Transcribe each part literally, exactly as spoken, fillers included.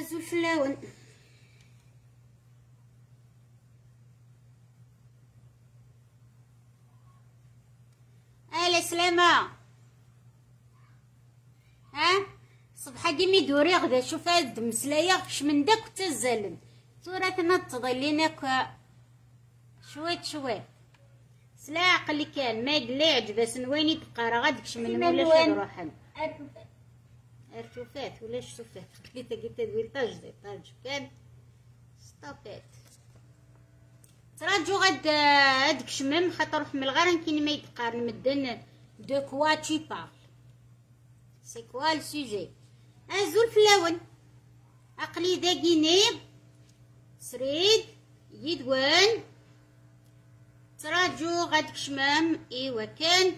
أزول فلاون أهلا سلامة. ها صبحا كيمي دوري غدا شوف هاد مسلايا خش من داك تزلم صورتنا تظلينك شويت شويت سلا عقلي كان ما يقلي عجباس وين تقرا غاديك شمن ولا شي روحن ارتوفات ولا شوفات قلت قلت دوير طاج طاج كان ستوبيت تراجو غاد هاديك شمم خاطر روح من الغران كاين ما يتقارن مدن دو كوا تي بارل سي كوا لو سوجي ازول فلاون عقلي داكيني سريد يدوان تراجو غاديك شمام ايوا كان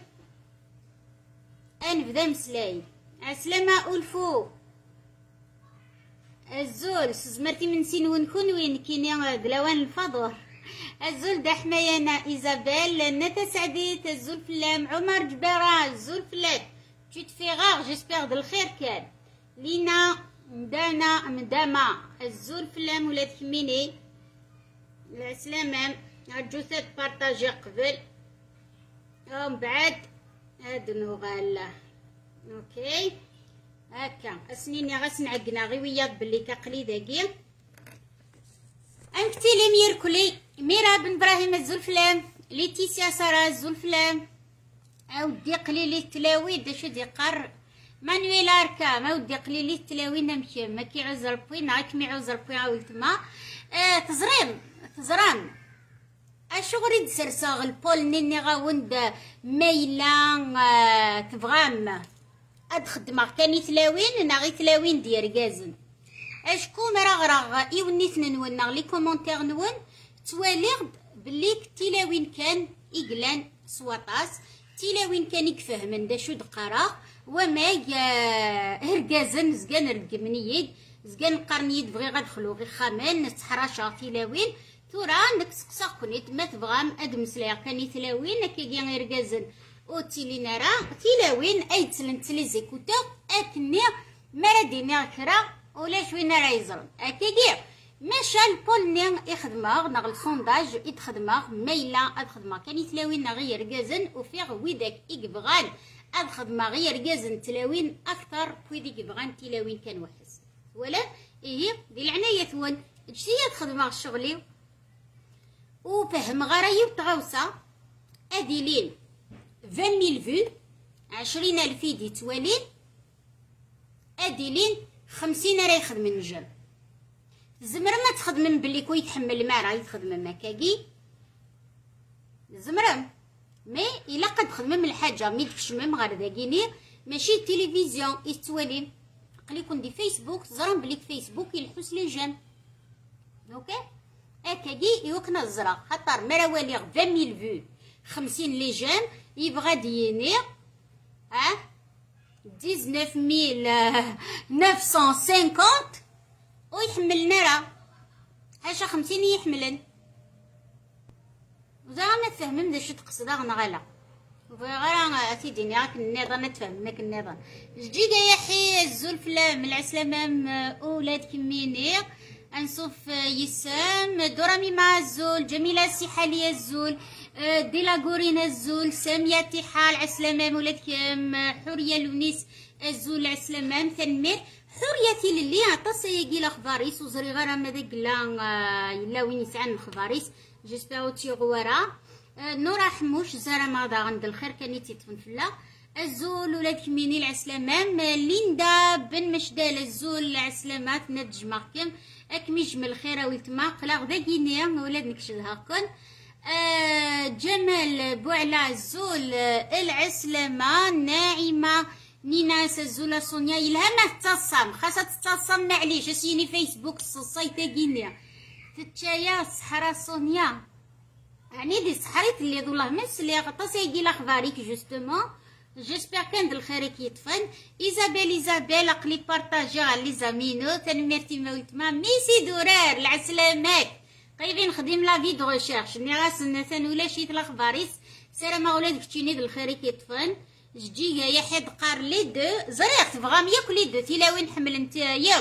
انبدا مسلاي عسلامة ألفو الزول سزمرتي من سين ونكون وين كيني دلوان الفضور الزول دا حمايانا إيزابيل نتا سعديت الزول فلام عمر جبارة الزول فلات tu te fais rare j'espère بالخير كان لينا مدانا مداما الزول فلام ولاد كميني العسلامة الجثث بارطاجي قبل ومن بعد هاد نوغالا اوكي هكا اسنيني غاس نعقنا غي وياك بلي كقلي داكي امكتي لي ميركولي ميرا بن ابراهيم الزلفلام ليتيسيا سارة الزلفلام اودي قليلي التلاوي دا شو دي قر مانويل اركا ما ودي قليلي التلاوي نمشي ما كيعوزر بوين غاك ميعوزر بوين عاولتما آه تزريم تزرام اشغري دسرساغ البول نيني غاوند ميلان آه تبغام اد خدمه كاني تلاوين انا غي تلاوين ديال كازن اشكو مراغرغ ايونيت نونغ لي كومونتير نون تواليغ بلي تلاوين كان اقلان سواطاس تلاوين كان يكفهمن دا شو دقرا وما هركازن زكان رقمنيد زكان قرنيد بغي غادخلو غي خامان نتحراشا تلاوين تورا نكسقسا كونيت ما تبغام اد مسلايا كان تلاوين كي غير كازن او تيلينا راه تيلاوين اي تلنتلي زيكوتا اكني مراديني كرا ولا شوينا راه يزرم اكيكي ماشا البول ني يخدماغ ناغ السونداج يتخدماغ ميلا ادخدما كان يتلاوين غير كازن وفيغ ويداك يبغان ادخدما غير كازن تلاوين اكثر بويديك يبغان تلاوين كان وحس ولا ايه دي العنايه ثون اجتيا تخدماغ شغلي وفهم غرايب تغوصه اديلين عشرين ميل فيو عشرين ألف فيدي توالين اديلين خمسين راه يخدم النجم زمرة ما تخدم بلي كوي يتحمل ما راه يتخدم مكاكي زمرة مي الا قد خدم من الحاجه مي تكشمم غير داكيني ماشي التلفزيون يتوالي قليكم دي فيسبوك زران بلي فيسبوك يلحس لي جيم اوكي هكاكي يوكنا الزرا خاطر مراوالي عشرين ميل فيو خمسين لي جيم يبغى ديني ها ديزنوف ميل نوفسون سانكونت ويحملنا راه هاشا خمسين يحملن وزا ما تفهمم دا شو تقصدا غنغالا غير تيديني راك النظام نتفهم لك النظام جديده يا حي الزلفله من العسلامه اولاد كميني انصف يسام درامي مع الزول جميله السحاليه الزول ديلاغورينا الزول ساميه تحال عسلامه ولادكم حوريه لونيس الزول عسلامه ثنمير حوريتي للي عطاس يجي الاخباريس وزري غير ما داك لا يلا وين يسعن الخباريس جيسبيغ تيغورا نورا حموش زارا ماضا عند الخير كاني تيتفنفلا الزول ولاد كميني العسلامام ليندا بن مشدال الزول العسلامات نتج ماركم اكمي جمل خير ولتما قلا غدا كينيا ولاد نكشد هاكن آه جمال بوعلا الزول العسلامه ناعمه نيناس الزولا سونيا يلها ما تتصم خاصها تتصم معليش اسيني فيسبوك الصيتا كينيا تتشايا صحرا سونيا يعني دي صحريت اللي والله مس اللي غطاس يجي الاخباريك جوستومون جيسبر كان د الخير كيطفن ايزابيل ايزابيل اقلي بارطاجي على لي زامينو تنمرتي موتما ميسي دورار العسلامات قايبين خديم لا في دو ريشيرش ني راس نثان ولا شي الاخباريس سلام ولادك تشيني د الخير كيطفن جديا يا حد قار لي دو زريق تبغام ياك لي دو تيلاوين حمل انت ياك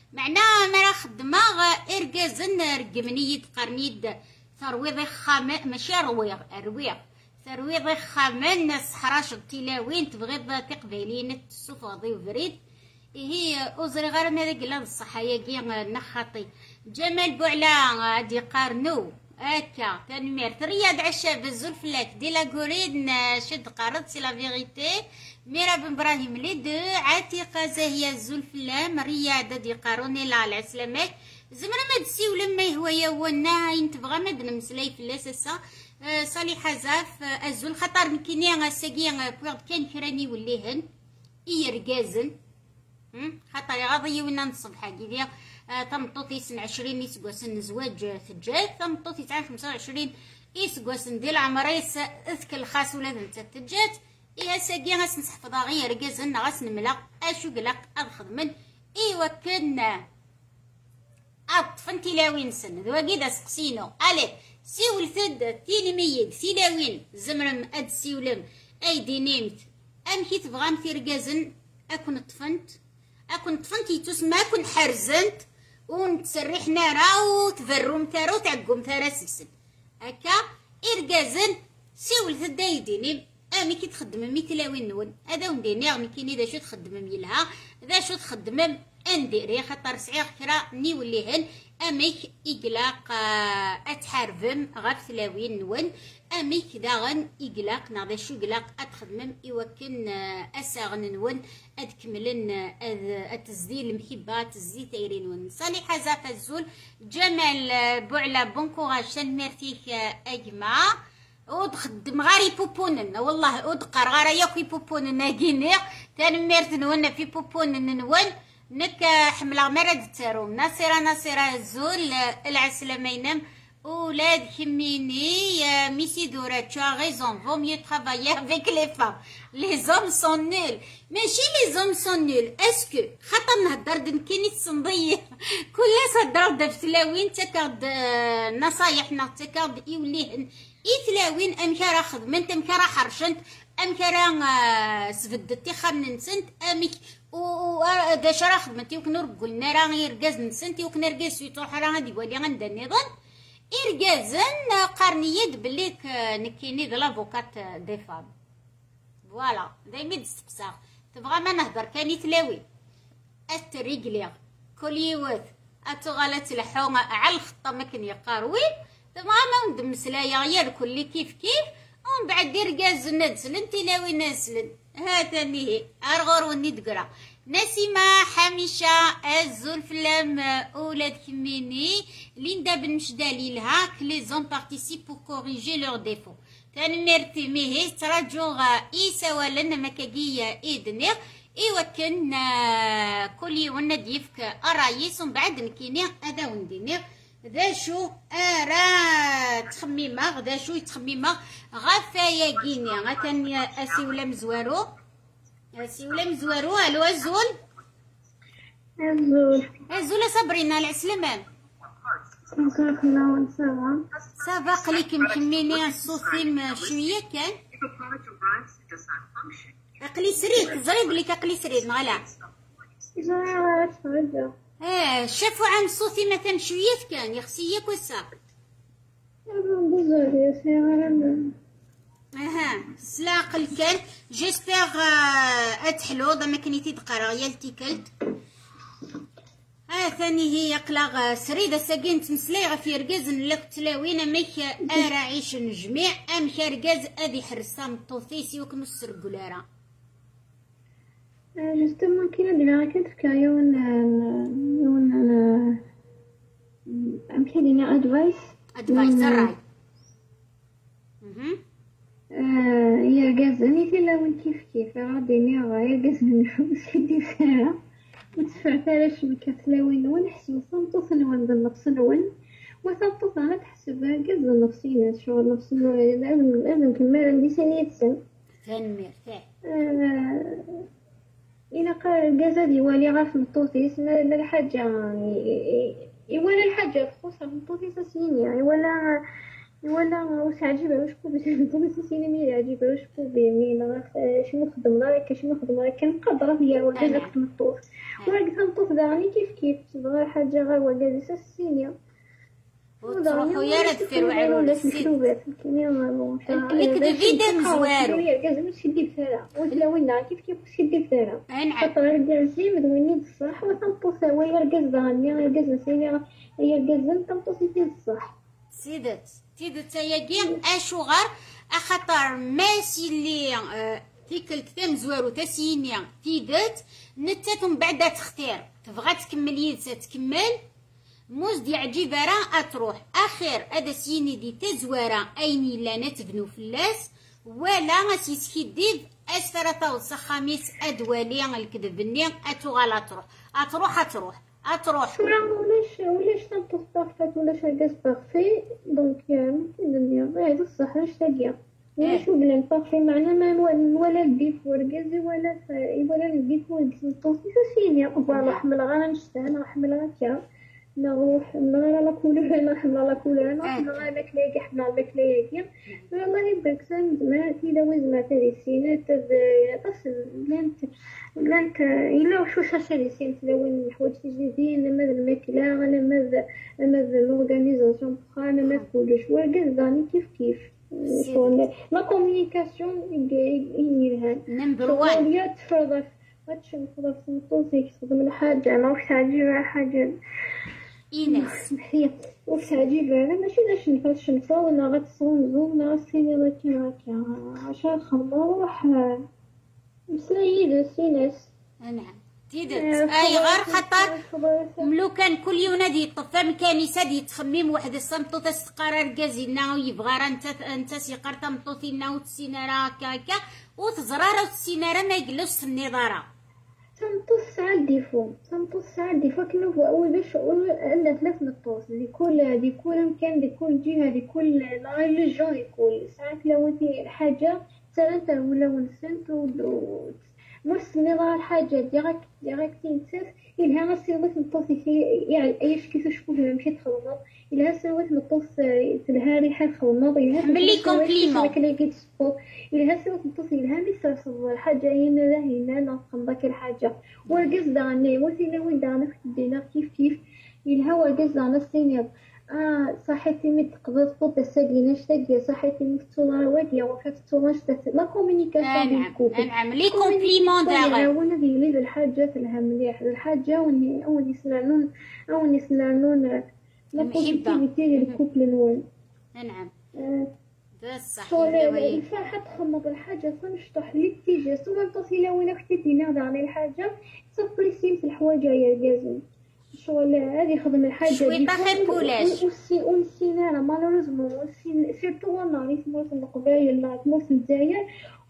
معناه ما راه خدمه اركازن رقمني تقرنيد ثرويض خام ماشي رويغ رويغ ثرويض خامن صحراش التلاوين تبغيض تقبيلين السفاضي وفريد هي أزري غير ما قلنا الصحة ياكي نخاطي جمال بوعلا غادي قارنو هكا تنمير رياض عشاب الزلفلاك دي لا كوريد شد قارد سي لا فيغيتي ميرا بن ابراهيم لي دو عتيقة زاهية الزلفلام رياض دي قاروني لا العسلامات زمرا ما تسيو لما هو يوانا ينتبغى ما دنمسلاي في الاساسا أه صالحة زاف الزول خطر كينيا ساقيا بوغد كان كراني وليهن إيرقازن خاطر غاضي ونا نصبح هكذا آه تمطوط يسن عشرين يسقوسن زواج ثجاج تمطوط يتعان خمسة وعشرين يسقوسن ديال عمريس اذك الخاص ولا ذنت الثجاج إيا ساقي غاس نحفظها غير رقازن غاس نملا اشو قلق اخدمن ايوا كنا اطفن تلاوين سن ذوا كيدا سقسينو الي سيول ثد تيني ميد تلاوين زمرم اد سيولم ايدي نيمت ام كي تبغام في رقازن اكون طفنت اكون طفنتي تسمى اكون حرزنت ونتسرح نارا وتفرم تارا وتعقم تارا سلسل هكا ارقازن سيول ثدا يديني امي كي تخدم مي تلاوين نون هذا ونديني غمي كيني دا شو تخدم ميلها ذا شو تخدم انديري خاطر سعيغ كرا ني وليهن اميك إقلاق اتحارفم غاف تلاوين نون اميك داغن إقلاق ناضي شو إقلاق اتخدمم إوكن اساغن نون ادكملن اتزديل المحبة تزدي تايرين نون صالحة زاف الزول جمال بوعلا بونكوراج تنميرتيك اجمع ودخدم غاري بوبونن والله ودقر غارا ياكي بوبونن كيني تنميرت نون في بوبونن نون نك حملة مرد تروم ناصرة ناصرة الزول العسلامينم ولاد خميني ميسي دورا tu as raison vaut mieux travailler avec les femmes les hommes sont nuls ماشي les hommes sont nuls est-ce que خاطر نهضر دنكيني تصنضي كلها صدر دفتلاوين تكاد نصايحنا تكاد يوليهن يتلاوين ام كرا خدمنت ام كرا حرشنت ام كرا سفدتي خمنسنت امك و داش راه خدمتي وكنور قلنا راه يرقاز نسنتي وكنا رقاز يطوح راه غادي يولي غندا النظام إرقازن قرنيد بليك نكيني د لافوكات دي فام فوالا دايما تستقسا تبغى ما نهضر كان يتلاوي التريقلي كل يوث اتغالت الحومة على الخطة ما كان يقاروي تبغى ما ندم سلايا غير كل كيف كيف ومن بعد يرقاز ندسلن تلاوي ناسلن هاتني هي ارغور وني دقرا نسيمة حميشة الزلفلام أولاد كميني ليندا بن مشدالي لها كلي زون بارتيسيب بور كوريجي لور ديفو تنمرتي ميهي تراجوغ إيسا ولن مكاقية إيدنير إيوا كان كل يوم ديفك أرايس ومن بعد نكيني هذا وندينير ذا شو ارا تخميمه ذا شو يتخميمه غفايا كيني غتن اسي ولا مزوارو اسي ولا مزوارو الو الزول الزول الزول صبرينا العسلامة صافا صافا صافا قليك مكملين الصوفيم شويه كان اقلي سريد زريب لك اقلي سريد مغلا زريب تفرجوا اه شافوا عن صوتي مثلا شويه كان يخسيك وسا اها سلاق الكل جيسبيغ اتحلو ضما كنيتي تقرا يالتي كلت ها ثاني هي قلاغ سريده ساقين تمسلاي غفي رقاز لك تلاوين ميك ارا عيش الجميع ام رقاز ادي حرسام طوثيسي وكنص رجولارا justement كاين دينا كنت في يون يون ام كاينه ادفايس ادفايس راي اها يا غازني في لون كيف كيف غاديني غير غازني نحوس كدي ساعه وتفرت على شبكه تلاوين ونحسب صنطوط نون بالنقص نون وصنطوط انا تحسب غاز النفسيه شغل نفس لازم لازم كمال لسانيه سن تنمير تاع إلا قال الجزادي والي غاف مطوطيس لا الحاجة يعني ولا الحاجة تخصها مطوطيس سنين يعني ولا ولا واش عجيبه واش كوبي نقول سينما مي عجيبه واش كوبي مين راه شنو نخدم راه شنو نخدم راه كان قدره هي ولا نعم داك الطوف ولا كنطوف داني كيف كيف تبغى حاجه غير ولا لسه السينما وتروحوا يا راه ديروا عرول ولا السيد الكذوبات الكيميا بون الكذبي دم زوارو لازم تشدي بسرعه ولا ولا كيف كيف تشدي بسرعه نعم خاطر كاع زين دويني بصح وتنطوف ويا الكاز داني الكاز السينما هي الكاز تنطوف في الصح سيدت تيدت ياكي اشو غار اخطر ماشي اللي اه تيكل كتام زوارو تاسينيا تيدت نتات من بعد تختار تبغى تكمل يدسا تكمل موز دي عجيبه راه تروح اخر هذا سيني دي تزواره ايني لا نتبنو فلاس ولا سيسكي ديف اسفرتا وسخاميس ادوالي الكذبني اتوغالا تروح اتروح اتروح اتروح ولاش ولاش تنطف بارفات ولاش الكاز بارفي دونك ممكن ندير هذا الصح واش تاقيا ولاش بلان بارفي معنا ما ولا الديفو الكاز ولا ولا الديفو نطوف سينيا فوالا حمل غير نشتها نحمل غير كا نروح نرى لا كولور نروح نرى لا كولور نروح نرى الماكلاكي حنا الماكلاكي والله يبارك سند ما تيلا وزما تاع السينات تصل بلانت بلانت الا وشو شاشه السين تلاوين الحوايج جديدين لما الماكله لما لما لورغانيزاسيون بخا لما كلش والكاز داني كيف كيف شغل لا كومونيكاسيون ينيرها نمبر واحد يا تفرض هادشي نقدر نطوفيك تخدم الحاجه انا واش عجيبه حاجه ايناس هي واش عجيبه انا ماشي باش نفرش نفاو انا غتصون زوم انا السينما كيما هكا عشان خمروح مسيد سيناس نعم تيدت اي غير خطر ملو كان كل ينادي طفا مكانيسه دي تخميم واحد الصمتو تستقرار كازينا ويبغى انت انت سيقر تمطوثينا وتسينارا هكا وتزرارا وتسينارا ما يجلس النظاره تنطوس ساعات ديفو تنطوس ساعات ديفو كنا هو اول باش عندنا ثلاث نطوس لكل لكل مكان لكل جهه لكل لا ريجون لكل ساعات لو انت حاجه ثلاثه ولا ونسنت مش نظام الحاجه ديريكت ديريكت نتاس إلها غسيوات نطوس يعني ايش كيف شكون مشيت تخلص إلها سوات نطوس تلها ريحه خلص ملي كومبليمون كلي كيتسبو إلها سوات نطوس إلها ميسرس الحاجه هنا لا هنا نقم داك الحاجه والقصد داني وثينا وين دانا خدينا كيف كيف إلها والقصد دانا السينير اه صحيتي مي تقدر تطوب الساقينا شتاقيا صحيتي مي تصولا واقيا وفات تصولا شتات لا كومونيكاسيون نعم نعم لي كومبليمون داغ وانا ديالي الحاجات لها مليح الحاجه وني اوني سنانون اوني سنانون لا كومونيكاسيون الكوبل نون نعم بصح الفاحه تخمض الحاجه تنشطح لي تيجي ثم تصيلا وين اختي ناض على الحاجه تصبري في الحوايج يا جازم شغل هذه يخدم الحاجه شوي طاخن كولاش ونسي ونسينا راه مالوريزمون ونسي سيرتو انا ريت موت القبايل لا موت الجزائر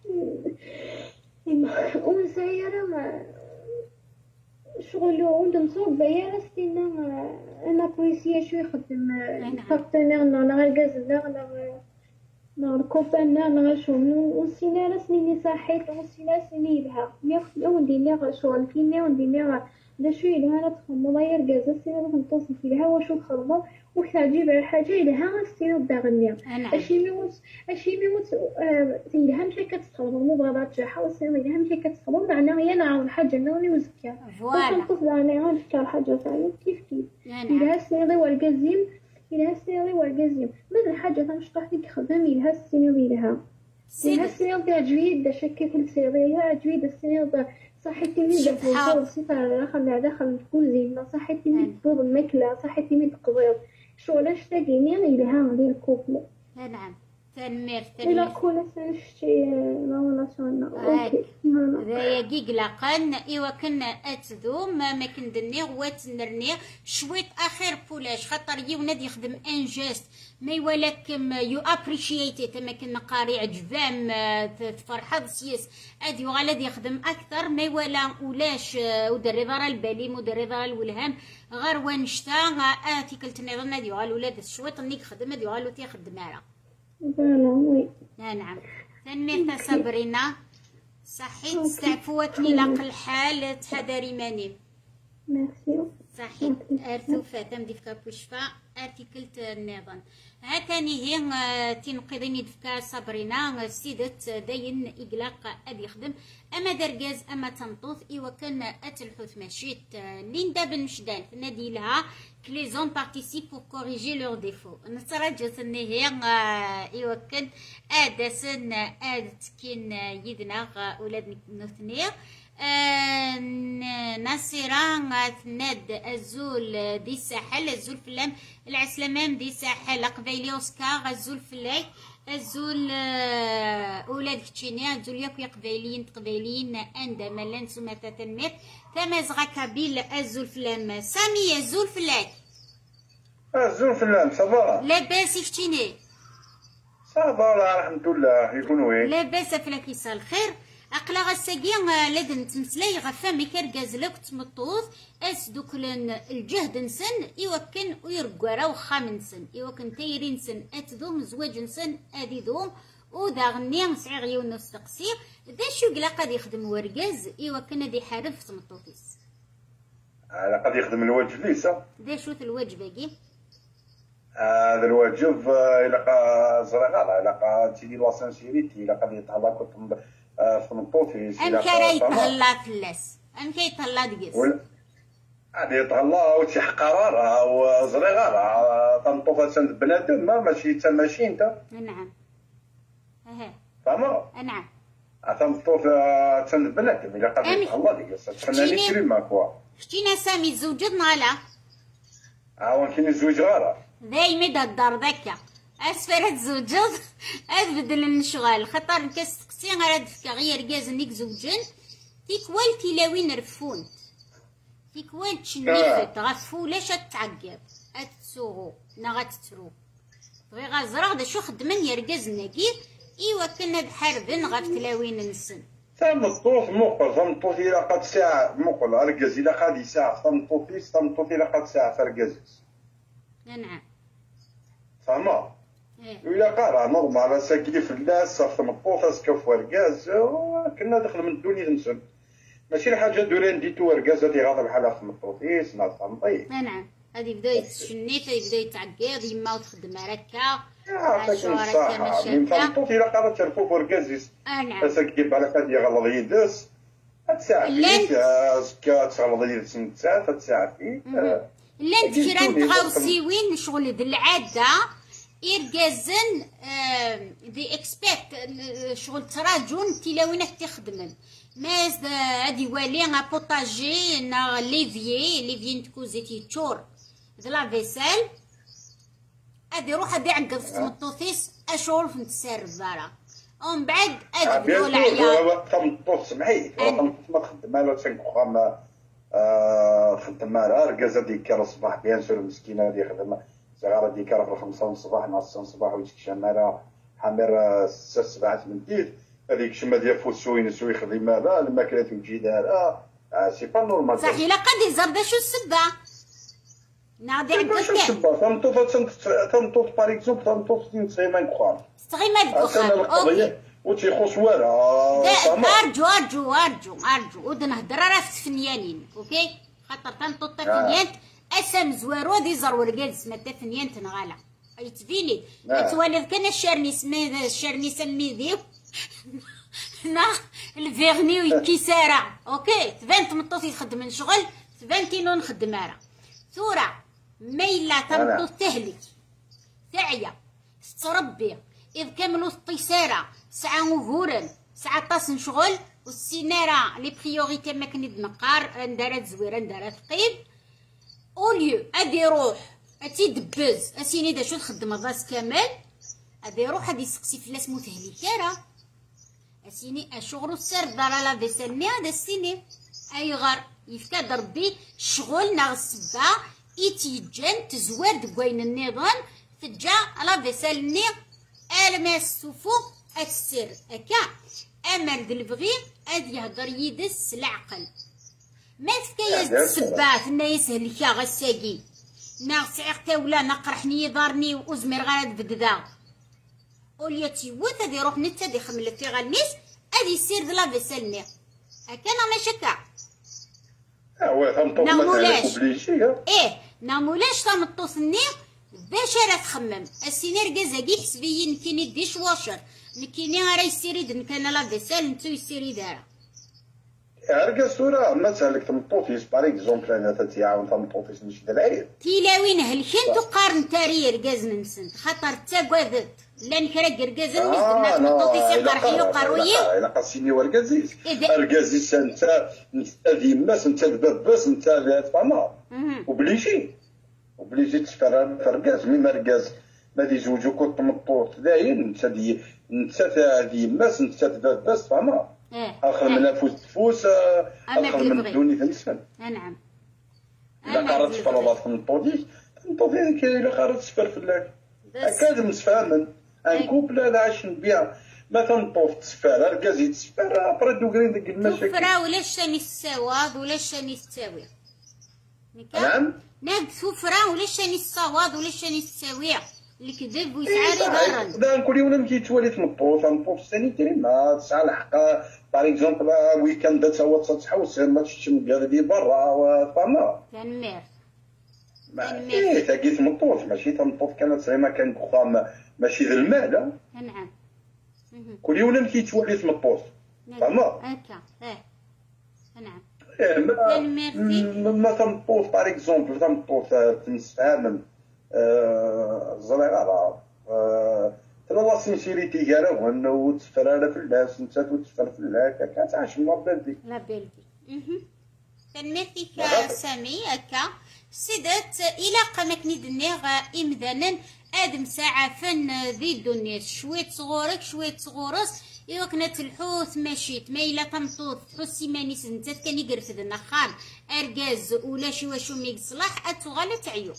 ونسايا ما شغل عندهم صوب يا راسينا انا بوليسيه شوي يخدم بارتنير لا غير غازنا لا لا كوبانا لا شو ونسينا راسني صحيت ونسينا سني لها ياخذ وندير شغل كيما وندير دا شوي لها تخمم غير كازا سينا نتصل فيها واش نخربو واش عجيب على حاجه لها سينا داغنيا اشي ميموت اشي ميموت لها مشي كتخرب مو بغا تجاحا وسينا لها مشي كتخرب معنا غير نعاود حاجه نوني وزكا فوالا نتصل عليها غنفكر حاجه ثانيه كيف كيف لها سينا والكازيم لها سينا والكازيم مثل حاجه تنشطح لك خدام لها السينا لها لها السينا تاع جويد دا شكيت السيريه جويد السينا صحيتي مي دخل صفر داخل داخل الكوزينه صحيتي مي تطوب الماكله صحيتي مي تقضيض شغل تاقيني لها غير الكوبل نعم تنمير تنمير لا كل سنه شتي لا ولا شونا اوكي ذا يقيق لقن ايوا كنا اتذوم ما كندني غوات نرني شويت اخر بولاش خاطر يوناد يخدم انجست ما يولكم يو ابريشيت ما كنا قاري عجبام تفرحض سياس ادي وغالد يخدم اكثر ما ولا ولاش ودري ضرا البالي مدري ضرا الولهام غير وانشتا اتي كلت نظن هادي وغال ولاد شويت نيك خدم هادي وغالو تيخدم على فوالا وي نعم تنمير صبرينا صحيت استعفوتني لاق الحال تحضري ماني ميرسي صحيح ارثوفا تمدي فكا بوشفا ارتيكلت النظام هكاني هي تنقذني دفكا صابرينا سيدت داين إقلاق أدي يخدم أما درجاز أما تنطوث إوا كان أتلحوث ماشيت ليندا بن مشدان نادي لها كلي زون بارتيسيب بور كوريجي لور ديفو نتراجع إن هي إوا كان أدسن أدتكين يدنا أولاد نثنير ناصرة تناد الزول دي الساحل الزول فلام العسلمام دي الساحل قبيلي اوسكار الزول فلاي الزول اولاد كتشينيا الزول ياكو قبيليين قبيليين عند ملان سماتا تنمير تمازغا كابيل الزول فلام سامي الزول فلاي الزول فلام صافا لاباس كتشيني صافا الحمد لله يكون وين لاباس فلاك يسال الخير أقلا غساقي لازم تمسلاي غفا ميكار كازلك تمطوط أس دوكلن الجهد نسن إيوكن ويرقورا وخا منسن إيوكن تايرين نسن أتذوم زواج نسن أدي ذوم وذا غني سعي غيون نستقصير ذا شو قلا قد يخدم ورقاز إيوكن هادي حارف في تمطوطيس على قد يخدم الواجب ليسا ذا شو الواجب باقي هذا الواجب إلا قا زرقاء إلا قا تيدي لاسانسيريتي إلا قد يتهلا كنت فمطوطيس أم كرا يتهلا فلاس أم كي يتهلا دقيس غادي يتهلا وتيح قرارها وزريغارها تنطوفا سند بنادم ماشي تا ماشي انت نعم اها فاهمة نعم تنطوف سند بنادم إلا قد يتهلا دقيس تفناني كريمة كوا شتينا سامي زوجتنا لا ها وين كاين الزوج غارة دايما دا الدار ذاكا اسفرت زوجت ادبدل الشغال خطر نكس تقسي غير دفكا غير كاز نيك زوجن تيكوال تيلاوين رفون تيكوال تشنيفت غفو لاش تعقب اتسوغو نا غتترو بغي غازرا دا شو خدمن يركاز ناكير ايوا كنا بحربن غف تلاوين نسن تمطوط موقل تمطوط إلا قد ساعة موقل أركز إلا قد ساعة تمطوطيس تمطوط إلا قد ساعة تركزيس نعم فاهمة إيه. وإلا قارا نورمال ساكي في الناس صافت مطوط اسكف وركاز كنا دخل من الدنيا نسن ماشي الحاجة دورين ديتو وركاز هادي غاضا بحالها في مطوطيس ناس تنطي نعم هادي بدا يتشنيت هادي بدا يتعقيض يما وتخدم هكا يعطيك الصحة من تمطوط إلا قارا ترفو وركازيس نعم اساكي بالك هادي غلط يدس هتساعد فيه تغلط يدس نتساعد هتساعد فيه لان تكيران تغاوسيوين شغل د العاده إرجازن دي اكسبكت شغل تراجون تلاوينك تخدمن ماز هادي والي نا بوطاجي نا ليفيي ليفيي نتكوزي تيتشور د لا فيسال هادي روح هادي عقد في تمطوطيس اشغل في نتسار الزارة ومن بعد ادي بدو العيال تمطوط سمحي تمطوط ما تخدم مالو تنكو ما خدم مالها ركازة ديكا الصباح بيان سور مسكينة هادي خدمة صغار ديكا في الخمسة الصباح ناس الصباح ويتكشى مالها حامر ستة سبعة ثمانية هذيك شما ديال فوسوين نسوي خدمة مالها الماكلة توجي دارها سي با نورمال صحيح لا قد يزرد شو السبة ناضي عندك شو السبة تمطوط تمطوط باغ اكزومبل تمطوط تغيمان كخوان تغيمان كخوان اوكي وتيخص والها ارجو ارجو ارجو ارجو ود نهضر راه في تفنيانين اوكي خاطر تنطوط تفنيانت اسم زوارو دي زر ورقاد سما تفنيان تنغالا يتفيني تولد كان الشرني سما الشرني سمي ذيو نا الفيغني ويكيسارا اوكي تبان تمطوط يخدم شغل تبان تينو نخدم راه ثورة ميلا تمطوط تهلك تعيا تربي إذ كاملوا الطيسارة ساعة وهورن ساعة طاس شغل والسينارة لي بريوريتي ما كنت نقار ندارات زويرة ندارات ثقيل اوليو ادي روح اتي دبز اسيني دا شو تخدم الراس كامل ادي روح ادي سقسي فلاس متهلكارة اسيني اشغلو السر دارا لا فيسالني هذا السيني اي غار يفكاد ربي شغل ناغ السبا ايتيجان تزوار دكوين النظام تجا لا فيسالني الماس سوفو السر اكا امر دلبغي اد يهضر يدس العقل ما تكايز السبات نا يسهل كا غساقي نا سعيقتا ولا نقرحني يضارني وازمر غاد بددا وليتي وثا دي روح نتا دي خملت في غالنيس ادي سير دلا فيسالني اكا انا ما شكا هو تنطوط مثلا نامولاش اوبليجي. ايه نامولاش تمطوثني باش راه تخمم السينار كازاكي حسبيين كيني ديش واشر كيني راه يسيريد كان لا فيسال نتو يسيريد راه اركز صورة مثلا تمطوطيس باغ اكزومبل انا تتعاون تمطوطيس نشد العيد تيلاوين هلكين تقارن تاري ركاز نسنت خاطر تاكوادت لان كرا كركازن اه ويزدنا تمطوطيس يقرحيو قرويه الا قاسيني وركازيس إذا- اركازيس انت انت ديماس انت الباباس انت فما وبليجي وبليجي تفرى فركاز مي مركاز ما دي زوجو كنت تمطوط داين انت دي انت ديماس انت باباس فما اه اخر من فوس تفوس أما اخر من تبغي. الدوني تنسفن نعم الا قررت تفرضات تمطوطيس تمطوطيس كاين الا قررت تسفر فلاك هكا مسفاهمن ان كوبل هذا عايش بيان ما تنطوف تسفر ركازي تسفر ابرا دوكرين ديك المشاكل. توفرا ولا شاني السواد ولا شاني التاوي نعم نعم توفرا ولا شاني الصواد ولا شاني التاوية الكذب ويسعى ضرا دا نقول يوم كيتولي تنطوف تنطوف سانيتيري ما تسعى الحق باغ اكزومبل ويكاند تا هو تحوس ما تشتم كاع دي برا فما تنمير ما ايه تاكي تنطوف ماشي تنطوف كانت زعما كان بخام ماشي ذا المال. نعم كل يوم كيتولي تنطوف فما هكا اه نعم ما ما تنطوف باغ اكزومبل تنطوف تنسفهم الزريعه تلا سينسيريتي كاع انه تفرى في الناس انت تفرى في الهكا كتعيش مع بلدي لا بلدي تنميرتي سامي هكا سيدات الى قامك ندنيغ امدانا ادم ساعه فن ذي الدنيا شويه صغورك شويه صغورس ايوا كنا تلحوث ماشيت ما الا تمطوط حسي مانيس انت كان يقرفد نخام اركاز ولا شي واشو ميك صلاح اتغالى تعيو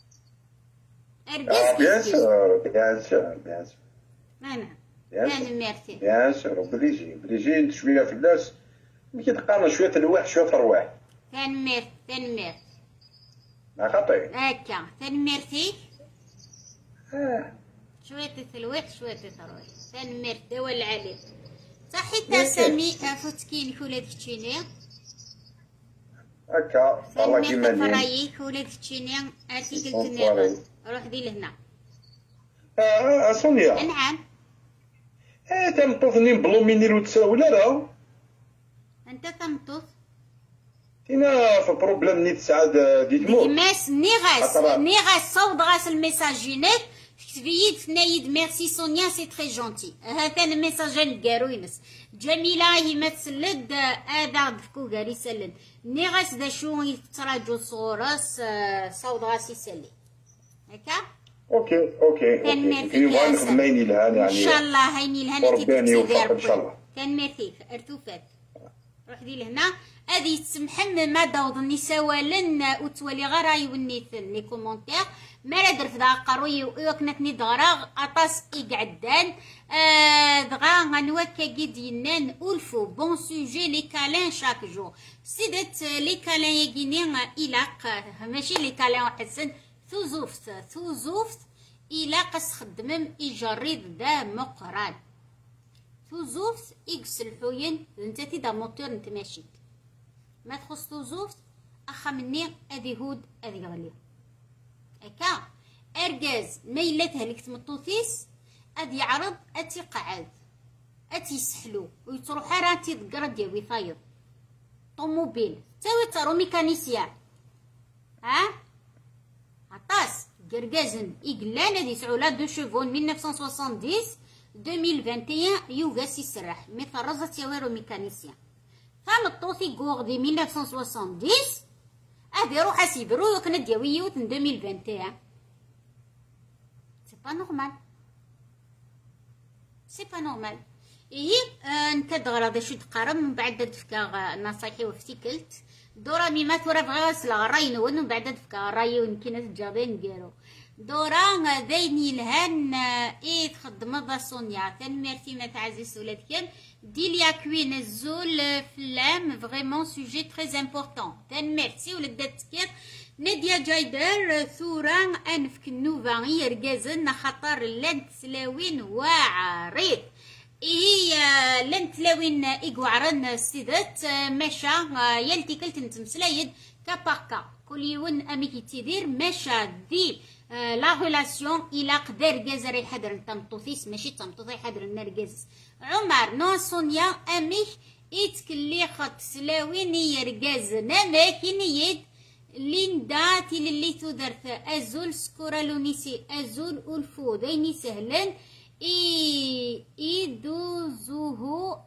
اركاز بيان سور بيان سور بيان سور انا بيان انا سور ميرتي بيان سور بليجي بليجي شويه في الناس ملي كتقارن شويه الواح شويه الرواح كان ميرت كان ميرت ما خطير هكا تنميرتي اه شوية تلويح شوية ترويح تنميرت دوا العلي صحيت سامي فوتكين كولاد كتشيني هكا والله كيما تنميرت نين فرايي كولاد كتشيني اتي قلت لنا روح دي لهنا اه سونيا نعم اه تنطوفني بلومينير وتساوي لا لا انت تمطوط تينا في بروبليم نيت سعاد ديك مو ماس نيغاس أطرا. نيغاس صوت غاس الميساجينات كتبيد فنايد ميرسي سونيا سي تري جونتي هذا الميساج نقارو ينس جميلة هي ما تسلد هذا دفكو قاري سلد نيغاس دا شو يتراجو صورس صوت غاس يسلي هكا اوكي اوكي كان اوكي ميرتي يبغى نخميني لها ان يعني شاء الله هيني لهنا ورباني يوفق ان شاء الله. كان ميرتيك ارتوفات روح دي لهنا هذه تسمحم ما دوضني سوالن وتولي غراي ونيثن لي كومونتير ما لا درت دا قروي وكنتني دغراغ اطاس يقعدان آه دغا غنوكا قيد ينان الفو بون سوجي لي كالين شاك جو سيدت لي كالين يقيني الاق ماشي لي كالين وحسن ثوزوفت ثوزوفت الاق خدمم يجريد دا مقران ثوزوفت اكس الحوين انت تيدا موتور انت ماشي ما تخص توزوفت اخا مني ادي هود ادي غلي هكا ارجاز ما الا تهلك تمطوثيس ادي يعرض اتي قعد اتي يسحلو ويتروح راتي دقرا ديال يفايض طوموبيل تاوي تارو ميكانيسيان ها عطاس قرقازن إقلان هادي سعولا دو شوفون ألف وتسعمية وسبعين ألفين وواحد وعشرين يوغاس يسرح مي فرزت يويرو ميكانيسيان فام الطوثي قوغ دي ألف وتسعمية وسبعين هادي روح اسيبرو يوكنا دياوي يوت ألفين وواحد وعشرين سي با نورمال سي با نورمال إيه آه نكاد غرا دا شو تقارب من بعد دفكا نصايحي وفتيكلت دورا ميما تورا بغا سلا راي نون من بعد دفكا راي ونكينا تجابين كيرو دورا دايني لهان ايه تخدم ضا سونيا ثان ميرتي ما تعزيز ولاد كان ديليا كوين الزول فلام فريمون سوجي تري امبورطون ثان ميرتي ولاد داتكير نادية جايدر ثورا انفك النوفا يرقازن خطر لان تسلاوين واعريت هي لن تلاوين إقوعرن السيدات ماشا يلتي كلت نتمسلايد كاباكا كل يوم أميكي تدير ماشا دي لا ريلاسيون إلى قدر جزر حدر تمطوثيس ماشي تمطوثي حدر النرجز عمر نو سونيا أميك إتكلي خط سلاوين يرجز نماكن يد ليندا تيل اللي تدرت أزول سكورالونيسي أزول ألفو ديني سهلن إي إيدوزوهو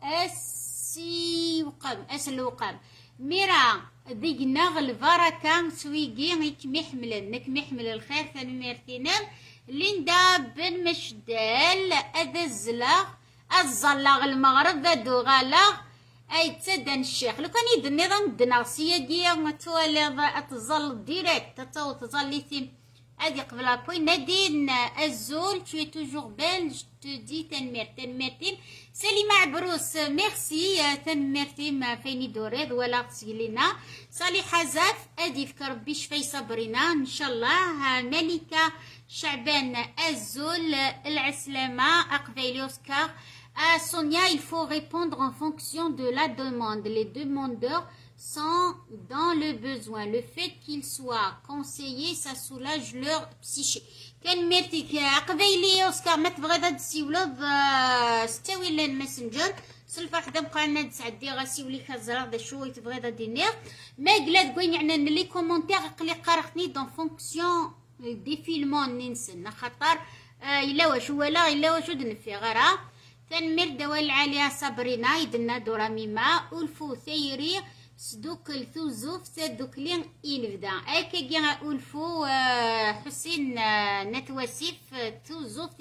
أسي وقام أسل وقام ميرا ديقنا البركة سويقي نك محمل نك محمل الخير ثنميرتينام ليندا بن مشدال أدزلا الزلاغ المغرب دو غالا أي تسدن الشيخ لو كان يد النظام الدناغسية ديال توالي تظل ديريكت تتو تظل ثيم هادي قبل بوين نادين الزول tu es toujours belle je te dis تنمير تنميرتين سليمة عبروس ميرسي تنميرتين فيني دوريض ولا تسجلينا صالحة زاف ادي فك ربي شفاي صبرينا ان شاء الله ملكة شعبان الزول العسلامة اقفيلي اوسكار Sonia, il faut répondre en fonction de la demande. Les demandeurs sont dans le besoin. Le fait qu'ils soient conseillés, ça soulage leur psyché. كان ميرتيك قبيلي اوسكار ما تبغي هاد السيولوض ستاوي للماسنجر سلفا حدا بقى لنا تسعدي غاسيولي كازرا دا شو تبغي هاد دينير ما قلات كوين يعني لي كومونتير قلي قرختني دون فونكسيون ديفيلمون ننسى خاطر الا واش ولا الا واش دنفي غيرها تنمير دوال عليها صبرنا يدنا دورا ميما ألفو ثيري سدوك الثوزوف سدوك لين إنفدا أكا جا ألفو حسين نتواسيف ثوزوف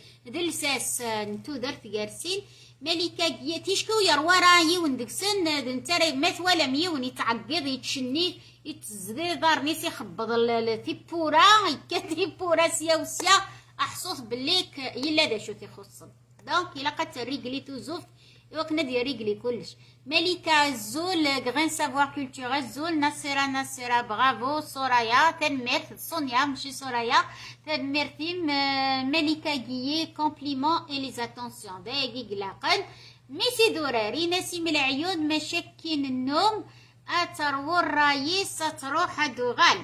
دلساس نتودر تجارسين ملكة جي تيشكو يروارا يون دكسن دنتاري مثولا ميون يتعقد يتشني يتزدي دار نيس يخبض الثيبورا يكتيبورا سياوسيا أحسوس بليك يلا دا شو تيخصن دونك إلا قد ريقلي توزوف وكنا دي ريقلي كلش ملكة الزول غين سافوار كولتورال الزول نصيرة نصيرة برافو سورايا تنميرت سونيا ماشي سورايا تنميرتيم ملكة جيي كومبليمون اي لي اتونسيون دايقي قلاقن ميسي دوراري نسيم العيون مشكين النوم اترو الرايس تروح دوغال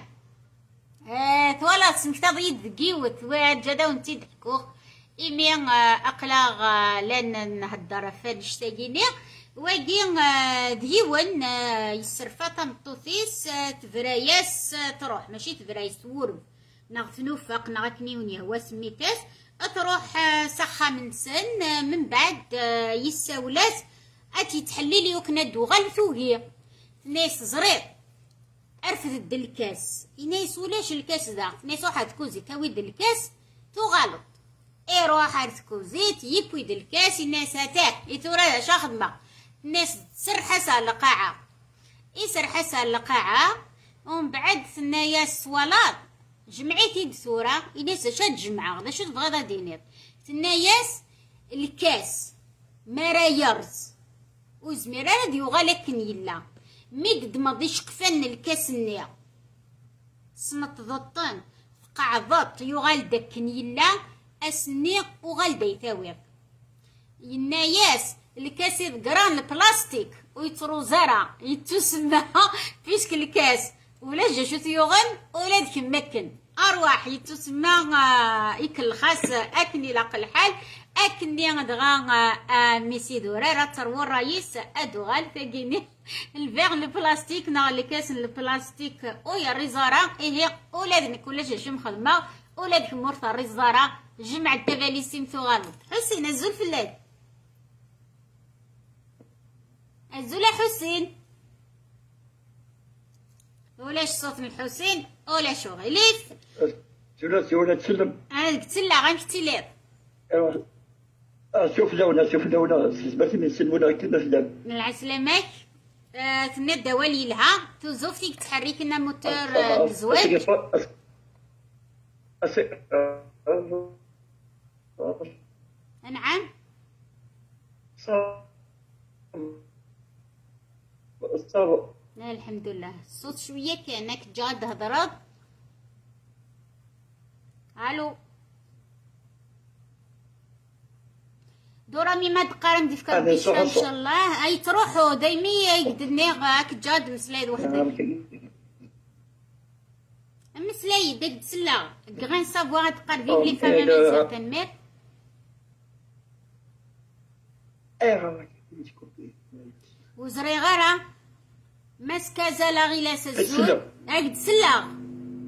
اه توالا سمكتاضي دقيوت وجدا ونتي دحكوخ إمي أقلاغ لان نهدر فانش تاقيني واقي ديون يسرفا تمطوثيس تفراياس تروح ماشي تفراياس ورم نغفنوفق نغتني ونيهوا سميتاس تروح سخا من سن من بعد يساولاس أتي تحليلي وكنا دوغال ثوهي ناس زرير أرفد الكاس يناس ولاش الكاس ذا ناس واحد كوزي كاويد الكاس تغلط ايروح هرسكوزيت يبويد الكاس الناس هتاك يتورا شاخدمة الناس تسرحسها القاعة يسرحسها القاعة ومن بعد ثنايا السوالات جمعيتي دثورة الناس شاد جمعة غدا شو تبغى دينير ثناياس الكاس مرايرز وزميرا ديو غالكن يلا ميد ماضيش قفن الكاس النيا سنط ضطن قعضات يغال دكن يلا اسني وغال ديتاوير يناياس الكاس يذقران البلاستيك ويترو زرع يتسمى فيسك الكاس ولا جاشو ثيوغن ولا ديك مكن ارواح يتسمى يكل خاص اكني لاق الحال اكني غدغا ميسي دورا ترو الرئيس ادوغال تاقيني الفيغ البلاستيك نا الكاس البلاستيك ويا الريزارا ايه ولادنك ولا جاشو مخدمه ولادك مورثا الريزارا جمع التفاليسيم ثغالط حسين الزول في الليل الزول حسين ولاش صوت من حسين ولا شغليف سولا سولا تسلم انا قتلا غنكتليض ايوا شوف لونا شوف لونا سباتي من سلمونا كنا فلان من العسلامك آه تنا الدوالي لها توزوفتيك تحريك لنا موتور الزواج نعم صافا لا الحمد لله الصوت شويه كانك جاد هضرات الو دورا مي ما تقارن دي فكر بيش ان شاء الله اي تروحوا دايما يقدني غاك جاد مسلاي وحدك مسلاي دك تسلا غين سافوار تقربي لي فما من سيغتان مير ايه وزري غارة ماسكا زالا غيلاس الزول اقد سلا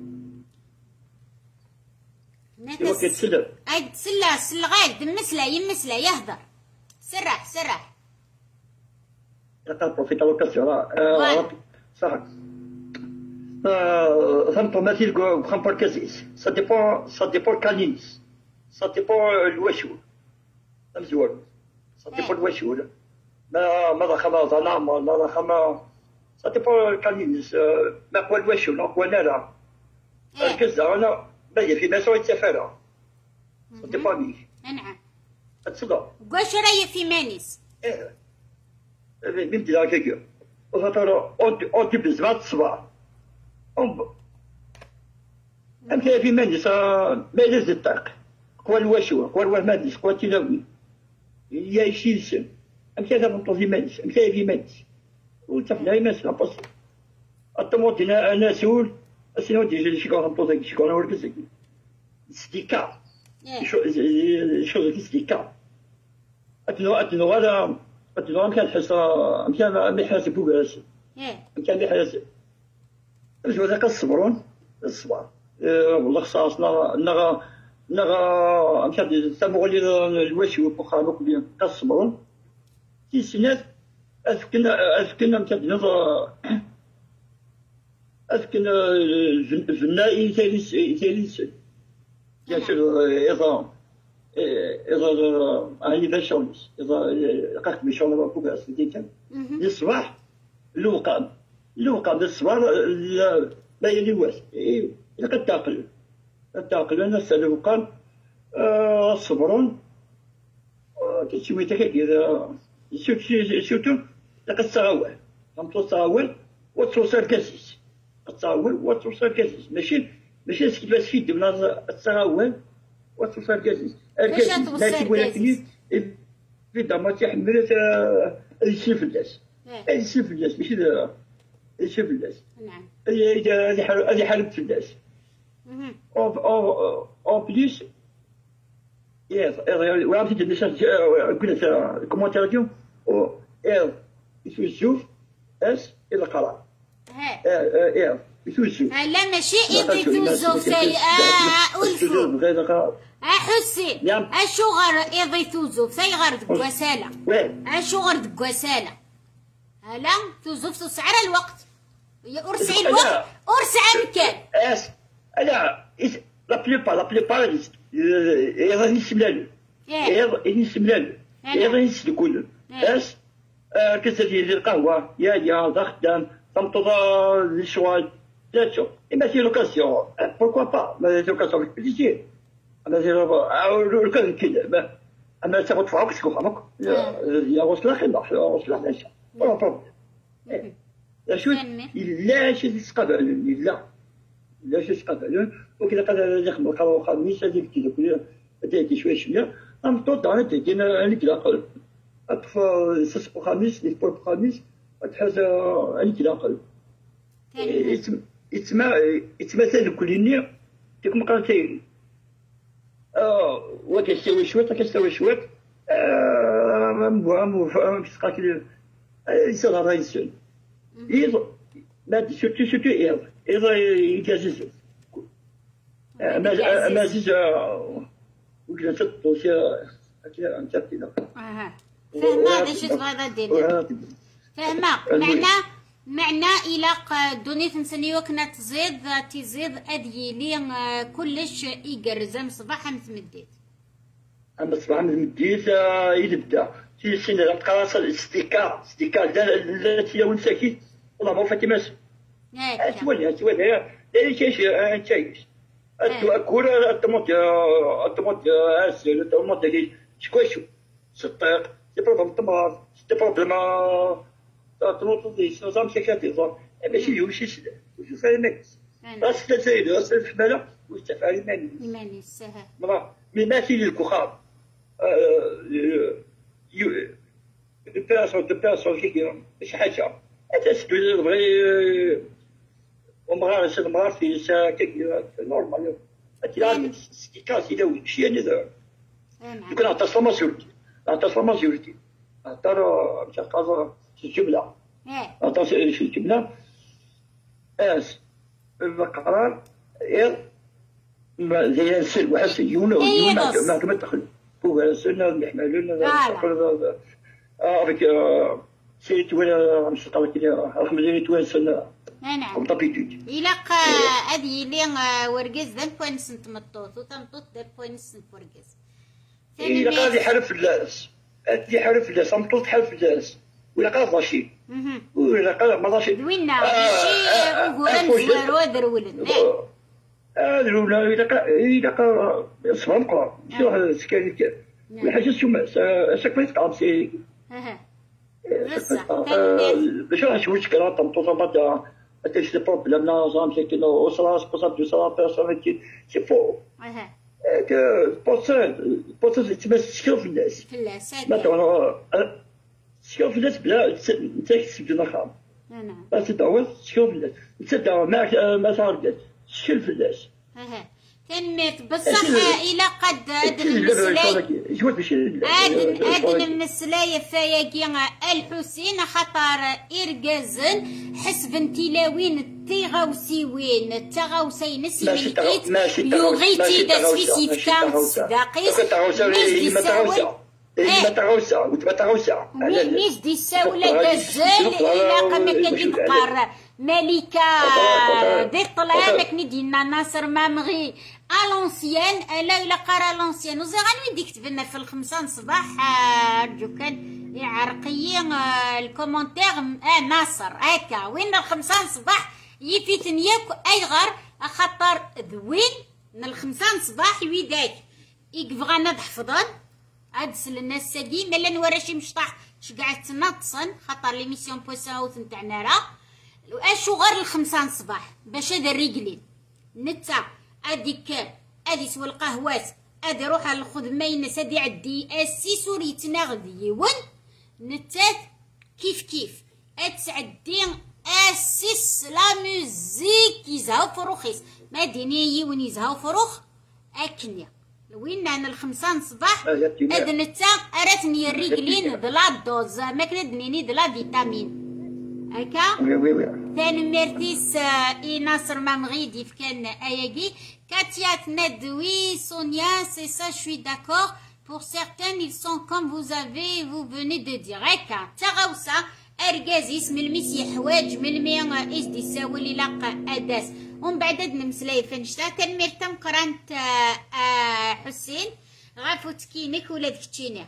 نتس تسلا اقد سلا سلا غايد مسلا يمسلا يهدر سرح سرح تقال بروفيتا لوكاسيون صح فهمتوا مثيل بخام باركازيس سا ديبون سا ديبون كالينيس سا ديبون الوشول مزوال سا ديبون الوشول ما ما ضخم ظلام ما ضخم سا ديبون كالينيس ما هو الوشول هو نارا الكزة انا باهي في مسوي السفارة سا ديبون ميش نعم تصدق واش راهي في مانيس ايه بنتي لا كيكو وخاطر اودي بزاف الصباح أم كان في مانيس ما يلز الطاق قوى الوشوة قوى المادس قوى التلاوي يا يشيلسن أم كان هذا في مانيس أم كان في مانيس وتفنا يمس نبص الطموطين أنا سول أسنو ديجا شكون نطوطك شكون وركزك ستيكا شو شو ستيكا أتنو أتنو هذا أتنو أم كان حصة أم كان بيحاسب بوغاس أم كان بيحاسب باش هذاك الصبرون الصبر والله خصاصنا نغا نغا مشات تمغلي الوشي وبخانو كلي كالصبرون في سنات أذكنا أذكنا مشات نظا أذكنا الفنائي ثالث ثالث ياسر إذا إذا هاي ذا شغلس إذا لقيت بشغل ما فوق أسديك الصباح لوقام لوقام الصباح لا يلي واش لقد تعقل تعقل أنا سلوقان الصبرون كتشوي تكاك إذا شوتو لقد تغاول فهمتو تغاول وتوصل كاسيس تغاول وتوصل كاسيس ماشي ماشي كيفاش فيد من التغاول وتوصل كاسيس كيفاش توصل كاسيس في دما تحملت الشيف الناس الشيف الناس ماشي الشيف الناس نعم هذه هذه حرب في الناس او او او بليس يس وعم تجي الناس قلت كومونتير ديالهم او ال يشوف اس الى قرا ها اه يشوف لا ماشي ايدي توزو في اه والفو اه حسين اشو غير ايدي توزو في غير دكواساله اشو غير دكواساله هلا توزو في سعر الوقت أرسع الوقت أرسع مكان اس لا لا بليبار لا بليبار يغا نسملالو يغا نسملالو يغا نسلكولو اس كسر ديال القهوة يا يا ذا خدام تمطوطا الشوال تاتشو إما سي لوكاسيون بوركوا با ما سي لوكاسيون بليزير أما سي لوكاسيون كده أما تاخد فوق شكون فهمك يا غسلا خلاص يا غسلا لاشا ولا بروبليم شو لا شيء تقبلون لا لا شيء تقبلون وكذا قال يخدم القهوة خميس هذيك كذا كذا تأتي شوية شوية أم توضع أنا تأتي أنا اللي كذا قل أطفى سسق خميس لفور خميس أتحاز أنا كذا قل يتما يتمثل كليني تكون قرنتين وكيستوي شوية كيستوي شوية مو مو كيسقى كذا يصير رايسون إذا ما شفتي شفتي إذا إذا يجازز ما ما زيز وكذا تطوش كذا أنت كذا أها فهمنا ليش تبغى دير فهمنا معناه معناه إلى دونيت نسنيو كنا تزيد تزيد أديلي كلش يقرزم صباح متمديت أما صباح متمديت يبدأ في سنة تقراص الاستيكار استيكار التي لو نساكي والله ما فاتماش أتولي أتولي لا شيش أنتايش أكل الطماط الطماط أسل الطماط اللي شكوشو صدق سي بروبلم الطماط سي بروبلم الطماط اللي نظام سكاتي نظام ماشي اليوم شي سنة وشو فاهم ماكس راس ثلاثة راس الحمالة واستفعال المانيس المانيس مرة من ماشي للكخاب دو بيرسون دو بيرسون كي شي حاجه انت تبغي ومغار سي المغار في كي نورمال انت سكي كاسي داوي شي انا ذا يمكن عطى سلاماسيورتي عطى سلاماسيورتي عطى مشى قازا شي جمله عطى شي جمله اس القرار غير زي السر وحس يونا يونا ما كما تدخل هو السنه اللي يحملون افيك سيت ولا مش طالع كده رقم اللي توصل نعم طبيعي الى هذه اللي ورقز ذا بوينس نتمطوط وتمطوط ذا بوينس نفرقز الى قاعد يحرف اللاس اللي حرف اللاس مطوط حرف اللاس ولا قاعد ضاشي ولا قاعد ما ضاشي وين شي وقول زوار ودرولن هذا ولا الى قاعد الى قاعد صفر قرا شو هذا سكان والحاجه شو سكويت قام سي باش راح وش كلام تمطوط بعد تاش دي بروبليم لا زعما سي كنا وصلا سبوساب دو سلا بيرسون كي سي فو اها que بوصل بوصل تمسك في الناس في الناس مثلا تسكن في الناس بلا انت تسكن نخام نعم بس تدور تسكن في الناس انت معك ما تعرف تسكن في الناس اها تنميت بصح الى قد ادن المسلاي ادن ادن المسلاي فياكي الحسين خطر ارجازن حسب تلاوين تيغاوسيوين تغاوسين سيميكيت يوغيتي دا سبيسيف كان صداقيس متغوسة وتمتغوسة ميز دي ساولة دازال إلا قام كدي تقار ملكة دي طلع لك ندينا ناصر مامغي الونسيان الا الا قرا الونسيان وزغاني ودي كتب لنا في الخمسة صباح ارجو كان يعرقي الكومونتير اه ناصر هكا وين الخمسة صباح يفيتني اي غار خاطر ذوين من الخمسة صباح ويداك يكفغانا تحفظن ادس للناس ساقي ملا نورا شي مشطح شقعد تناطسن خاطر لي ميسيون بوساوث نتاعنا راه اشو غير الخمسة صباح باش هذا الرجلين نتا اديك ادي سوى القهوات ادي روح الخدمه ينس ادي عدي اسي سوري تناغدي ون نتات كيف كيف اتعدي اسيس لا ميوزيك يزهاو فروخيس ما ديني وين يزهاو فروخ اكنيا وين عن الخمسة صباح اد نتا اراتني الرجلين دلا دوز ما كندنيني دلا فيتامين هكا ثاني ميرتيس اي ناصر مامغيدي فكان اياكي كاتيا تندوي سونيا سي سا شوي داكور pour certains ils sont comme vous avez vous venez de dire هكا تغوسا ارجازي اسم المسيح حواج من المي ايش دي ساوي لي لاقا اداس ومن بعد نمسلاي فنشتا تنمير تم قرانت حسين غافو تكينك ولاد كتشينا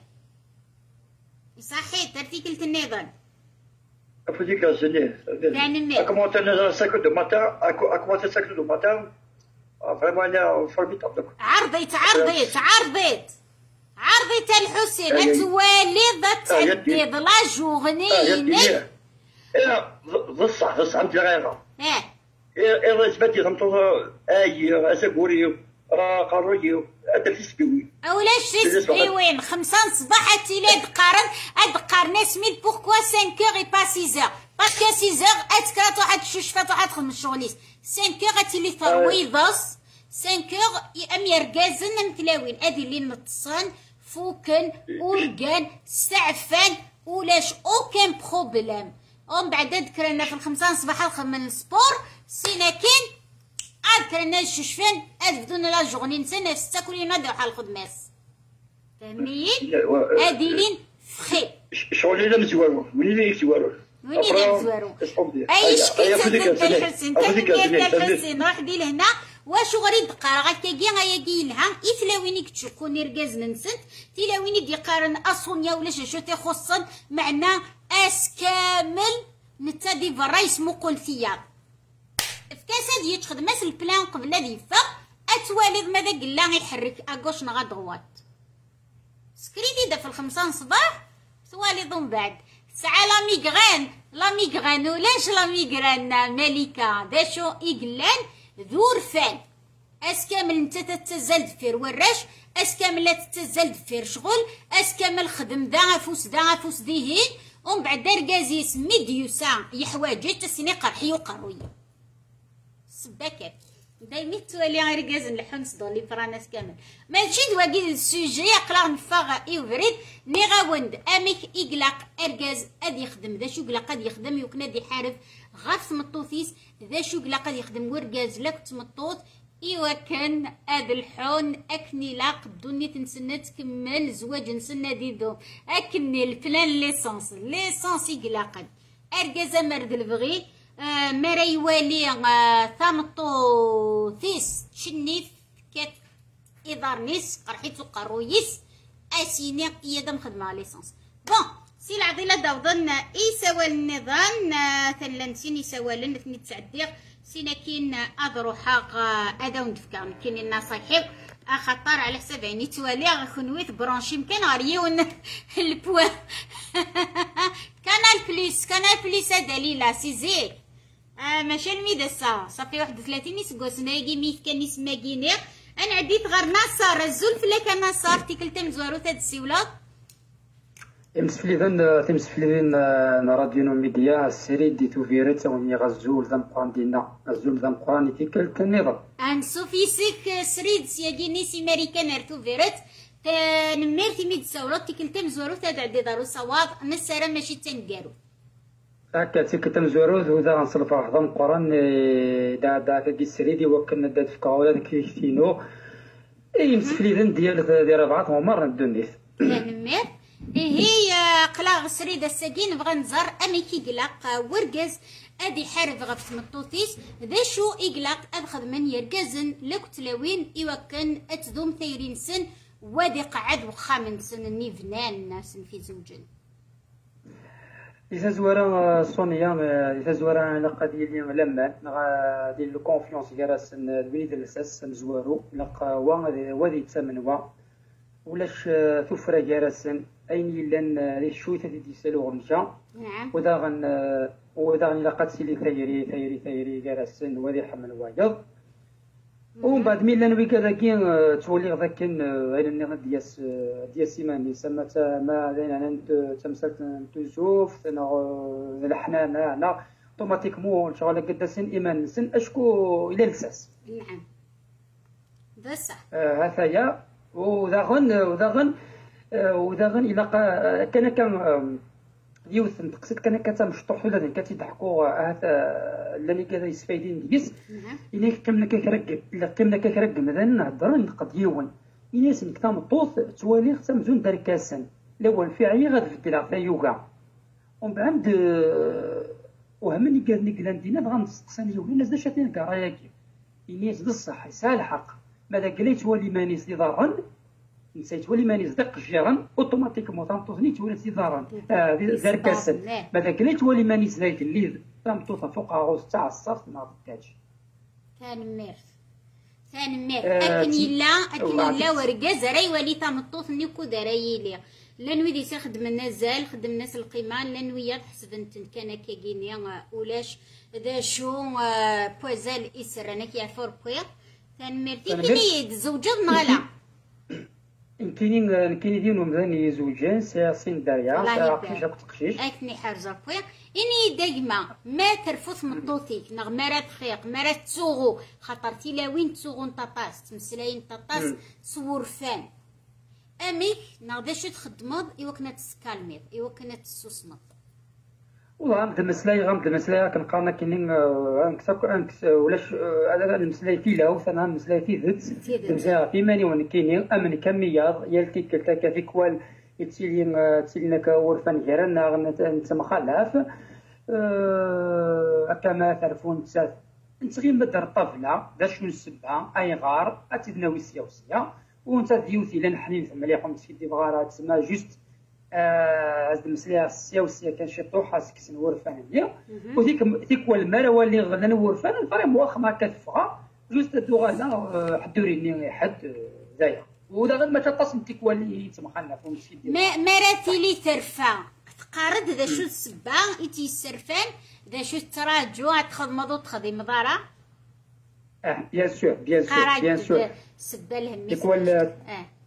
صحيح ارتيكلت النظام faut dire que c'est à commenter les cinq du matin à commencer cinq du matin vraiment il est formidable عرضيت عرضيت عرضيت عرضيت الحسين اتوالي تعدي لا جورني ايه بصح بصح عندي غيره اه ايه سبتي غمطوا اي اسكوري راه قروي هذا في سبيوي اولاش في سبيوين خمسة صباح تيلي دقارن ادقار ناس ميل بوركوا cinq heures et pas six heures باسكو six heures اتكرات واحد الشوشفات واحد خدم الشغليس cinq heures اتيلي ثرويضس cinq heures ام يرقازن متلاوين ادي اللي نتصن فوكن اورغان سعفان ولاش اوكان بروبليم ومن بعد ذكرنا في الخمسة صباح الخدم من السبور سيناكين ذكرنا الشوشفان ادفدونا لا جورني نسى ستة كل نادو على الخدماس فهمنيين هادي لين فخي شغل لا مزوارو وين اللي يزوارو وين اللي مزوارو اي شكي تبدا الحسين تبدا الحسين راح دي لهنا واشو غريب قرا غاكاكي غاياكي لها يتلاويني كتشكوني ركاز ننسنت تلاويني دي قارن اصونيا ولا شو تيخصن معنا اس كامل نتا دي فرايس مقلثيه فكاسد يتخدم ماس البلان قبل الذي فا اتوالد ماذا قلا يحرك اكوش نغا دوات سكريتي دا في الخمسة صباح توالد من بعد ساعة لا ميغران لا ميغران ولاش لا ميغران ملكة دا شو إقلان ذور فان اس كامل نتا تتزال دفير وراش اس كامل تتزل دفير شغل اس كامل خدم ذا افوس ذا افوس ديهين ومن بعد دركازي سمي ديوسا يحواجي تسني قرحي وقروي سباكات دايما توالي غير كاز نلحو نصدو لي فراناس كامل ماشي دواكي السوجي يقلا نفاغ ايوفريد ني غاوند اميك اقلاق اركاز ادي يخدم ذا شو قلاق ادي يخدم يوكنا دي حارف غاف تمطوطيس ذا شو قلاق ادي يخدم وركاز لاك تمطوط ايوا كان اد الحون اكني لاق بدوني تنسنى تكمل زواج نسنى ديدو اكني البلان ليسونس ليسونس يقلاقد اركاز مرد البغي آه مرا يوالي آه ثامطو ثيس تشنيف كات إدارنيس قرحيتو قرويس أسيني يدم خدمة ليسانس بون سي العضلة داوضن إيساوال النظام آه ثلنسين إيساوالن ثني تعديق سينا كين أضرو حاق أداون دفكان كين النصايحيب أخطر على حساب عيني توالي غخنويت برانشي مكان غريون البوا كانال بليس كانال بليس دليلة سي زيك آه ماشي الميدا سا صافي واحد وثلاثين يسقوس ناقي ميت كان يسمى كينير انا عديت غير نصار الزول فلا كان نصار تيكلت مزوارو تاد السيولات تمسفليذن تمسفليذن راديو ميديا السيري ديتو فيريت وني غزول ذا مقران دينا غزول ذا مقران تيكلت النظام ان سوفيسيك سريد سياجيني سي ماريكان ارتو فيريت نميرتي ميد ساولات تيكلت مزوارو تاد عدي دارو صواب نسارا ماشي تنقارو هكا تيكلت مزوروث وذا غنصرف واحد مقران دا دا كي السريدي وكنا دا تفكاولا كيفتينو اي مسفليذن ديال ديال ربعات عمر الدنيس نمير هي قلاغ السريدة الساكين بغا نزار امي كيقلاق ورقز ادي حارف غف مطوطيس ذا شو يقلاق ادخذ من يركزن لكتلاوين ايوكن اتذوم ثيرين سن وادي قعد وخامن سن النيفنان ناس في زوجن إذا زوارا صونيا إذا زوارا على قضية اليوم لما ديال الكونفيونس كراس البنيد الأساس نزوارو لقى وا وادي تسمن وا ولاش ثفرة كراسن أين يلان لي شوية دي ديسالو غنجا نعم ودا غن ودا غن لقات سيلي ثيري ثيري ثيري كراسن وادي حمل وايض ومن بعد مين لان ويكا ذاكي تولي ذاك عين دياس دياس سيماني سما ما لان تمثلت تشوف انا الحنان انا اوتوماتيكمون شغل قداسين ايمان سن اشكو الى الساس نعم بصح هذايا وذاغن وذاغن وذاغن الى كان كان يوث نتقصد كان كتمشطوح ولا كتضحكوا هذا اللي كذا يستفيدين ديس إني قمنا كيكرق قمنا كيكرق مثلا نهضر نقد يوم إني سنك تمطوط توالي تمزون دركاسن الأول في عي غتبدل في يوغا ومن بعد وهمني قال نقلان دينا بغا نستقسم يوم الناس دا شاتين كراياكي إني زد الصح يسال الحق ماذا قليت ولي مانيس دي ضرن نسيت ولي ماني صدق جيران اوتوماتيكمون تنطوطني تولي سي ضرن دركاسن ماذا قليت ولي ماني زايد اللي تنطوطا فوق عروس تاع الصرف ما ضداش كان ميرث كان ميرث اكني لا اكني لا ورقاز راي ولي تمطوطني كو دراي لي لانوي دي خدم النزال خدم الناس القيمان لانوي تحسب انت كان كيغيني ولاش ذا شو بوزال اسر انا كي فور بوير كان ميرث كني زوجنا لا كاينين كاينين ديالو مثلا زوجين سين داريا قشيش تقشيش اكني حرزه بويا اني دايما ما ترفث مطوطيك نغ مرات خيق مرات تسوغو خاطرتي لا وين تسوغو نطاطاس تمسلاين طاطاس صورفان اميك نغ دا شو تخدمض ايوا كنا تسكالميض ايوا كنا تسوسمض والله غنبدا مسلاي غنبدا مسلاي كنقارنا كاينين غنكتب ولاش هذا المسلاي فيلا وثنا مسلاي في ذات مزيا في ماني وين كاينين امن كمياض يالتي كلتا في كوال يتسيلين تسيلنا كورفان جيران نتما خلاف كما تعرفون تساف انت غير مدر الطفله دا شنو السبعه اي غار اتدنا ويسيا وسيا وانت ديوثي لان حنين مليح ومسكين بغاره تسمى جوست هاد المسليه السياسيه كان شي طوحه سكسن ورفان ليا وديك ديك والمره اللي غدا ورفان فريم واخ ما كتفغا جوست دوغالا حدوريني حد زايا ودا غير ما تتصل ديك واللي تمخنا في المسجد ما مراتي لي ترفع تقارد ذا شو السبا ايتي السرفان ذا شو تراجو تاخذ مضو تاخذي مضاره اه بيان سور بيان سور بيان سور سبا الهمي ديك وال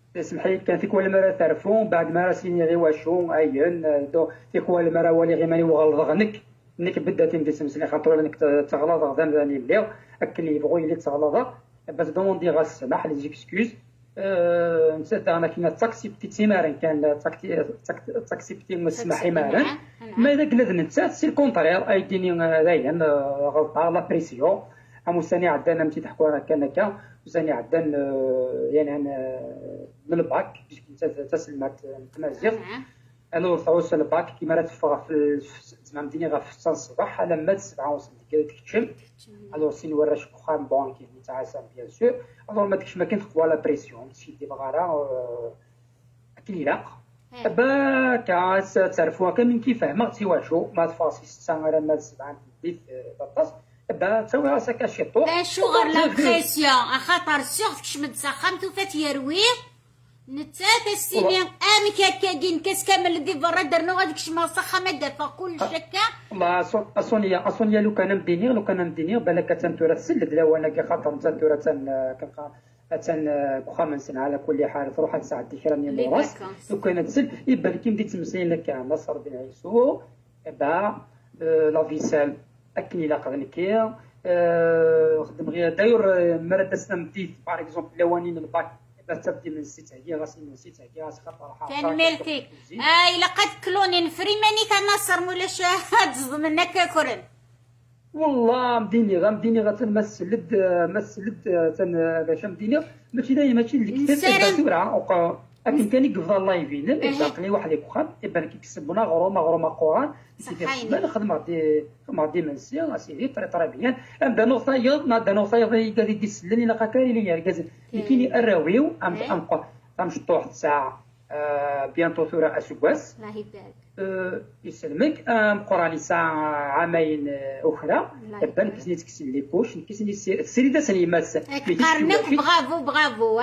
اسمح لي كان فيك ولا مرة تعرفون بعد ما راسيني غير واشو اين دو فيك ولا مرة ولي غير ماني وغلظ نك نك بدات ندي سمسلي خاطر انك تغلظ ذان ذاني بليغ اكل اللي يبغوا اللي تغلظ بس دوموندي غا السماح لي زيكسكوز نسيت انا كاين تاكسيبتي تيمارن كان تاكسيبتي مسمح مارن ما اذا قلت نتسات سي الكونترير اي ديني داين غلطه لا بريسيون اموساني عندنا متي تحكوا راه كان هكا وثاني عندنا يعني انا من الباك باش تسلمات تمازيغ انا ورثوس الباك كيما راه تفرغ في زعما مديني غا في الصباح على ماد سبعة ونص ديك تكتشم الوغ سين وراش كوخام بون كي تاع سام بيان سور الوغ ما ديكش ما كاين تخوا لا بريسيون شي دي بغارا اكيد لا با كاس تعرفوا كامل كيف فهمت سي واشو ما تفاصي ستة على ماد سبعة ديك طاس با تسوي راسك شي طوح شو غير لا بريسيون خاطر سيغ كشمد سخمت وفات يرويه نتا تسيبيان امي كاكاكين كاس كامل دي برا درنا غاديك شما صخه ما دافا كل شكا ما اصونيا اصونيا لو كان مدينير لو كان مدينير بالك تنتورا تسلد لا وانا كي خاطر تنتورا تن كنبقى تن خمس على كل حال تروح تساعد ديك راني موراس لو كان تسل يبان كي بديت تمسين لك نصر بن عيسو با لا فيسال اكني لا قرنكير خدم غير داير مرة تسنا مديت باغ اكزومبل لوانين الباك تبدي من ستة هي راسي من ستة هي راس خطر حاجه كان ملكي اي لقد كلونين فريماني كان نصر مولا شهاد زض منك كورن والله مديني غا مديني غا تنمسلد مسلد تن باش مديني ماشي دايما ماشي اللي كثير بسرعه لكن كان يقفل الله يفينا باقي واحد يكون يبان كيكسبونا غروما غروما قران سيدي خدمه خدمه دي خدمه دي منسيه سيدي طري طري بيان ام نقطه يض ما نقطه يض قال يدي سلني لا كاري لي ركز لكن الراويو ام ام تمشطوح ساعه بيانتو ثورة اسواس الله يبارك يسلمك ام قراني ساعه عامين اخرى يبان كيسني تكسل لي كوش كيسني السيده سني ماس قارنك بغافو بغافو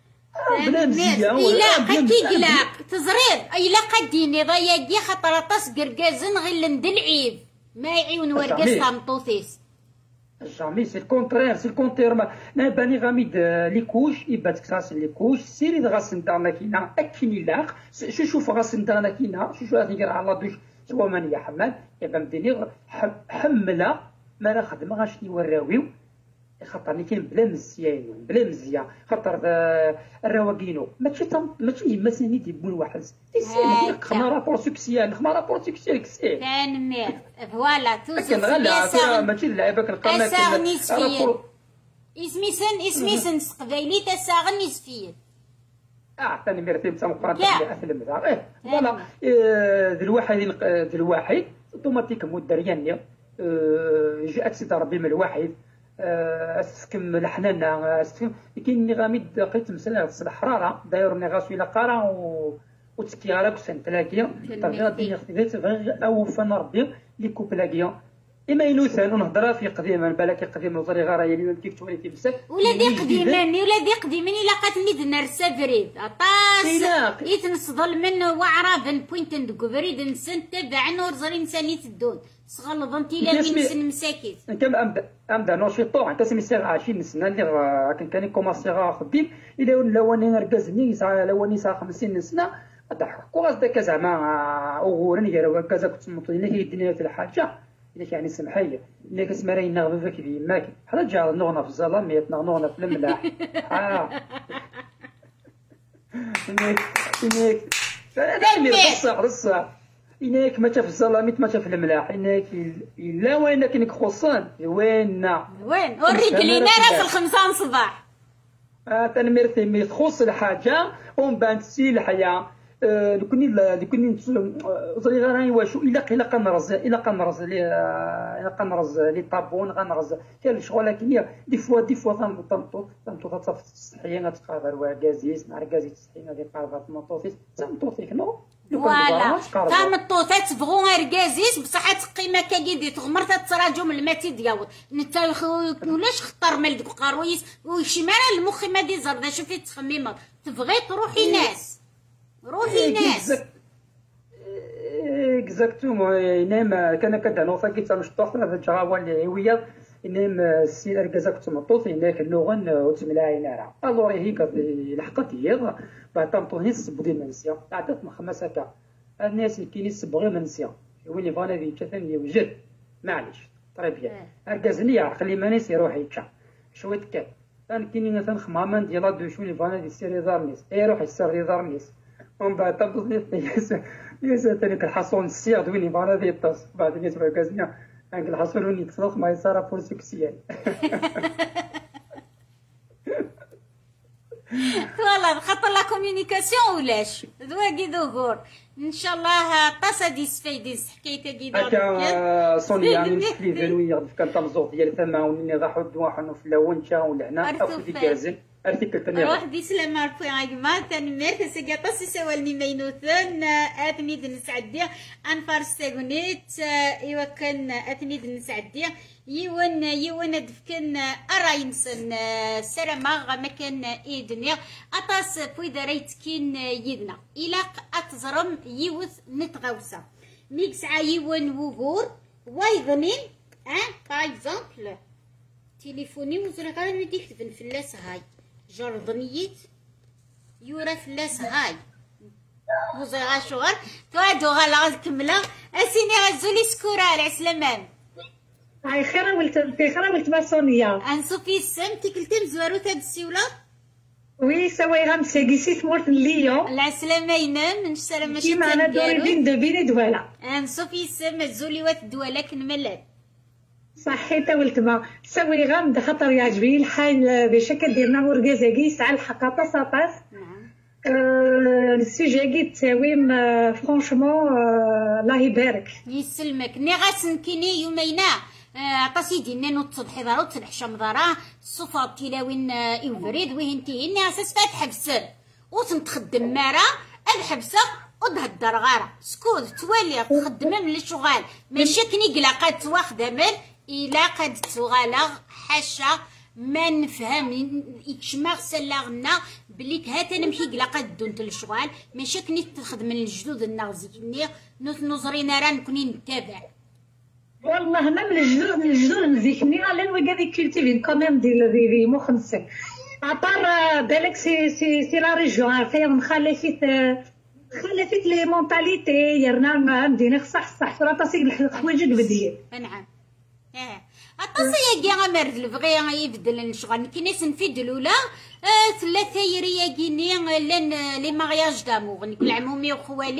بلا مزيه الا قد كيقلاق تزريب الا قديني ضيا دي خاطر طاس قرقازن غير ندلعيب ما يعيون ورقاز طامطوطيس جامي سي الكونترير سي الكونتير ما باني غاميد لي كوش يبات كساس لي كوش سيري غاسن دارنا كينا اكيني لاق شو شوف غاسن دارنا كينا شو شو هذيك على دوش سوا من يا حماد يبقى مديني حمله ما نخدم غاشني وراويو خاطر كاين بلا مزيان بلا مزيان خاطر الرواقينو ماشي ماشي يمسني تيبون واحد تيسالك خما رابور سوكسيال خما رابور سوكسيال كسير كان مير فوالا توزو كان غالا ماشي اللعيبه كنلقى تساغ نسفيا اسمي سن اسمي سن قبايلي تساغ نسفيا اه ثاني مرتين تاع مقارنه الافلام ذا ايه فوالا ذي الواحد ذي الواحد اوتوماتيك مودريان جاءت سيدي ربي من الواحد استفكم الحنانة استفكم كاين غاميد لقيت مسألة الحرارة داير نغاسو إلى قارة و وتسكيارك وسن تلاقيا طبيعة دي خديت غير أو فن ربي لي كوبلاقيا إما ينوثان ونهضرها في قديما بالك قديما وطري غارة يلي كيف تولي بزاف ولا دي قديماني ولا دي قديماني لقات نيد نرسا بريد طاس يتنصدل منه وعرابن بوينتن دكو بريد نسن تبع نور زرين سانيت الدون صغلظ انت لا من سن مساكيت كم امدا امدا نشيطو انت سمي سير عشرين سنه اللي كان كان كوماسي غا خديم الى لو اني ركزني ساعه لو اني ساعه خمسين سنه ضحك وقصدك زعما وغورني يا كذا كنت مطيني هي الدنيا في الحاجه اللي يعني سمحيه اللي كسمرين نغض فيك في ماك حنا جا نغنى في الظلام يتنا نغنى في الملاح اه انك انك دائما الصح الصح إنك ما تشوف الظلام ما تشوف الملاح إنك إلا وينك إنك خصان وين وين وريك لي نرى في الخمسان صباح آه تنمير ثمي تخص الحاجة ومن بعد تسيل الحياة لكني لكني زري غير واشو إلا إلا قنرز إلا قنرز إلا قنرز لي طابون غنرز كاين شغل لكن هي دي فوا دي فوا تنطط تنطط تصف الصحية تقادر وكازيس مع كازيس الصحية غادي قادر تنطط تنطط نو فوالا تام الطوطات تبغوا غير كازيس بصح تقيمه كاكيدي تغمر تتراجو من الماتي دياول نتا ولاش خطر مال دوك قرويس وشمال المخ ما دي زرده شوفي تخميمه تبغي تروحي ناس روحي ناس اكزاكتومون نعم كان كدانو فاكي تاع مشطوح هذا الجراوه اللي هويه إنهم السيد أركزاك تمطوط هناك اللغة وتملاعين راه ألوري هيك لحقت هي بعد تمطوط صبغي منسيا عدت مخمسة كا الناس اللي كاينين صبغي منسيا وين فانا ذي كثن يوجد معليش طري بيان أركزني يعرق لي مانيس يروح يتشا شوية كات كان كاينين مثلا خمامان ديال دو شوني فانا ذي سيري دارنيس يروح يسير لي دارنيس ومن بعد تمطوط يا يا تاني كالحصون السياد وين فانا ذي الطاس بعد نيت أركزني عند الحصول يتصلق ما يصير بورسكسيال والله خاطر لا كوميونيكاسيون ولاش ذواقي دوغور ان شاء الله طاسه ديس فايديس حكايته كي هكا صوني يعني مشكلي فالوي كان تمزوط ديال ثما وني ضحوا الدواحن في الاول تا ولا هنا او في كازن ارتيكل ثاني روح دي سلام عرفوا عقما ثاني ميرت سكاطا سوالني مينوثن اثني دنسعدي انفار ستاغونيت ايوا كان اثني دنسعدي يون يون دفكن اراينسن سرما ما كان ايدنيا اطاس بويدا ريتكين يدنا الى اتزرم يوث نتغوسا ميكس عيون وغور وايضنين اه باغ اكزومبل تليفوني وزرا غير نديك تبن فلاس هاي جردنيت يورا فلاس هاي وزرا شغل توادو غالا كملا اسيني غزولي سكورا على سلمان هاي خير ولت في خير ولت باسونيا انصوفي السم تكلتم زوارو تاد السيوله وي سواي غنمسى كيسيت مورت ليون لا سلامينا من السلامة ماشي كيما انا دوري بين دبيني دوالة انصوفي السم زولي وات الدواله كنملات صحيت ولت ما سوي غامض خاطر يعجبني الحال باش هكا ديرنا وركازاكي ساعه الحق طاس طاس نعم السوجي كي تساويم فرانشمون الله يبارك يسلمك ني غاسن كيني يومينا عطاسي دينا نوض تصبحي ضرا وتنحشم ضرا الصفا تلاوين يوفريد وهنتي اني اساس فات حبسن وتنتخدم مارا الحبسه وتهدر غارة سكوت توالي تخدم من الشغال ماشي كني قلا قد تواخدمن الى قد تغالا حاشا ما نفهم يكشما سلاغنا بلي هات انا مشي قلا قد دونت الشغال ماشي كني تخدم الجدود النغزي كني نظرينا راه نكوني نتابع والله انا من الجدود من الجدود نزيكني على وكادي كولتيفين كوميم ديال دي مخنسك عطار بالك سي سي سي لا ريجيون عارفه نخلي فيت خلي فيك لي مونطاليتي يرنا مدينه صح صح راه تاسيك الحوايج بديه نعم اه اطاسي يا غامر البغي يبدل الشغل كيناس نفيد الاولى ثلاثه يريا كيني لان لي مارياج دامور كل عمومي وخوالي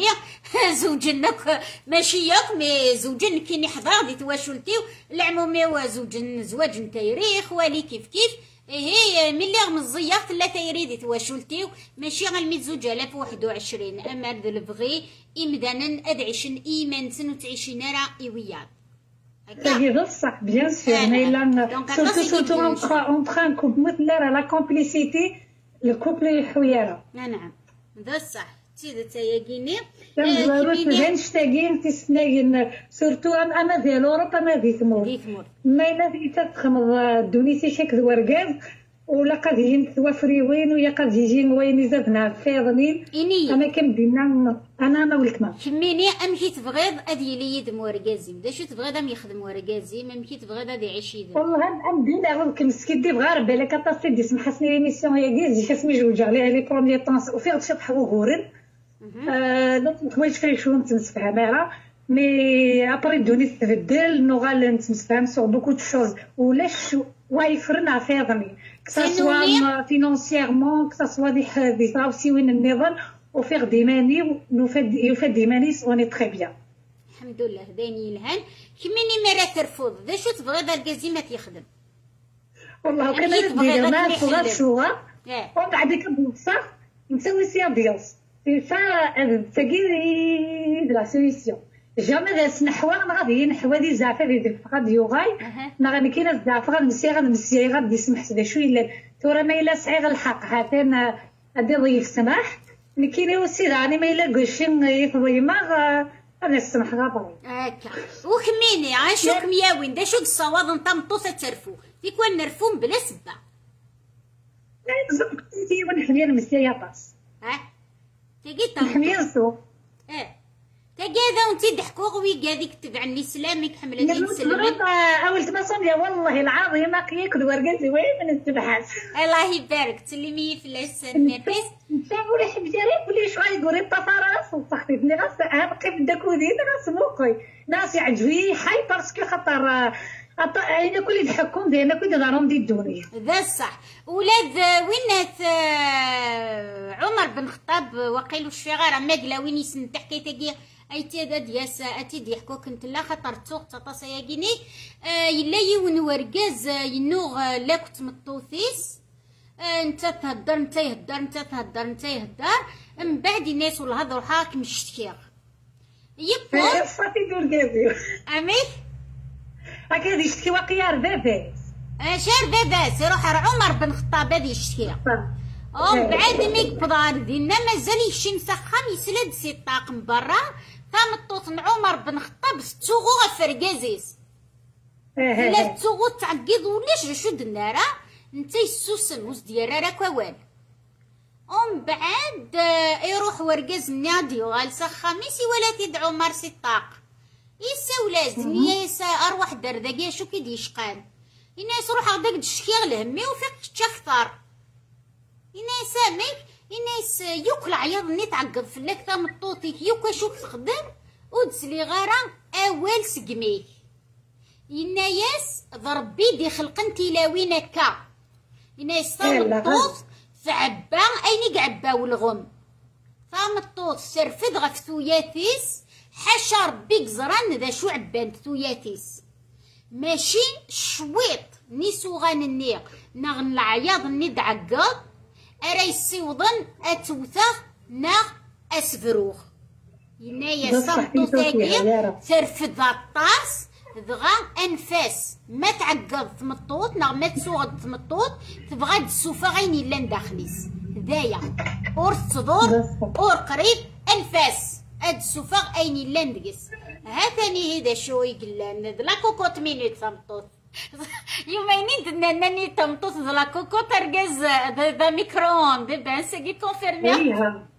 زوجنك ماشي ياك مي زوجن كيني حضر دي تواشلتيو العمومي وزوجن زواج نتايري خوالي كيف كيف هي ملي غمزيه ثلاثه يريد تواشلتيو ماشي غنميت زوج آلاف وواحد وعشرين اما ذا البغي امدانا ادعيشن ايمانسن وتعيشين راه ايويات هكا بصح بيان سور ميلا سورتو سورتو اونتر كوب مثلا راه لا كومبليسيتي الكوبل حويره نعم هذا الصح تيدا تاياكيني كيما نشتاقين تسناين سورتو انا ديال اوروبا ما في ثمور ما الا في تتخمض دونيتي شك ورقاز ولا قد يجي توفريوين ويا قد يجي وين زادنا فيضنين انا كنبينا انا ما ولت ما كميني امشي تبغيض ادي لي يدم ورقازي بدا شو تبغيض ام يخدم ورقازي ما مشي تبغيض ادي يعيش يدم والله ام بينا غير مسكين دي بغا ربي لك طاسي دي سمحتني ليميسيون يا كيز كاسمي جوج على لي بروميير طونس وفي شطح وغورن دونك حوايج فيه شو نتفاهم راه مي ابري دوني تبدل نوغال نتفاهم سور بوكو دو شوز ولا شو وايفرنا فيضني كسوا فينونسييرمون كسوا دي دي تراوسي وين النظام وفيغ ديماني وفاد يفاد ديماني سوني تري بيان الحمد لله داني الهان كميني مرا ترفض ذا شو تبغي ذا الكازي ما تيخدم والله كان ندير ما صغار صغار ومن بعد كنبصح نسوي سيا ديالس سي سا تاكي لا سوليسيون جامي غاس نحوا ما غادي نحوا دي زعفه دي غادي يوغاي ما غادي كاينه الزعفه غنمسي غنمسي غادي يسمح سدا شويه الا تورا ما الا صعيغ الحق هاتين ادي ضيف سماح مي كاينه وسي راني ما الا كلشي يفوي ما غادي نسمح غابري هكا وكميني عاشوك مياوين دا شو الصواد نطمطوسه ترفو فيك وين نرفون بلا سبه لا يزق تي ونحمي نمسي يا باس ها تيجي طمطوس نحمي نسو اه تقاذا وانتي ضحكوا وي قاعد يكتب عني سلامك حمله ديال سلمك. اول تما صونيا والله العظيم ما ياكل ورقاتي وين من التبحث. الله يبارك تسلمي في لسان نفس. انت ولا حب جاري ولا شويه يقولي الطفراس وصحتي بني غاس هبقي بدك ودي غاس موقي ناس يعجبني حي باسكو خاطر انا كل يضحكون ديما كل دارهم دي الدنيا. ذا الصح. ولاد وينات عمر بن الخطاب وقيل الشغار ما قلا وين يسن تحكي تاكي ايتي داد ياس اتي ديحكوك انت لا خاطر تسوق تطاس ياكيني آه يلا يون وركاز ينوغ لا كنت مطوثيس آه انت تهدر انت يهدر انت تهدر انت يهدر من بعد الناس والهضر حاكم الشتيغ يبقى صافي دور كازيو امي هكا يشتكي وقيار باباس شار باباس يروح عمر بن الخطاب هذا يشتكي ومن بعد ميك بدار دينا مازال يشي مسخم يسلد سي الطاقم برا فمطوط عمر بن الخطاب ستوغو غفركازيس لا تسوغو تعقيد ولاش شو دنارا نتا يسوسن وز ديال راك ووال ومن بعد يروح وركاز نادي وغال سخاميسي ولا تدعو عمر سي الطاق يسا ولازم يسا ارواح درداقيا شو كي ديشقان الناس روح هداك الشكيغ لهمي وفيك تشخطر الناس ميك الناس يوك العياض ني تعقد فلاك تا مطوطيك يوك شوك تخدم ودسلي غارة اول سقميك الناس ضربي دي خلقن تلاوين هكا الناس تا مطوط فعبا اينيك عبا والغم تا مطوط سرفد غف ثوياتيس حاشا ربي قزران ذا شو عبان ثوياتيس ماشي شويط ني سوغان النيق نغن العياض ني دعقض ارا يسيوضن اتوثا نا اسفروخ ينايا صمتو تاكي ترفد الطاس دغا انفاس ما تعقض ثمطوط نا ما تسوغد ثمطوط تبغى تسوفا غين الا نداخليس دايا اور تصدور اور قريب انفاس اد سوفا اين الا ندقس ها ثاني هذا شو يقلان لا كوكوت مينوت ثمطوط يومين دنا ناني تمطوط لا كوكوت ترقز ذا ميكرون دابا ساكي كونفيرمي ايها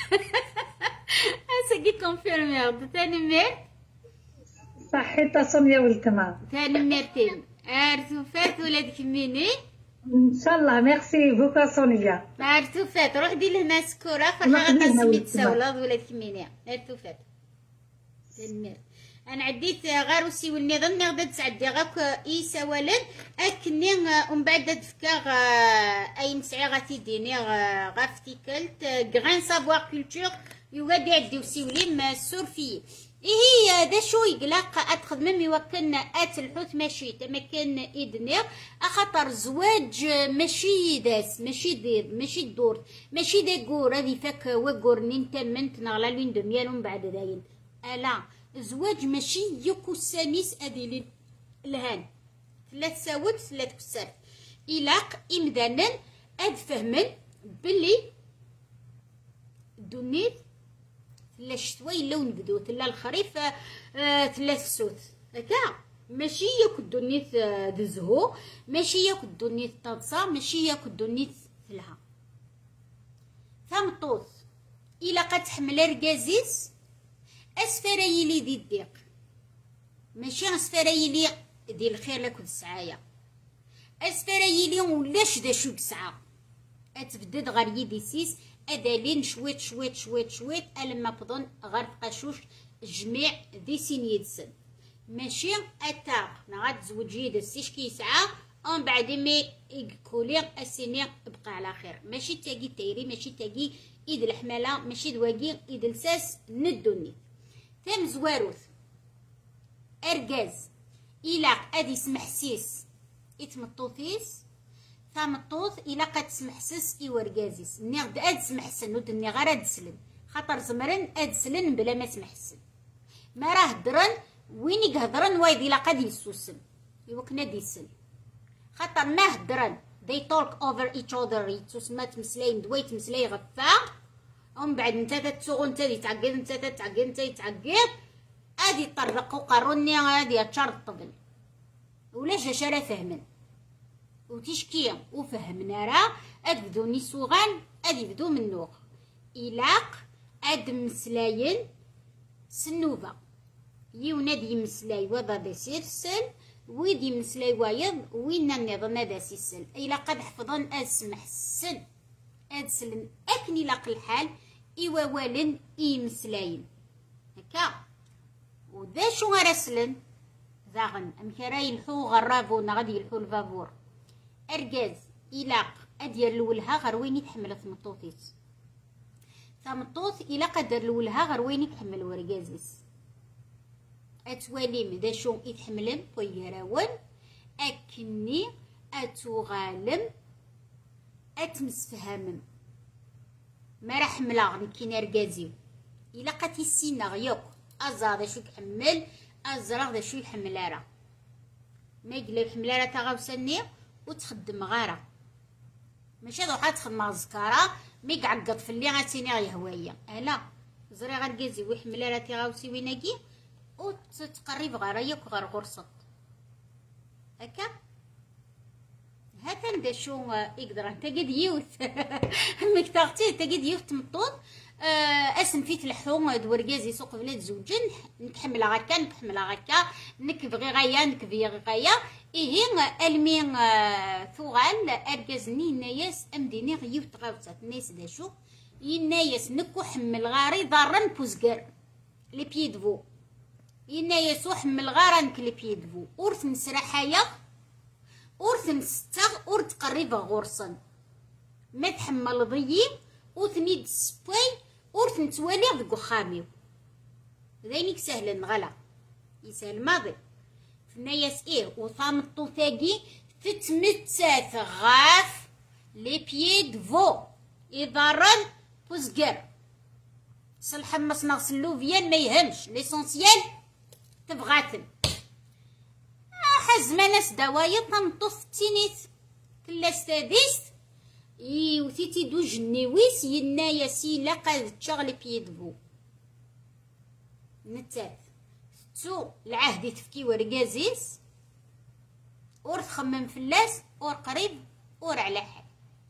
ساكي كونفيرمي ثاني مير صحيت صوميا ولتما ثاني ميرتين ارتوفات ولادك ميني ان شاء الله ميرسي بوكا صونيا ارتوفات روح دير لهنا سكوره فرحه غتسمي تساولاد ولادك ميني ارتوفات ثاني مير انا عديت غير وسي والنظام غدا تعدي غاك ايسا ولد اكني ومن بعد دفكا اي نسعي غتيديني غافتيكلت غران سافوار كولتور يوغاد يعدي وسي وليم سورفي هي دا شو يقلق اتخذ ممي وكنا ات الحوت ماشي تمكن ايدني اخطر زواج ماشي داس ماشي دير ماشي دور ماشي داكور هذي فاك وكور نينتمنت نغلا لين دميان ومن بعد داين الا زواج ماشي يوكو ساميس ادي الهان ثلاث ساوت ثلاث كسر إلاق إمدانا أد فهمن بلي دونيت ثلا شتوي لون بدو ثلا الخريف آه ثلاث سوت هكا ماشي ياك دونيت آه دزهو ماشي ياك دونيت تاطسا ماشي ياك دونيت ثلها ثمطوط إلا قد تحمل ركازيس اسفرايلي دي الضيق ماشي اسفرايلي دي الخير لك السعايه اسفرايلي ولاش دا شو بسعه اتبدد غير يدي سيس ادالين شويت شويت شويت شويت الما بضن غير قشوش جميع دي سين يدسن ماشي اتا نغاد زوجي دا سيش كي يسعى ومن بعد مي يكولي السنين بقى على خير ماشي تاقي تايري ماشي تاقي ايد الحماله ماشي دواقي ايد لساس ندوني ثم زواروث ارجاز الى ادي سمحسيس اتمطوثيس ثمطوث الى قد سمحسس اي ورجازيس نغد اد سمحسن ودني غير ادسلن خاطر زمرن ادسلن بلا ما سمحسن ما راه درن وين يهضرن وايد الى قد يسوسن يوكنا ديسن خاطر ما هدرن they talk over each other يتسمى تمسلاي دوي تمسلاي غفا ومن بعد نتا تتسوغ نتا يتعقد نتا تتعقد نتا يتعقد ادي طرقوا قاروني غادي تشرط الطبل ولا جاش راه فهمن وتشكيه وفهمنا راه اد بدو نيسوغان ادي بدو من نوغ إلاق اد مسلاين سنوبة يوناد يمسلاي وضا دا سيرسل ويد يمسلاي وايض وين النظام دا سيسل إلا قد حفظن أسمح السن أدسلن أكني لاق الحال إوا والن إيمسلاين هكا وذا شو غرسلن ذاغن أم كراي الحو غرافون غادي يلحو الفافور أرجاز إلاق أدير لولها غير وين يتحمل ثمطوطيت ثمطوط إلا قدر لولها غير وين يتحمل ورقازيس أتواليم ذا شو يتحملن طيراون أكني أتوغالم أتمسفهمم ما راح ملاغ كي رقازيو إلا قاتي السينا غيوك أزرع ذا شو يحمل أزرع ذا شو يحمل راه ما يقول يحمل راه تغاوسني وتخدم غارة ماشي روحها تخدم زكارة مي يقعد في اللي غاتيني غير هواية ألا زري غير كازي ويحمل راه تغاوسي ويناكي وتتقرب غارة ياك غير غرصت هكا هذا دا شو يقدر انت قد يوث امك تاغتي انت قد يوث تمطوط اسم فيت الحوم دوركازي سوق بلاد زوجن نتحمل هكا نتحمل هكا نكبغي غايا نكبي غايا ايه المين ثوغال اركازني ناياس امديني غيوث تغاوصات الناس دا شو يناياس نكو حمل غاري ضارن بوزكر لي بيي دفو يناياس وحمل غارنك لي بيي دفو ورث نسرحايا ورثن ستة ورث قريبة غورصن ما تحمل ضيي وثنيد سبوي ورث نتوالي ذكو خاميو ذينيك سهل نغلا يسهل ماضي ثناياس ايه وثامطو ثاقي تتمتات غاف لي بيي دفو إضارن بوزقر صلح مصنع سلوفيان ما يهمش ليسونسيال تبغاتن حزم ناس دوايا تنطف تينيت كلا ستاديست يوثيتي دو جنيويس ينايا سي لقا تشغل بيدفو نتات تو العهد تفكي ورقازيس اور تخمم فلاس اور قريب اور على حال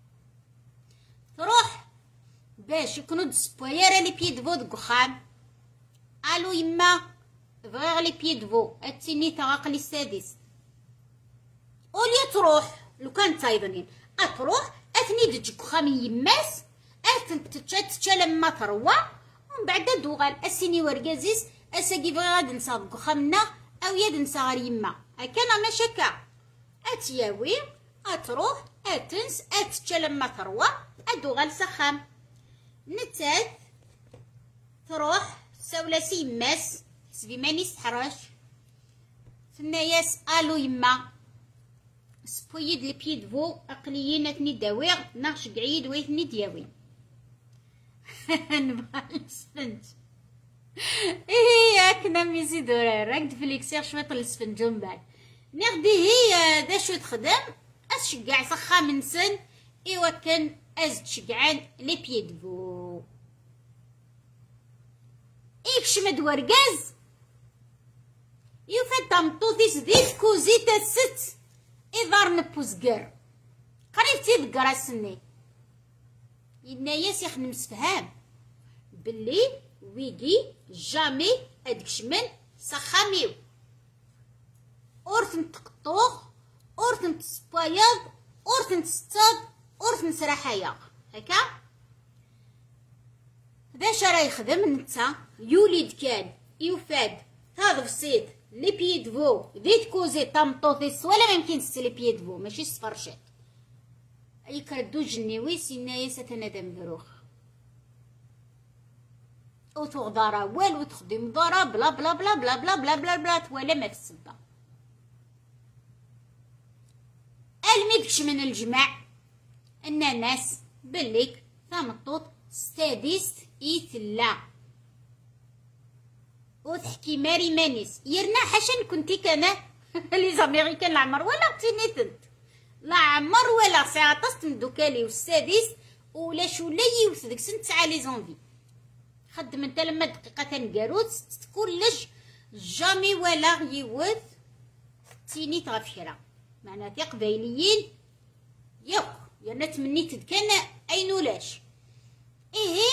تروح باش يكونوا دسبويرا لي بيدفو دك خام الو يما بغيغ لي بيدفو اتيني تغاقلي السادس اولي تروح لو كان تايضنين اتروح اثني دجك خامي يماس اثن تتشال ما تروى ومن بعد دوغال اسيني ورقازيس اساقي غاد نصادق خامنا او يد نصغر يما هكانا ما شكا اتياوي اتروح اتنس اتشال ما تروى ادوغال سخام نتات تروح سولاسي يماس سبي ماني استحراش ثناياس الو يما سبويد لي بيدفو اقليين اثني داويغ ناقش قعيد ويثني دياوي نبغى السفنج ايه ياكنا ميزي دورا راك فليكسير شويط السفنج من بعد نغدي هي دا شو تخدم اس شقاع سخا من سن ايوا كان از تشقعان لي بيدفو ايكش مدور غاز يوفا تمطوطيس ديت كوزيتا ست إذار نبوزقر قريب تيذكر السني يناياس يخدم سفهام بلي ويجي جامي هاديك شمن سخاميو أورثن تقطوغ أورثن تسبايض أورثن تستاد أورثن سراحايا هكا ذا شرا يخدم نتا يوليد كان يوفاد هذا بسيط لي بيدفو ديت كوزي طمطوطيس ولا ما يمكن تستلي بيدفو ماشي صفرشات اي كردو جنيويس ينايا ستنادم دروخ او تغدارا والو تخدم دارا بلا بلا بلا بلا بلا بلا بلا بلا تولا ما في السبا الميكش من الجماع ان ناس بليك ثامطوط ستاديست ايثلا وتحكي ماري مانيس يرنا حاشا كنتي كان لي زاميريكان العمر ولا تينيتنت لا عمر ولا ساعه تندوكالي والسادس ولا شولا يوث ديك سنت تسعه لي زونفي خدم انت لما دقيقه تنقاروت كلش جامي ولا يوث تينيت غفيره معناتها قبايليين ياك يا تمنيت كان اينولاش ايه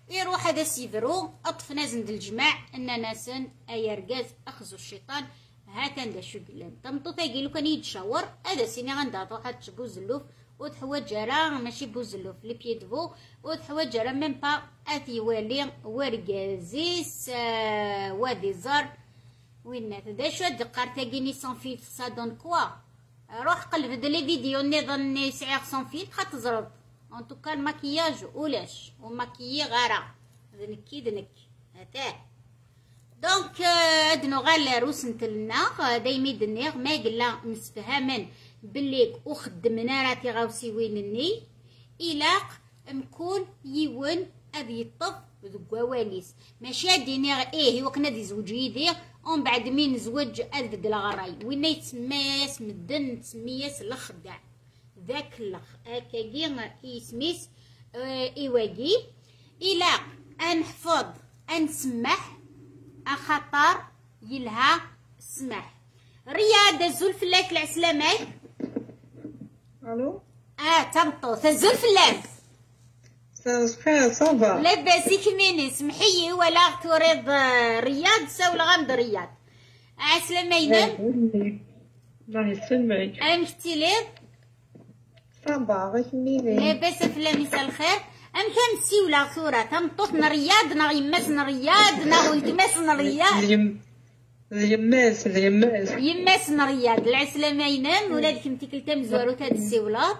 يروح هذا سيفرو اطف ناس ند الجماع ان ناسن اي رقاز اخذوا الشيطان هاكا ندا شو قلان تمطو تاقي لو كان يتشاور هذا سيني غندا طوحة تشبو زلوف وتحواج راه ماشي بوزلوف لي بيي دفو وتحواج راه ميم با اتي والي ورقازيس آه وادي زار وين دا شو دقار تاقيني سون فيل سا دون كوا روح قلب د لي فيديو نظن يسعي سون فيل خاطزرب ان توكا الماكياج ولاش وماكيي غارة هذا نكي دنك هاتاه دونك ادنو غال روس نتلنا دايمي دنيغ ما قلا نسفهمن بليك وخدمنا راتي غاوسي وينني إلاق مكون يون أبي يطف ذو واليس ماشي دينيغ إيه وكنا دي زوج يدير ومن بعد مين زوج أذد الغراي وين يتسميس مدن تسميس الخدع ذاك الخ أكاكي إسميس إيواجي إلاق أنحفظ أنسمح أخطر يلها سمح رياض الزول فلاك العسلامات الو اه تمطو تزول فلاك صافي صافا لاباس كميني سمحي ولا تريد رياض ساولا غامض رياض عسلامة ينام الله يسلمك ام كتيليب صافا غير كميني لاباس فلا مساء الخير ام كان سيولا صورة تمطوط رياض نا يماسن رياض نا ولتماسن رياض اليماس اليماس يماسن رياض العسلامة ينام ولادك انتي كلتا مزوارو تاد السيولات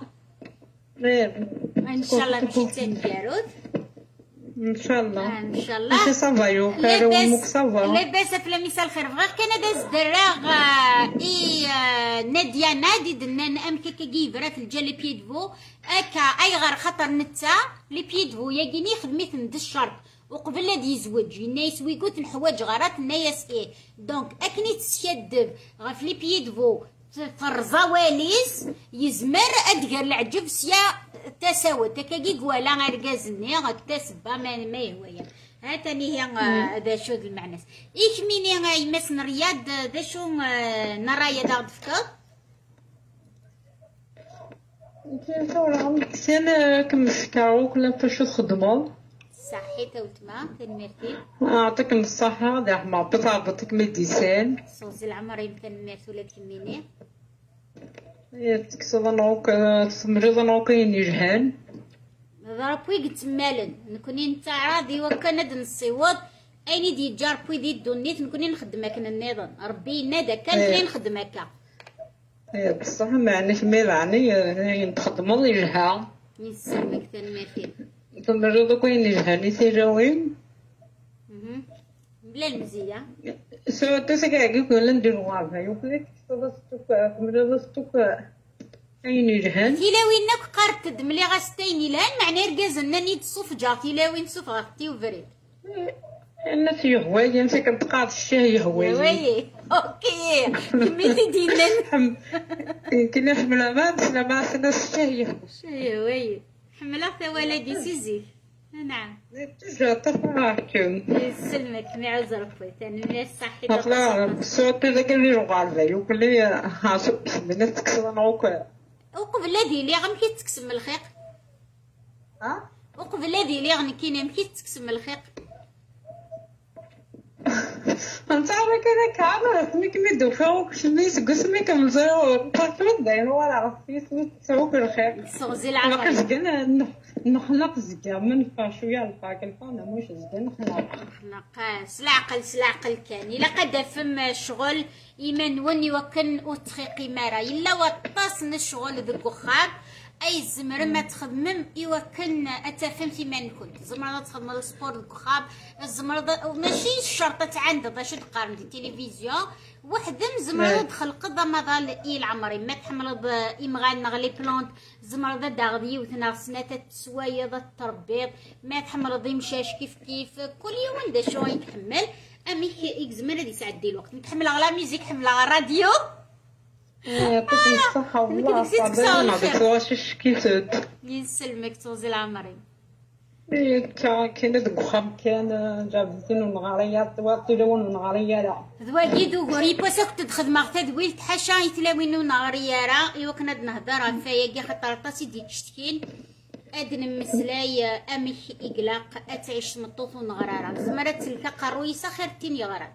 ان شاء الله ماشي تنجارود ان شاء الله ان شاء الله انت صافا يو خير وامك صافا لاباس فلا مساء الخير فغير كان داز دراغ اي ناديه نادي دنان ام كيكا كيفرا في الجا لي بيي دفو اكا اي غير خطر نتا لي بيي دفو ياكيني خدميت ند الشرط وقبل لا يزوج الناس ويقول الحوايج غارات الناس ايه دونك اكني تشدب غف لي بيي دفو فرزا واليس يزمر ادقر العجب سيا تساوت تكاكي قوالا غاركازني غتسبا ما ما هوايا هاتاني هي هذا شو المعنى ايش ميني يمسن رياض ذا شو نرايا داغ فكر انا كمسكاو كلا فاش تخدموا صحي توتما تنمرتي يعطيك الصحة ذا ما بطابتك ميديسان صوزي العمر يمكن مرت ولا كميني تكسب نوك تمرض نوك ينجهن ضرب ويق تمالن نكوني نتا راضي وكند نصيوض ايني دي جار بوي دي دونيت نكوني نخدمك النظام ربي نادا كان فين نخدمك بصح ما عندناش مال يعني نخدمو اللي جها يسلمك تنمرتي تمرض كوين ينجهن يسيراوين بلا المزية سو تسكاكي كل ندير غابها يوكلك تستوك تمرض ستوك أين يجهن تيلاوينك قارت ملي غاستيني لان معني ركازنا نيد صوف جا تيلاوين صوف غاختي وفريد الناس يهواي انت كتقاط الشاي يهواي وي اوكي كميتي ديالنا كنا حمله ما بسنا ما سنا الشاي يهواي وي حمله تا ولدي سيزي نعم تجا تفاحكم يسلمك معز ربي تنمي صحي لا صوت ذاك اللي غالبا يقول لي هاسو من تكسر نوك وقبل هذه اللي غنمشي تكسم الخيق ها وقبل هذه اللي غنكينا مشي تكسم الخيق انت عارف كذا كامل اسمك مدو فوق شميس قسمك مزور طاقت داير ولا عرفتي اسمك تسوق الخير صوزي العمر نقص قلنا نخلق زكا من فاشويا الفاكل فانا مش زكا نخلق نخلق سلعقل سلعقل كان الا قد فم الشغل ايمان وني وكن وتخيقي مرا الا وطاسن الشغل ذوك خاب اي زمر ما تخدمم ايوا كن اتفهم في من كنت زمر تخدم السبور الكخاب الزمر ماشي الشرطه عندها باش تقارن التلفزيون وحدم زمر دخل قضا مظل اي العمري ما تحمل امغان نغلي بلونت زمر ذا داغدي وثنا سنات التسوايه ذا التربيط ما تحمل ضي مشاش كيف كيف كل يوم دا شو يتحمل امي يزمر هذه ساعه ديال الوقت نتحمل على ميوزيك حمل على الراديو يعطيك الصحة والله صابرين ما بتواش كيسد يسلمك توزي العمري كان دك خام كان جابتين ونغاريات وطيلون ونغاريات ذواقي دوغوري باسك تدخل مغتا دويل تحاشا يتلاوين ونغاريارا ايوا كنا نهضر فيا كي خاطر طاسي دي تشتكين ادن مسلاي امك اقلاق اتعيش مطوط ونغرارة زمرت تلك قرويسة خير تين يغرى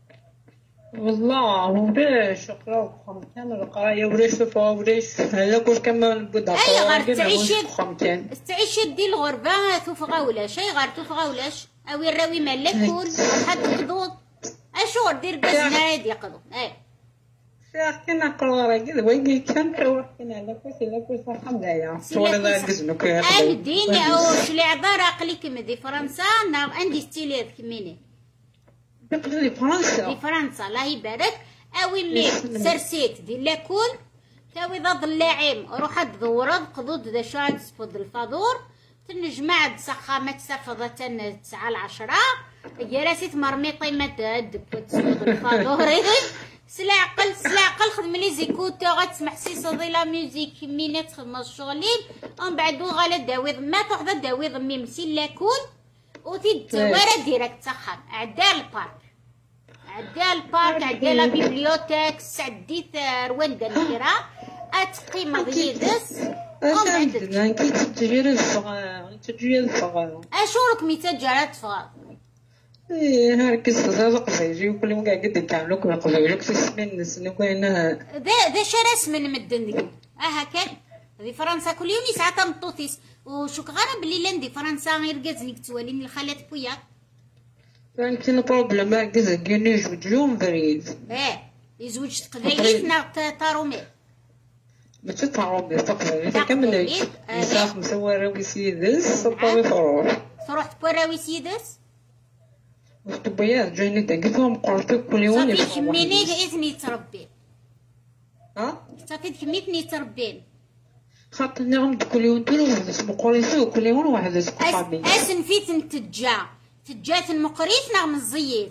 والله وباش قراو خمتين القراية وريش فوا وريش هذا كل كمان بدا اي غير تعيشي تعيشي دي الغربة توفغا ولاش اي غير توفغا ولاش او الراوي مالكون حد قضوض اشور دير بزنا يقضوا اي شيخ كنا قرارة كذا ويجي كم كروح كنا لكوس لكوس الحمد لله صور ذا جزنو كي اي ديني او شلي عبارة عقلي كم دي فرنسا نعم عندي ستيلي كميني دي فرنسا دي فرنسا لا يبارك اوي مي سرسيت دي لاكون تاوي ضد اللاعب روح تدورض قضود ذا شاد سفض الفادور تنجمع سخامة سفضة تسعة العشرة جراسيت مرميطي مدد تسفض الفادور سلاعقل سلاعقل خدم لي زيكوتو غتسمح سيسو ضي لا ميوزيك ميني تخدم الشغلين ومن بعدو غالا داوي ما تاخذ داوي ضمي مسيل لاكون وتدورا ديريكت سخام عدا البارك عدا البارك عدا لا بيبليوتيك سعديت رواندا الكرا اتقيم ضيدس عندنا كي تجير الفغا تجير الفغا اشورك مي تجارات فغا ايه هركز هذا قصيجي وكل يوم قاعد قد كاملو كل قصيجي في سمين سنو كاينه ذا ذا شرس من مدن اه هكا هذه فرنسا كل يوم ساعه مطوطيس وشوك غرب اللي لندي فرنسا غير كازنيك توالين الخالات بويا كان بروبليم ما كذا كاين جوج يوم بريد اه يزوج تقبايليت نا تارومي ماشي تارومي تقبايليت كامل يساق مسوى راوي سيدس صطاوي فروح فرحت بوراوي سيدس وطبيات جايني تاقفهم قرطي كل يوم صافي كميني إذني تربين ها؟ صافي كميتني تربين خاطر نعم كل يوم تلو واحد اسمه قريسي وكل يوم واحد اسمه قابي اسن فيت تجا تجات المقريف نعم الزيت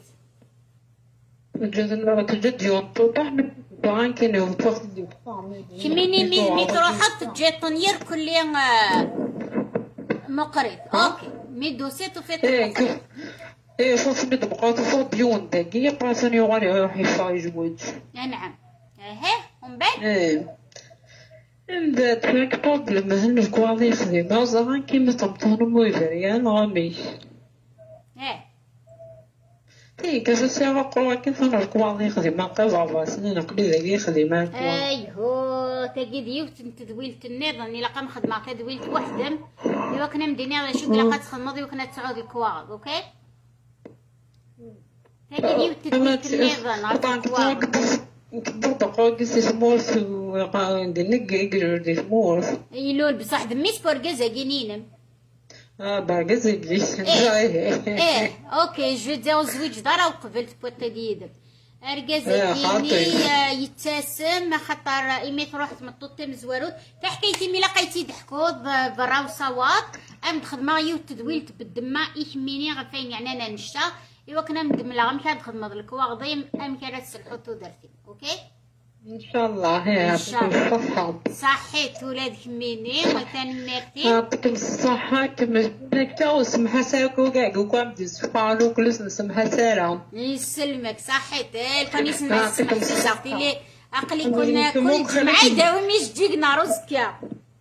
تجات تجات يوم توضح من بعان كان يوم توخذ كميني مي مي تروحت تجات طنير كل يوم مقريف اوكي مي دوسيتو فيت المقريف ايه شوف ندم قاطع صوت بيون دقيقة براسني وغالي يروح يفاي جوج نعم اهي ومن بعد ايه من بعد فيك بروبلم هن الكوالي خديمة زمان كيما تمطون مويفريان غاميش ايه ايه كذا ساعة قوة كيف انا الكوالي خديمة قبع سنين قليل ذي خديمة ايهو تجد يوت تدويلة النظام اللي لقى خدمة تدويلة وحدة اللي وكنا مدينة على شو لقات خدمة وكنا تعود الكوال اوكي تجدي وتدويلة النظام عرفت الكوال كبرت قاقس اسمورس وقاندنك يجرد اسمورس يلول بصح دميس بورجزا جنينم اه باقز يجيش ايه ايه اوكي جو دير زويج دارا وقبلت بوطي ديدم ارجزا جيني يتسم خاطر ايميت روحت مطوطي مزواروت تحكيتي مي لقيتي ضحكوط برا وصوات ام خدمه يو تدويلت بالدماء يهميني غفين يعني انا نشتا ايوا كنا مدملا غمشات خدمه دلك واغضيم ام كانت سلحوتو درتي اوكي ان شاء الله هي يعطيكم الصحة صحيت ولادك ميني وثاني ميرتي يعطيكم الصحة كما نكتا وسمحة ساكو كاع وكام ديسفالو كل سمحة سارة يسلمك صحيت كون يسمع سمحة ساعتي لي عقلي كنا كل جمعة داوم يجيك ناروسكا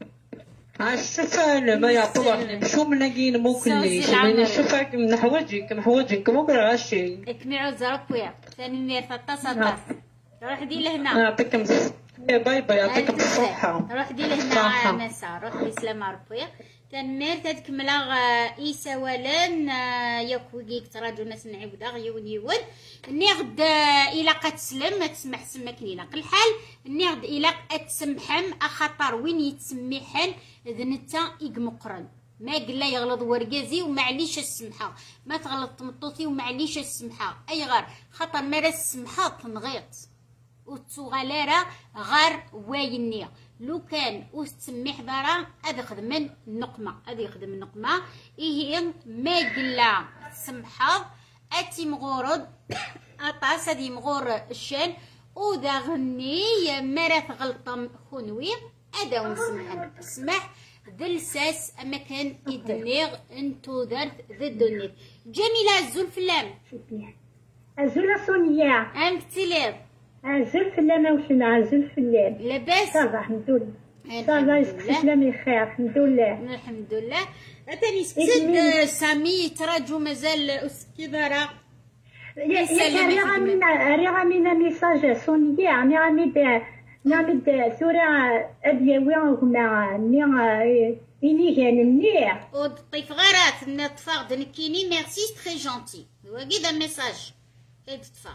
الشفا ما يعطوه شو ملاقين مو كليش من الشفا من حواجك من حواجك مو كراشي اكمعوا زرقويا ثاني ميرتا تصدق روح دي لهنا يعطيكم باي باي يعطيكم الصحة روح دي لهنا مسا روح دي سلام عرفويا تنمير تتكملا إيسا ولن يكويك تراجو ناس نعبدا غيون يون نيغد إلا قد تسلم ما تسمح سمك نيلا الحال نيغد إلا قد تسمحم أخطر وين يتسمحن ذنتا إيقمقرن ما قلا يغلط ورقازي ومعليش السمحة ما تغلط مطوطي ومعليش السمحة أي غير خطر مرس السمحة تنغيط وتسوغالارا غير واينيا لو كان وتسمي حضارة هذا يخدم النقمة هذا يخدم النقمة إيه ما قلا سمحة أتي مغورد أطاس هذي مغور الشان وذا غني مرات غلطة خنوي هذا ونسمح سمح ذلساس أما كان إدنيغ انتو درت ذا الدنيا جميلة الزول فلام الزول سونيا أم كتليب عزل فلامة وشنا عزل فلام لاباس صباح الحمد صافا يستسلم الخير الحمد لله. الحمد لله. ثاني سكسد سامي تراجو مازال أسكبرة. يا رغم رغم ميساج سونية يعني غامد غامد ثورة أديوي هما ني إني كان النير. وطيف غارات نطفاغ دنكيني ميرسي تري جونتي. هو كذا ميساج. تطفاغ.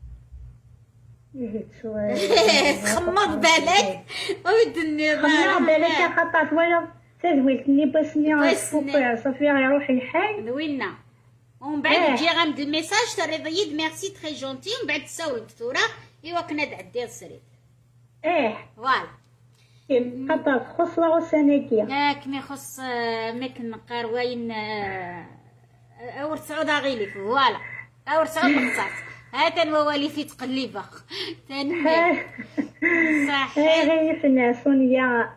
خمض بالك ودني خمض بالك خطات ولا تزويلتني بس ني صافي يروح الحال وينا ومن بعد تجي غامد الميساج تري ضيد ميرسي تري جونتي ومن بعد تساول الدكتوره ايوا كنا تعدي السرير اه فوالا خطات خص لا سناكيه اه كما يخص ماكن قاروين اور سعود غيلي فوالا اور سعود بخصات هاتا نوالي في تقليبه ثاني صحيح هي فينا سونيا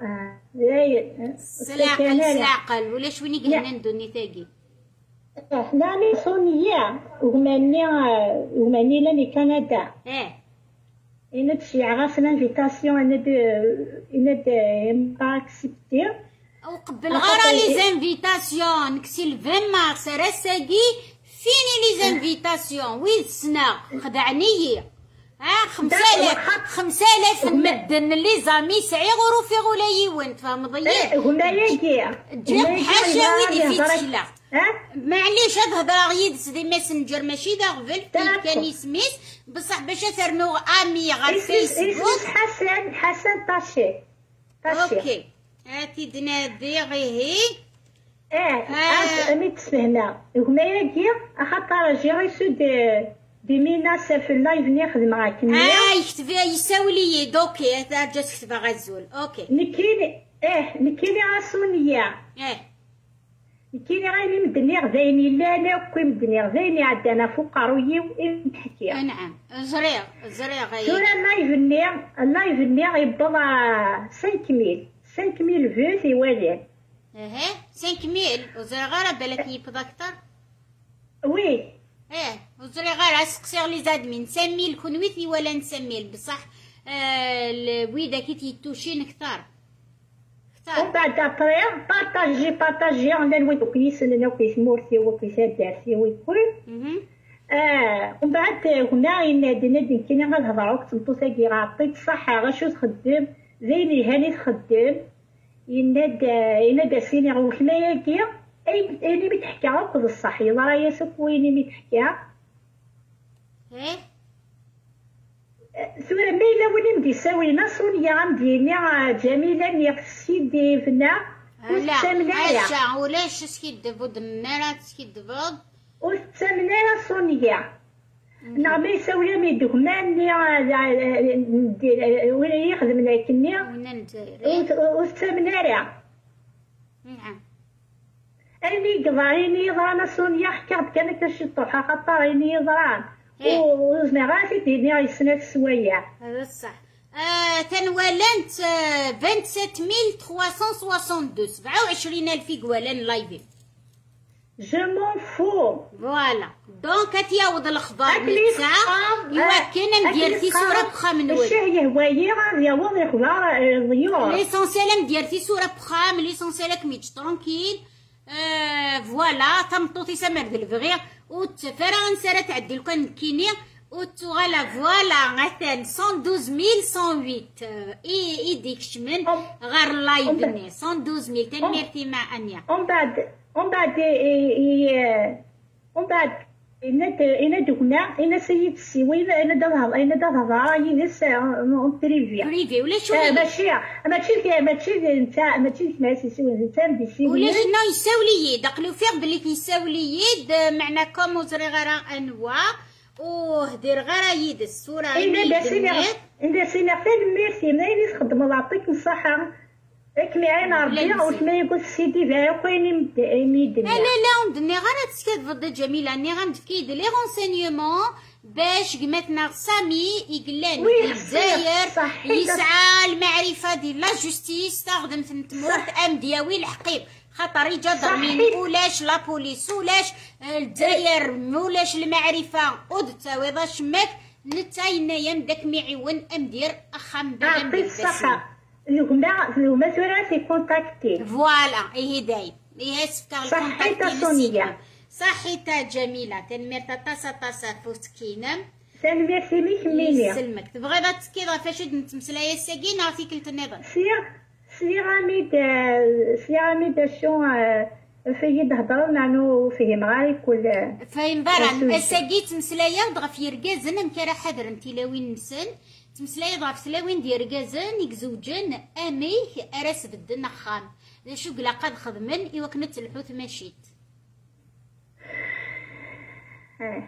سلاقل سلاقل ولا شويني قلنا ندوني تاقي لا لي سونيا وغماني وغماني لاني كندا اه إن تشي عغاس لانفيتاسيون إن دو إن دو ماكسبتي وقبل غارة لي زانفيتاسيون نكسي الفين مارس راساقي فيني لي زانفيتاسيون وين سنا خدعنية ها خمسة آلاف خمسة آلاف مدن لي زامي سعي غروفي غولاي وين تفهم ضيع هنايا جاب حاجة ويدي في تشلا معليش هاد هضرة يدس دي ماسنجر ماشي دا غفل كان يسميس بصح باش ترنو امي غير فيسبوك حسن حسن طاشي طاشي اوكي هاتي تنادي غي هي اه امي تسفهنا هنايا كي خاطر جي غيسو دي دي ميناس في اللايف نخدم معاك اه يكتب يساوي لي دوكي هذا جات كتبها غزول اوكي نكيني اه نكيني عصونية اه نكيني غير مدني غزايني لا لا وكي مدني غزايني عندنا فوق رويي ونحكي نعم زريغ زريغ غير سورة اللايف نيغ اللايف نيغ يبضع خمسة ميل خمسة ميل فيو في والين اها خمسة ميل وزريغ غير بالك يبضع اكثر وي اه وزري غير اسقسيغ لي زادمين سميل كونويثي ولا نسميل بصح آه ويدا كي تيتوشين كثار كثار ومن بعد ابري بارطاجي بارطاجي عندنا نويتو كيس لنا كيس مورثي وكيس دارسي ويكون اه ومن بعد هنا ينادي نادي كينا غنهضرو كتبطو ساكي غاطيك صح غاشو تخدم زيني هاني تخدم يناد يناد سيني غو حنايا كي اي اللي بتحكي عقد الصح يلا راهي سكويني بتحكي ايه سورة ميلا ولي مدي ساوينا سونيا غمديني جميلة نيقسي دي فنا والتمنايا عشا ولاش سكيد بود النارات سكيد بود والتمنايا سونيا نعم يساوي ميدو ماني ولا يخدم لكني والتمنايا نعم أني قضاني يضران سونيا حكات كان كشطوحة خطريني يضران وزنغاتي ديني غيسنات سوايع هذا صح تنولنت سبعة وعشرين ألف وثلاثمائة واثنين وستين سبعة وعشرين ألف قوالان لايفين جو مون فو فوالا دونك هتياوض الاخبار نتاع يمكن نديرتي صوره بخا من ول الشهيه هوايه غادي ياوض الاخبار ضيوع ليسونسيال نديرتي صوره بخا من ليسونسيال كميتش ترونكيل فوالا تمطوطي سمر دلفغير وتفرا نسرا تعدي لو كان كيني وتغلا فوالا مثلا مية واثناشر ألف مية وثمانية اي اي ديك شمن غير لايف ني مية واثناشر ألف تنميرتي مع انيا ومن بعد ومن بعد ومن بعد إن إن دونا إن سيد السوي إن دهر إن دهر ينس بريفيا بريفيا ولا شو ماشي ماشي ماشي نتاع ماشي ماشي سوي نتاع بيسي ولا شنو يساولي يد قلو فيغ بلي كيساولي يد معنا كوم وزري غير انواع وهدير غير يد الصوره إن داسينا إن داسينا فين ميرسي منين يخدم الله يعطيك الصحة اكمي عين ربي واش ما يقول سيدي فيها كاين ميدني لا لا لا ندني غير تسكت فضل جميله اني غنفكيد لي رونسينيومون باش قمتنا سامي يقلان الجزائر يسعى المعرفه ديال لا جوستيس تخدم في التمورت ام دياوي الحقيب خاطر يجا ضمين ولاش لا بوليس ولاش الجزائر ولاش المعرفه ودتا وضا شماك نتا ينايا داك ميعون ام دير اخام بلا بالصحه هما هما ثورة في كونتاكتي فوالا إيه دايم إيه سفكا صحيتا سونيا صحيتا جميلة تنميرتا طاسا طاسا فوسكينم تنميرتي ميك ميني يسلمك تبغي تسكيضا فاش نتمسلايا الساقين عطيك التنظر سير سيراميد سيراميد شو فيه تهضر معنو فيه مغاري كل فاين برا الساقي تمسلايا ودغا في ركازن مكرا حذر انتي لاوين نسن تمسلايا دغا في سلاوين ديال ركازن يكزوجن اميك اراس بدن خام شو قلا قد خدمن ايوا كنت الحوت ماشيت اه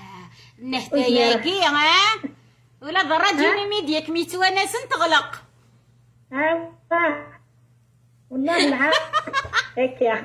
نهتاياكي ها ولا الراديو ميديا كميتوا ناس تغلق ها والله العظيم هكا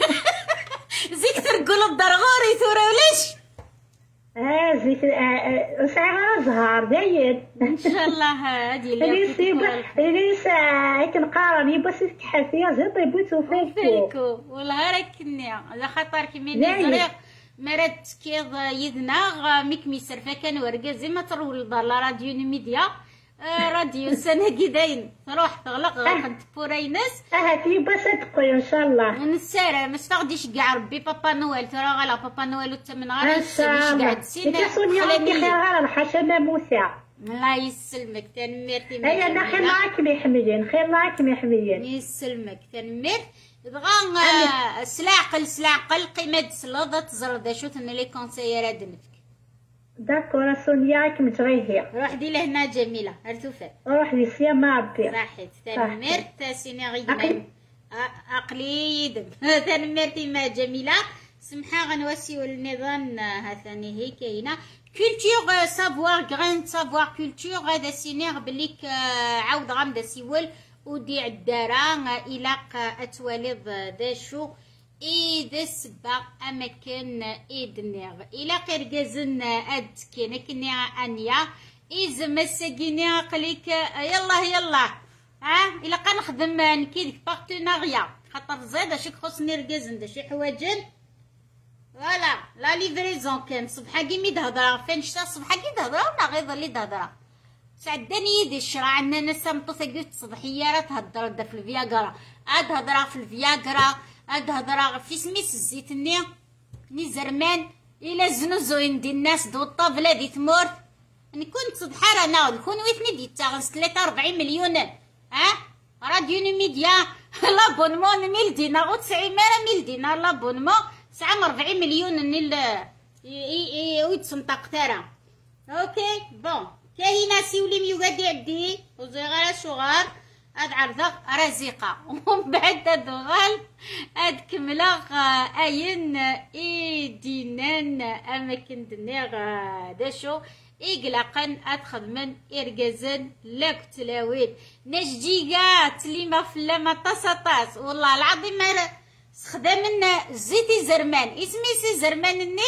زيك ترقل الضرغوري ثورة ولاش اه زيك ساعة زهر داير ان شاء الله هادي اللي ليس ليس هيك نقارن يبغى تكحل فيها زيت يبغى فيكو والله راك كنيا على خاطر كيما نزرق مرات كيض يدنا ميك ميسر فكان ورقه زي ما تروح للدار راديو ميديا راديو سنه كيداين تروح تغلق غنت بورينس اه تيبا صدقوا ان شاء الله نسارة ما تفقديش كاع ربي بابا نويل ترى غلا بابا نويل وتمن غير يسلمك قاعد سينا خليني خير غير الحشمه موسى الله يسلمك تنميرتي هيا انا خير معاكم يا حميدين خير معاكم يا حميدين يسلمك تنمير بغا سلاعقل سلاعقل قيمة سلطة تزرد شو ثنا لي كونسيير دنفك داكور سونيا كم تغيهي روح دي لهنا جميلة هرتوفا روح لي سيا ما عبي صحيت تنمير تاسيني غيدنا أقليد تنميرتي ما جميلة سمحة غنواسيو النظام هثاني هي كاينة كولتور سافوار غران سافوار كولتور هذا سينيغ بليك عاود غامدا سيول ودي عدارة إلاق أتواليض داشو إيد سبا أماكن إيد نيغ إلاق رقازن أد كينا كني أنيا إيز مساقيني قليك يلا يلا ها إلا قنخدم نكيدك بارتناريا خاطر زاد شك خصني رقازن داشي حواجن فوالا لا ليفريزون كان صبحا كيمي دهضرا فين شتا صبحا كي دهضرا ولا غير ظلي دهضرا سعداني يدي الشرع عندنا ناس مطوسه قلت صبحيه راه تهضر دا في الفياغرا اد هضره في الفياغرا اد هضره في سميس الزيت ني ني زرمان الا زنوزوين دي الناس دو الطابله دي تمورت اني كنت صبحه رانا نكون ويثني دي تاغن ثلاثة وأربعين مليون ها راديو ميديا لابونمون ميل دينار وتسعين ميل دينار لابونمون تسعة وأربعين مليون نيل اي ويت سنطق ترى اوكي بون كاينه سيولي ميوغادي عدي وزغال صغار اد عرضه رزيقه ومن بعد دغال اد كملا اين ايدينان اماكن دنيغ داشو إقلاقن أتخدمن إرجازن لك تلاويد نجديقات لما فلما طاسطاس والله العظيم ما خدمنا زيتي زرمان اسمي سي زرمان الني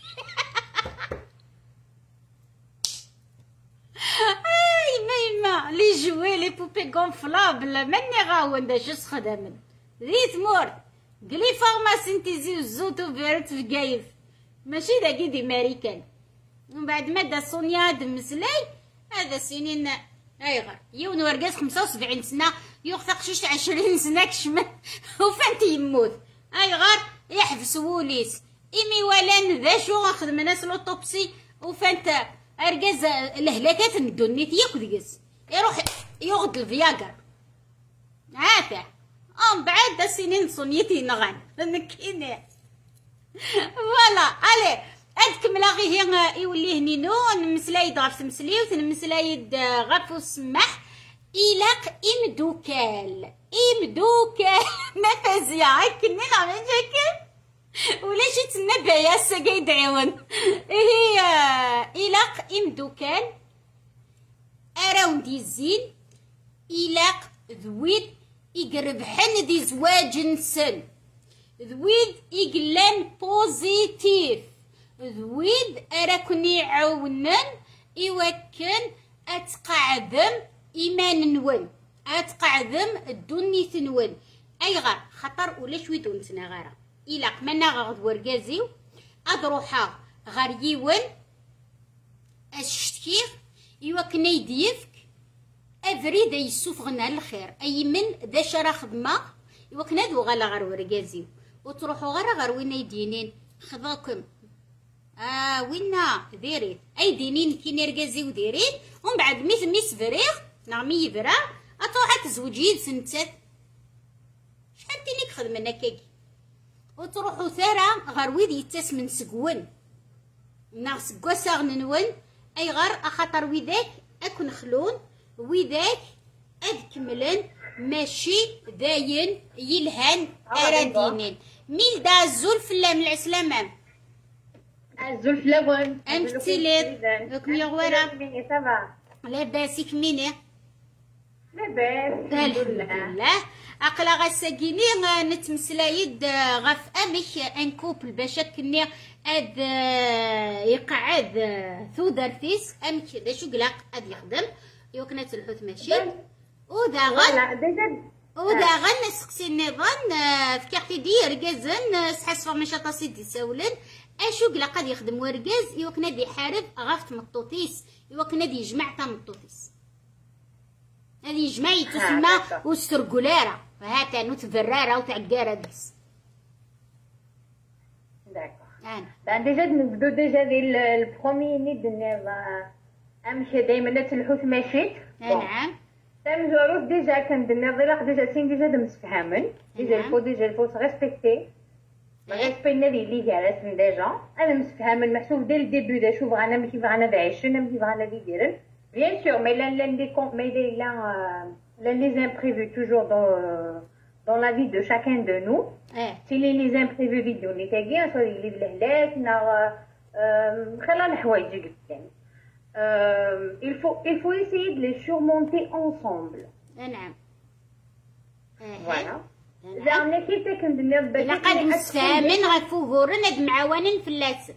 اي ميما لي جوي لي بوبي غونفلابل ماني غاون داش خدمن ريت مور قلي فارماسي نتيزي وزوتو فيرت في قايف ماشي داكي دي ماريكان ومن بعد ما دا سونيا دمسلاي هذا سنين ايغر يون ورقاس خمسة وسبعين سنة يوثق شيش عشرين سنة كشمل وفانت يموت ايغر يحبس وليس إمي ولان ذا شو غاخدم ناس لوطوبسي وفانت ارقاز الهلاكات ندوني تياك ديس يروح يغد الفياغر عافا ام بعد دا سنين سونيتي نغان نكيني فوالا الي أذكم لاغي هي يوليه نينو نمسلايد غاف تمسليوت نمسلايد غاف السماح إلاق إمدوكال إمدوكال نفازيا هكني نعمل جاكل ولاش يتنبع يا ساقايد عيون هي إلاق إمدوكال أراون دي الزين إلاق ذويد يقرب حن دي زواج نسن ذويد يقلان بوزيتيف ذويد أراكني عونن إوكن أتقعدم إيمان نون أتقعدم الدني ثنون أيغر خطر ولا شوي دونتنا غارة إلا قمنا غاض ورقازيو أدروحا غاريون أشتكيغ إوكن يديفك افريد يسوفغنا الخير اي من دا شرا خدمه يوك نادو غالا غير ورقازيو وتروحوا غير غير وين يدينين خذاكم اه وينا ديريت اي دينين كي نرقازيو ديريت ومن بعد ميس ميس فريغ نعمي يبرا اطوحك زوجين سنتات شحال تينيك خدمنا كاكي وتروحوا ثارا غير ويد يتاس من سقون ناغ سقوا ساغن نون اي غير اخاطر ويداك اكون خلون ويداك اد كملن ماشي داين يلهان ارادينين ميل دا الزلف لا من العسلامة الزلف لبن امتليت دوك ميغورا سافا لاباسك ميني لاباس الحمد لله اقلا غساكيني نتمسلايد غف امك ان كوبل باش كني اد يقعد ثودر فيس امك دا شو قلاق اد يخدم يوكنا تلحوت ماشي ودا غن ودا غن سقسي النظام في كارتي دير ركازن سحس فماشا طاسي دي ساولن اشو قلاق اد يخدم وركاز يوكنا دي حارب غفت مطوطيس يوكنا دي جمع تا مطوطيس هذه جمعي تسمى والسرقولارة هاتا نوت فرارة وتعقارة بس داكوغ بعد ديجا نبدو ديجا ديال البروميي نيد امشي دايما نتلحوت ماشيت نعم تم جوروس ديجا كندنا ضلاق ديجا سين ديجا دمسفهامن ديجا الفو ديجا الفو تغيسبكتي ريسبينا لي لي جالسين ديجا انا مسفهامن محسوب ديال الديبي دا شوف غانا ماشي بغانا بعيشنا ماشي بغانا اللي ديرن bien sûr mais l'un des comptes mais l'un des imprévus toujours dans dans la vie de chacun de nous si les les imprévus vidéo نتاعي soit اللي بالهلاك نا خلال الحوايج قدام il faut il faut essayer de les surmonter ensemble نعم voilà زعما كي تكندنا باش لقد مستامن غفوهورن هاد معاونين في اللاسن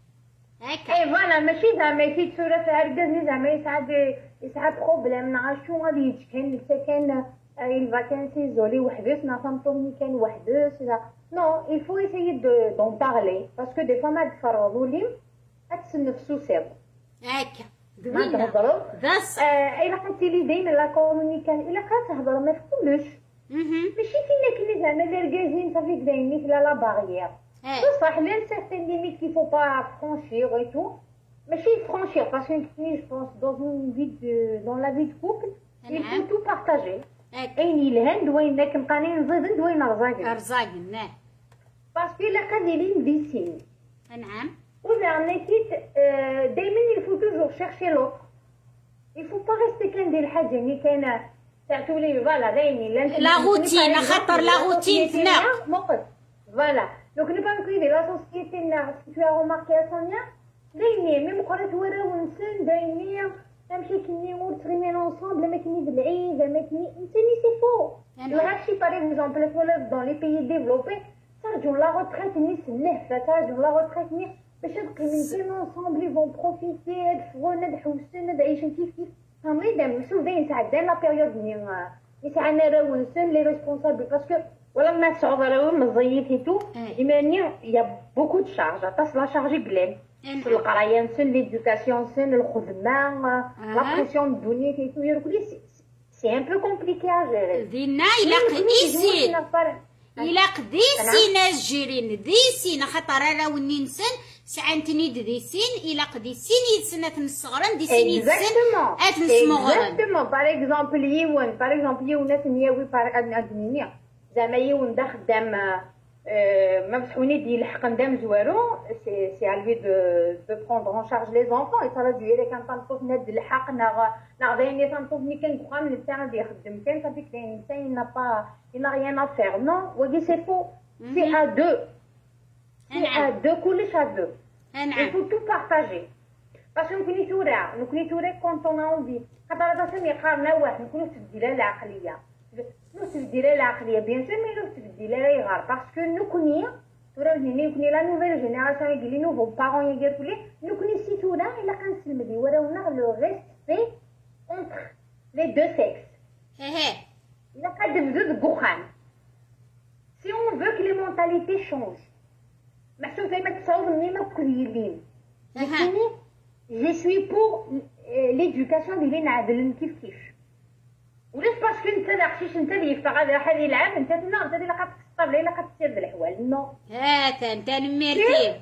هكا اي فوالا ماشي زعما كي تصورة فيها ركاز زعما يسعد يسعد بروبليم نا شو غادي يتكن حتى كان الفاكانسي زولي وحدوس نا فامطومي كان وحدوس نو il faut essayer de d'en parler parce que des fois ما تفرغوا لي تسنفسو سير هكا ما تهضروا بس الا قلتي لي دايما لا كومونيكاسيون الا قالت تهضر ما تقولش ماشي كيما كنا زعما الركازين صافي دايرين لا لا باغيير بصح il y a une certaine limite qu'il faut pas franchir et tout ماشي franchir parce que je pense dans une vie de dans la vie de couple il faut tout partager اين يلهن دوين كنبقاني نزيد دوين رزاقن رزاقن نعم باسكو الا قادرين فيسين نعم وزعما كيت دايما il faut toujours chercher l'autre il faut pas rester كندير الحاجه اللي كان تعتو لي فوالا دايما لا روتين خاطر لا روتين تناق موقف فوالا دونك ني با نكويدي لا سوسيتي نا تو ا روماركي سونيا دايما ميم قرات ورا ونسن دايما تمشي كني ورتريمين اونصومبل ما كني بالعيد ما كني نتني سي فو الغاشي باغ اكزومبل فولف دون لي بيي ديفلوبي ترجعوا لا روتريت ني سلف ترجعوا لا روتريت ني باش نبقي نتيم اونصومبل فون بروفيتي هاد نضحوسن هاد عيشن كيف كيف فهمي دايما شوف دايما ساعات دايما لا بيريود ني يسعنا راهو نسن لي ريسبونسابل باسكو ولا ما تصعب راهو مزيت ايتو ايماني يا بوكو دو شارج تصل لا شارجي بلان في القرايه نسن ليدوكاسيون نسن الخدمه لا بريسيون الدنيا كيتو يركلي سي ان بو كومبليكي ا جيري دينا الا قديسين الا قديسين الجيرين ديسين خاطر راهو ننسن سعنتني ديسين الا قديسين يتسنات الصغران ديسين يتسن ات نسمغران اكزاكتومون باغ اكزومبل يون باغ اكزومبل يونات نياوي باغ ادنيا زعما يون دا خدام ما مسحوني ديال الحق ندام زوارو سي سي على دو دو بروندر اون شارج لي زونفون يصرا ديالي كان تنطوف ناد الحق نا نا دايني تنطوف ملي كان بقى من الساعه ديال يخدم كان صافي كاين انسان نا با ينا ريان ا فير نو ودي سي فو سي ا دو سي ا دو كلش ا دو il faut tout partager باسكو نكوني تورا نكوني تورا كونط اون اونفي خاطر هذا سمي قارنا واحد نكونو تبديله العقليه نو تبديله العقليه بيان سور مي نو تبديله يغار باسكو نكوني تورا هنا نكوني لا نوفيل جينيراسيون يدير لي نوفو بارون يديروا لي نكوني سي تورا الا كنسلم لي وراونا لو ريسبي اونتر لي دو سيكس اها الا كتبدو دكوخان سي اون فو كو لي مونتاليتي شونج محسوب زي ما تصاوب مني ما كليين لكني جو سوي بور ليدوكاسيون ديالي نعدل كيف كيف ولاش باسكو انت لا خشيش انت اللي يفطر غادي راح يلعب انت تما انت اللي قاعد تطبل الا قاعد تسير الحوال نو ها انت نميرتي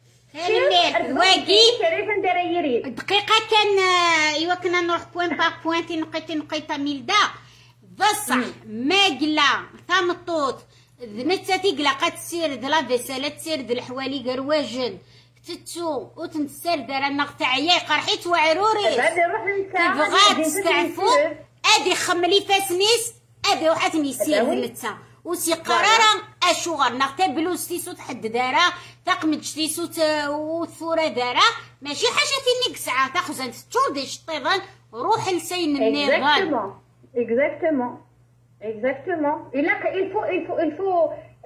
نميرتي واقي كيفاش ندير يريد دقيقه كان ايوا كنا نروح بوين باغ بوين تي نقيتي نقيطه ميلدا بصح ما قلا ثمطوط نتا تيقلا قد تسير د لا فيساله تسير د الحوالي قرواجن تتو وتنسر دار نغ عياي قرحيت وعروري غادي نروح نتا تبغى تستعفو ادي خملي فاسنيس ادي واحد يسير نتا وسي قراره اشوغر نغتا بلوز تيسو تحد دارا تقمج تيسو وثوره دارا ماشي حاجه تينيك ساعه تاخذ تشودي شطيضان روح لسين النظام exactement exactement et là il faut il faut il faut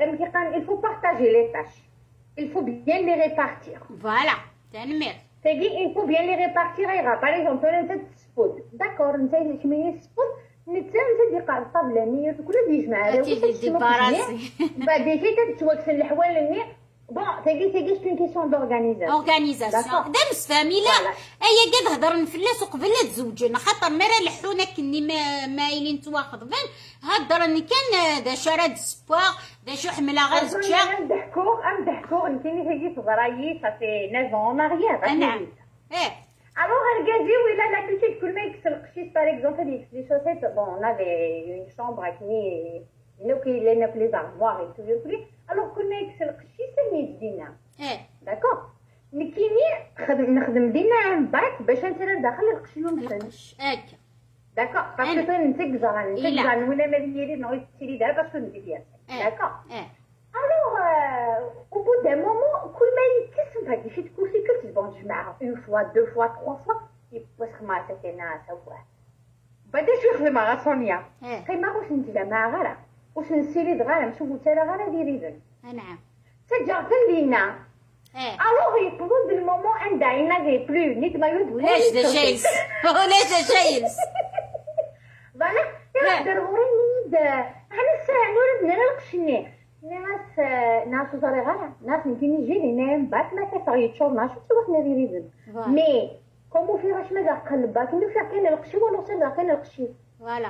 il faut partager les tâches il faut bien les répartir voilà تنمر تجي il faut bien les répartir par exemple انت تسبوت d'accord انت كمية تسبوت نتا انت دي قاعد الطابله نيه كل يجمع هذا دي باراسي بعد كي تتوقف الحوال النيه بون تجي تجي سون كيسيون دورغانيزاسيون اورغانيزاسيون دا مسفامي لا ايا قد هضر نفلاس وقبل لا تزوجنا خاطر مرا لحونا كني ما مايلين تواخذ بان هضرني كان دا شراد سبور دا شو حمله غير زكا نضحكو نضحكو انت اللي تجي تغرايي صافي تسعة ans arrière نعم ايه alors Argazi oui là l'habitude كل ما يكسر القشيش par exemple il les chaussettes bon on avait une chambre à qui nous qui les neuf les armoires et tout et tout alors كل ما يكسر القشيش اللي يدينا ايه داكور مي كيني نخدم دينا من بعد باش انت داخل القشي ومثلا هكا داكور باسكو نتكزر نتكزر ولا ما ديري نغير تشري دابا باسكو ندير فيها داكور alors au bout d'un moment كل ما يتكسر هكا شي تكون في كل بون تجمعها اون فوا دو فوا تخوا فوا واش خماسه كاينه سواه بعدا شو يخدم مع سونيا كاين ما واش ندير مع غير واش نسيري دغالا نشوفو حتى غير ديري ذن نعم تجا لينا الوغ يقولوا بالمومون عندها عينا دي بلو نيت ما يود ولاش دا جايز ولاش دا جايز فوالا يا ضروري نيد انا الساعه نور نرى القشني ناس ناس صغيره ناس يمكن يجي لنا من بعد ما كتعيط شهور ما شفتش واش ندير ذن مي كومو في واش ماذا قلبك انه فيها كاين القشي ولا صيدا كاين القشي فوالا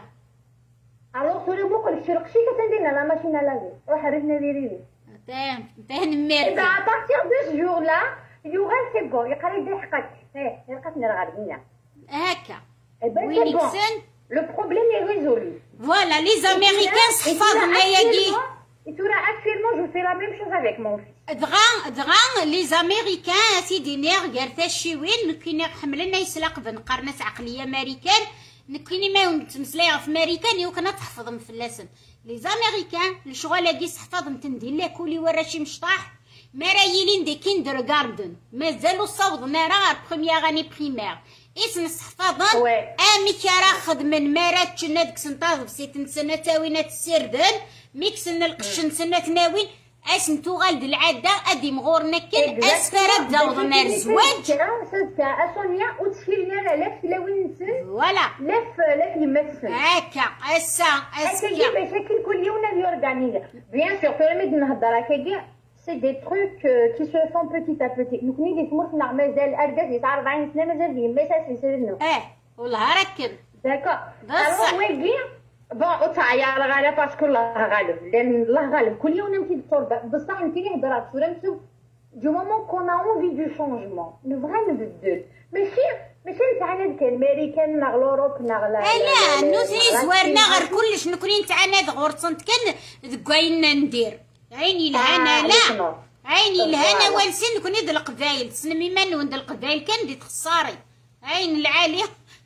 الوغ سوري بوكو القشي القشي كتندينا لا ماشين لافي روح ريتنا ديري تمام تمام ميرتي اذا à partir de ce jour là يوغال سي بون يقرا يدي حقك ايه لقاتنا الغربيه هكا وين يكسن لو بروبليم اي ريزولو فوالا لي زاميريكان صحفاضنا ياكي et tu actuellement je fais la même chose avec mon fils دغا دغا لي زاميريكان سيدي نير غير شيوين كاين حملنا يسلق بن قرنات عقليه امريكان كاين ما تمسلاي في امريكان يوكنا تحفظ مفلاسن لي زاميريكان الشغل كي تحفظ نتندير لا كولي ورا شي مشطاح ما رايلين دي كيندر غاردن مازالوا صوض نارا بروميير اني بريمير اسم صحفاضن امي كرا خدمن مرات كنا ديك سنطاض سيت سنه تاوينات السردن ميكسن القشن سنه تناوين اسم توغال د العاده ادي مغورنا كان اسفرد داوضنا الزواج صدقه اسونيا وتشيلنا لاف تلاوين نسن فوالا لاف لاف يمسن هكا اسا اسا هكا مشاكل كل يوم نورغانيزا بيان سور بيرميد نهضر هكاكي سي دي تروك كي سو فون بوتيت ا بوتيت نكوني دي تمرنا مازال الاركاز يتاع أربعين سنه مازال لي ميساج يسالنا اه والله ركب داكور الوغ ويجي بون وتعيا الله غالب باسكو الله غالب لان الله غالب كل يوم نمشي للتربه بصح انت اللي هضرات صوره نشوف دو مومون كون ا اونفي دو شونجمون نبغى نبدل ماشي ماشي نتاعنا ديك الامريكان ناغ لوروب ناغ لا لا نوزي زوارنا غير كلش نكوني نتاعنا غورصنت كان كاين ندير عيني الهنا لا عيني الهنا والسن نكوني د القبايل تسلمي من وند القبايل كان دي تخساري عين العاليه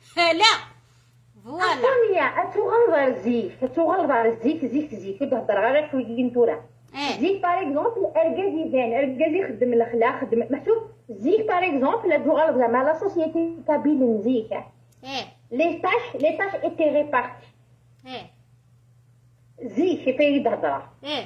لا فوالا سونيا اتوغلظ زيك اتوغلظ زيك زيك زيك تهضر غير شويه نتورا زيك باغ اكزومبل اركاز يبان اركاز يخدم الاخلاق خدم محسوب زيك باغ اكزومبل اتوغلظ مع لا سوسيتي كابيل زيك ايه لي تاش لي تاش ايتي ريبارتي ايه زيك كيفاش تهضر ايه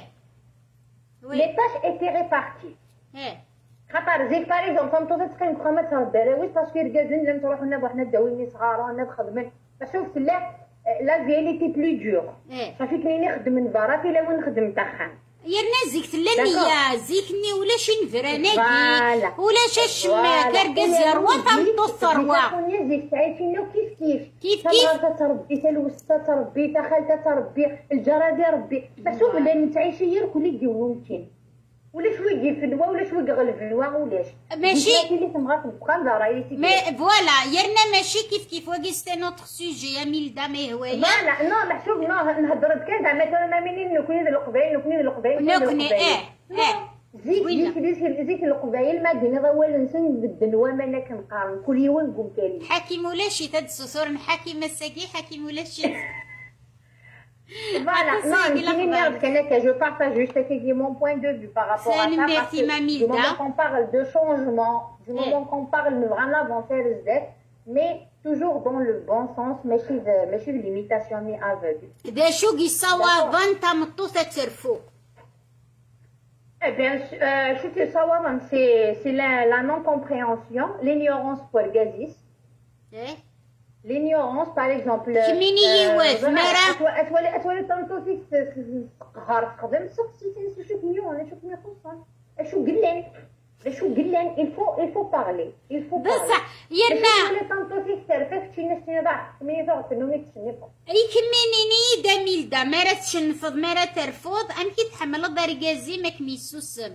لي تاش ايتي ريبارتي ايه خاطر زيك باغ اكزومبل تنوض تقيم خمس دراويش باسكو ركازين لم تروحوا لنا بوحنا داويني صغار وانا بخدمن شوف لا لا فياليتي بلو دور صافي كاين نخدم من برا في لا وين نخدم تخان يرنا زيك تلانية زيكني ولا شي نفراناكي ولا شي الشما كركز يروى تنطو الثروة زيك تعيشينو كيف كيف كيف كيف تا تربي تا الوسطى تربي تا خالتها تربي الجرادي ربي محسوب بلي تعيشي غير كل يديرو ممكن ولا شوي فلوى ولا شوي غلفلوى ولاش ماشي اللي تبغى تبقى دارا مي فوالا يرنا ماشي كيف كيف واكي سي نوتر سوجي يا ميلدا ما هوايا لا نو محسوب نو نهضر كان زعما مثلا منين نكوني القبايل نكوني القبايل نكوني اه اه زيك زيك زيك زيك القبايل ما دينا ضوال نسن بالدنوا ما انا كنقارن كل يوم نقوم كالي حكيم ولا شي تاد السوسور حكيم الساقي حكيم ولا شي Voilà, non, une merde, que je partage juste qui est mon point de vue par rapport à ça, parce que du moment qu'on parle de changement, du moment qu'on parle de vraiment avancer le Z, mais toujours dans le bon sens, mais chez l'imitation mais aveugle. ده شو قصوا فانتا مطوسة ترفو. Eh bien, euh, je te savoir, c'est c'est la, la non-compréhension, l'ignorance pour le gazis. Eh? L'ignorance, par exemple. كميني يواف مرا. أتولي أتولي تنطوسي تقهر تقدم سوق سيتين شوف ميو أنا شوف ميو خصان. شو قلن؟ شو قلن؟ il faut il faut parler. il faut parler. بصح يرنا. أتولي تنطوسي ترفك شي ناس تنضع مية ضغط إنهم يتشنفوا. أي كميني دا ميلدا مرا تشنفض مرا ترفض أم كي تحمل دارجازي ماك ميسوسم.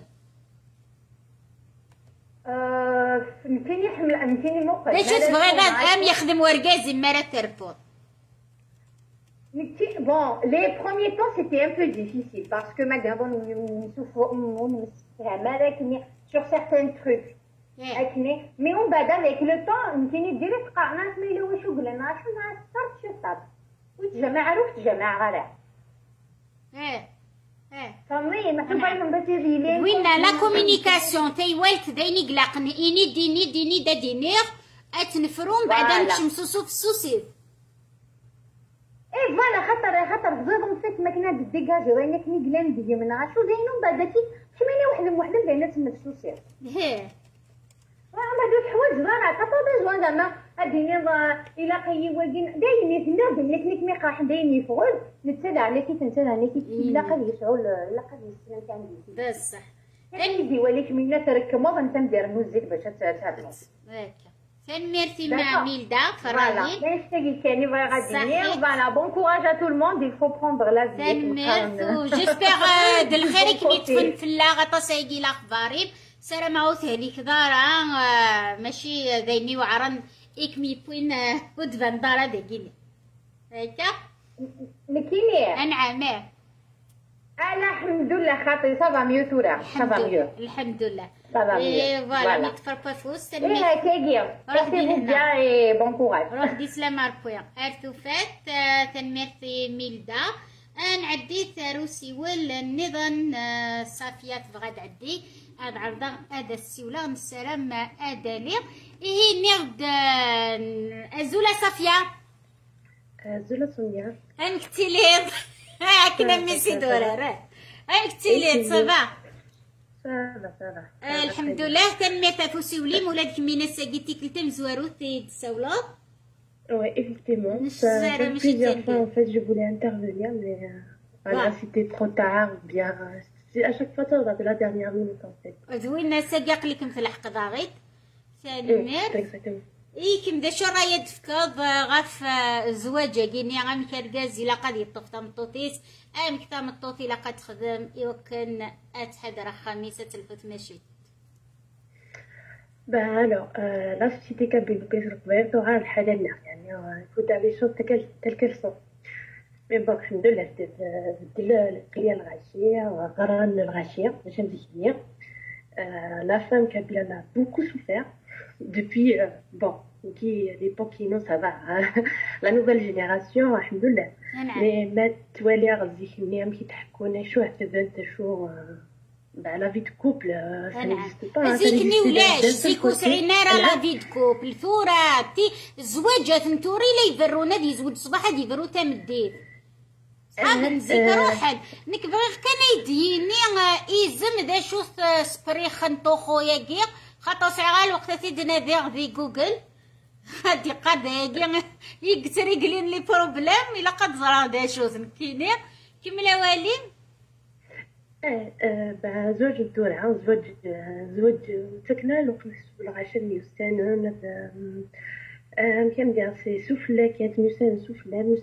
آه فيني حمل أمتيني موقع. ليش تبغي أم يخدم ورجازي مرا ترفض. Bon, les premiers temps c'était un peu difficile parce que madame on souffre sur certains trucs. Mais on bada avec le temps on تاني ديريكت قرنات ما إلا واش قلنا شو ما صارت شو صار. وتجمع عرفت جمع غرا. إيه إيه. فمي ما تبغي من بتيريلين. وين لا كومينيكاسيون تاي والت دايني قلقني إني ديني ديني دا دينير أتنفرون بعدا نشمسوسو في السوسيد. ايه فوالا خاطر خاطر بزاف نسيت ماكينه ديكاجي راني كني قلان ديال من عاشو داينو بعدا كي شمينا واحد وحده بينا تما في السوسير هيه ما دوك حوايج زرع تا بيزوان زعما اديني الى قي واقين دايني تندير بلي كنيك مي قاح دايني فغل نتسدع على كي تنسدع على كي لا قد يسعو لا قد يسلم كان بصح كان يدي وليك مينا تركمو انت ندير نوزيك باش تهضر هكا ثاني ميرسي مع ميلدا فراغي merci كاني باغي غادي فوالا بون كوراج ا تو الموند il faut prendre la vie ثاني جيسبيغ د الخير كي تفنفلا غطا سايقي الاخبارين سلام عاوت هذيك دارا ماشي ذيني وعرن اكمي بوين ود فان دارا داكيني هكا لكيني انعم الحمد لله خاطري صافا ميو تورا صافا ميو الحمد لله صافا ميو اي فوالا نتفر بافوس ايه هكاكيا روحي بيان اي بون كوراج روح دي سلام بوين ارتوفات تنميرتي ميلدا انا عديت روسي ولا النظام صافيات بغا تعدي هاد عرضا هذا السيوله السلام ادالي ايه نغد ازولا صافيه ازولا صوميا انكتي لي هاكنا ميسي دولار انكتي لي صافا صافا صافا الحمد لله تنميت فوسي وليم ولاد كمينا ساقيتي كلتا مزوارو تي تساولا. Oui, effectivement. Ça fait plusieurs fois, en fait, je voulais intervenir, mais euh, voilà, ouais. C'était trop tard, bien. À chaque fois, ça va la dernière minute, en fait. زوينا ساقاق لكم في الحق ضاغط. ثاني إيه كم دا شو رايد فكاض غاف زواجة كيني غام كرجازي لا قد يطفط مطوطيس أم كتا مطوطي لا قد خدم يمكن أتحضر خميسة تلفت ماشي. Ben alors, euh, la société cabine que je recouverte aura le halal, يعني il faut dire les choses telles qu'elles sont. Mais bon, alhamdoulilah, c'était le الغاشية وغران الغاشية باش نزيد. La femme kabyle a beaucoup souffert depuis, euh, bon, qui l'époque qui nous ça va, la nouvelle génération, alhamdoulilah. Mais ما توالي غزيك النيام كي تحكونا شو هتبنت شو bah la vie de couple ça n'existe pas زيكني ولاش زيكو سعينا راه لا في دو كوبل ثوراتي الزواجات نتوري لا يبرونا دي زوج صباح هادي يبرو تام الدير صحاب نزيك روحد نك بغيت كان يديني ايزم دا شو سبري خنطو خويا كيع خاطر صغال وقت تيدنا دير في جوجل هادي قاد كيع يقتري قلين لي بروبليم الا قد زرا دا شو كيني كيما والي اه اه زوج الدورة زوج زوج سكنة الوقت بالعشر ميوسان كم دير سي سوفلا كانت ميوسان سوفلا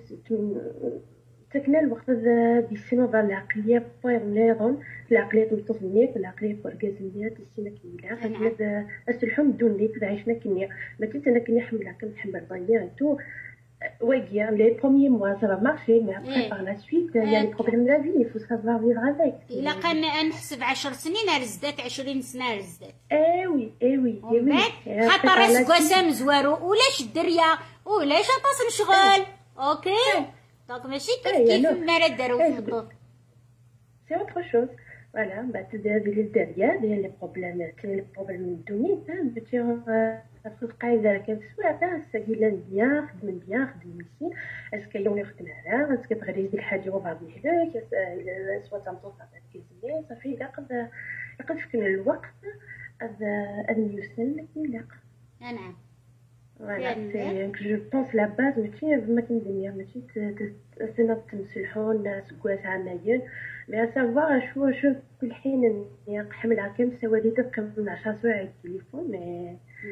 سكنة الوقت دي السنة العقلية بوير نيرون العقلية متصنية العقلية بورغازمية السنة كميلة هذا السلحوم دون ليك عشنا كنيا ما تنسى كنيا حملها كنحمل ضيا تو Oui, les premiers mois ça va marcher, mais après eh. par la suite il y a les problèmes de la vie, il faut savoir vivre avec. إلا كان نحسب عشر سنين رزدات عشرين سنة رزدات. إيه وي إيه وي إيه وي. خاطر راسك وسام زوارو ولاش الدريا ولاش عطاس نشغل، أوكي؟ دونك ماشي كيف كيف ما دارو في الضوء. C'est autre chose. Voilà, bah tu dis les derrière, les problèmes, les problèmes de données, hein, tu القاعدة كانت سواء ساكيلا مزيان خدم مزيان خدم مزيان اسكو يوم يخدمها اسكو تغري ديك الحاجة وبعض الحلاك سواء تمطوط على الكيزية صافي يقد يقد فكنا الوقت هذا هذا يسن يلاق. نعم. فوالا سي جو بونس لا باز ماشي ما كندير ماشي سنة تمسلحون الناس كواس عمايل مي سافوار شو شوف كل حين نحملها كم سوالي تقم عشرة سوايع التليفون مي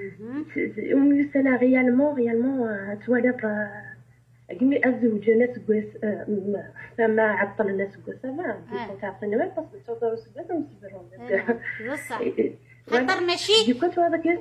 ومن سنة ريالمون ريالمون تواليط كمي الزوج ناس كواس فما عطل الناس كواس ما كنت تعطينا ما بس تصور سبات ونسبرهم بصح خاطر ماشي ديكو هذاك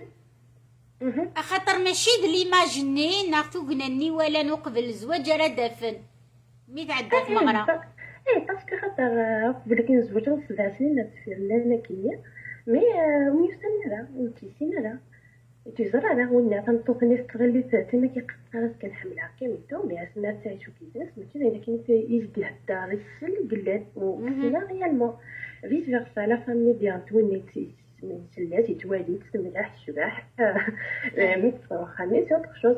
خاطر ماشي ليماجيني ناخذو قناني ولا نقبل الزواج راه دافن مي تعدى في مغرى. ايه باسكو خاطر قبل كي نزوج سبع سنين في لانا كيا مي ويستنى لا وتيسينا لا تيزرع لا ونا تنطوطني تغلي تما كيقطع كنحملها كاميتو مي اسنا تعيشو كيفاش ماشي الا كاين يجدي الدار يسل قلات وكنا ريالمون فيس فيرسا لا فامي ديال تونيتي من سلات يتوالي تسملاح الشباح ميكسو خامس اوتر شوز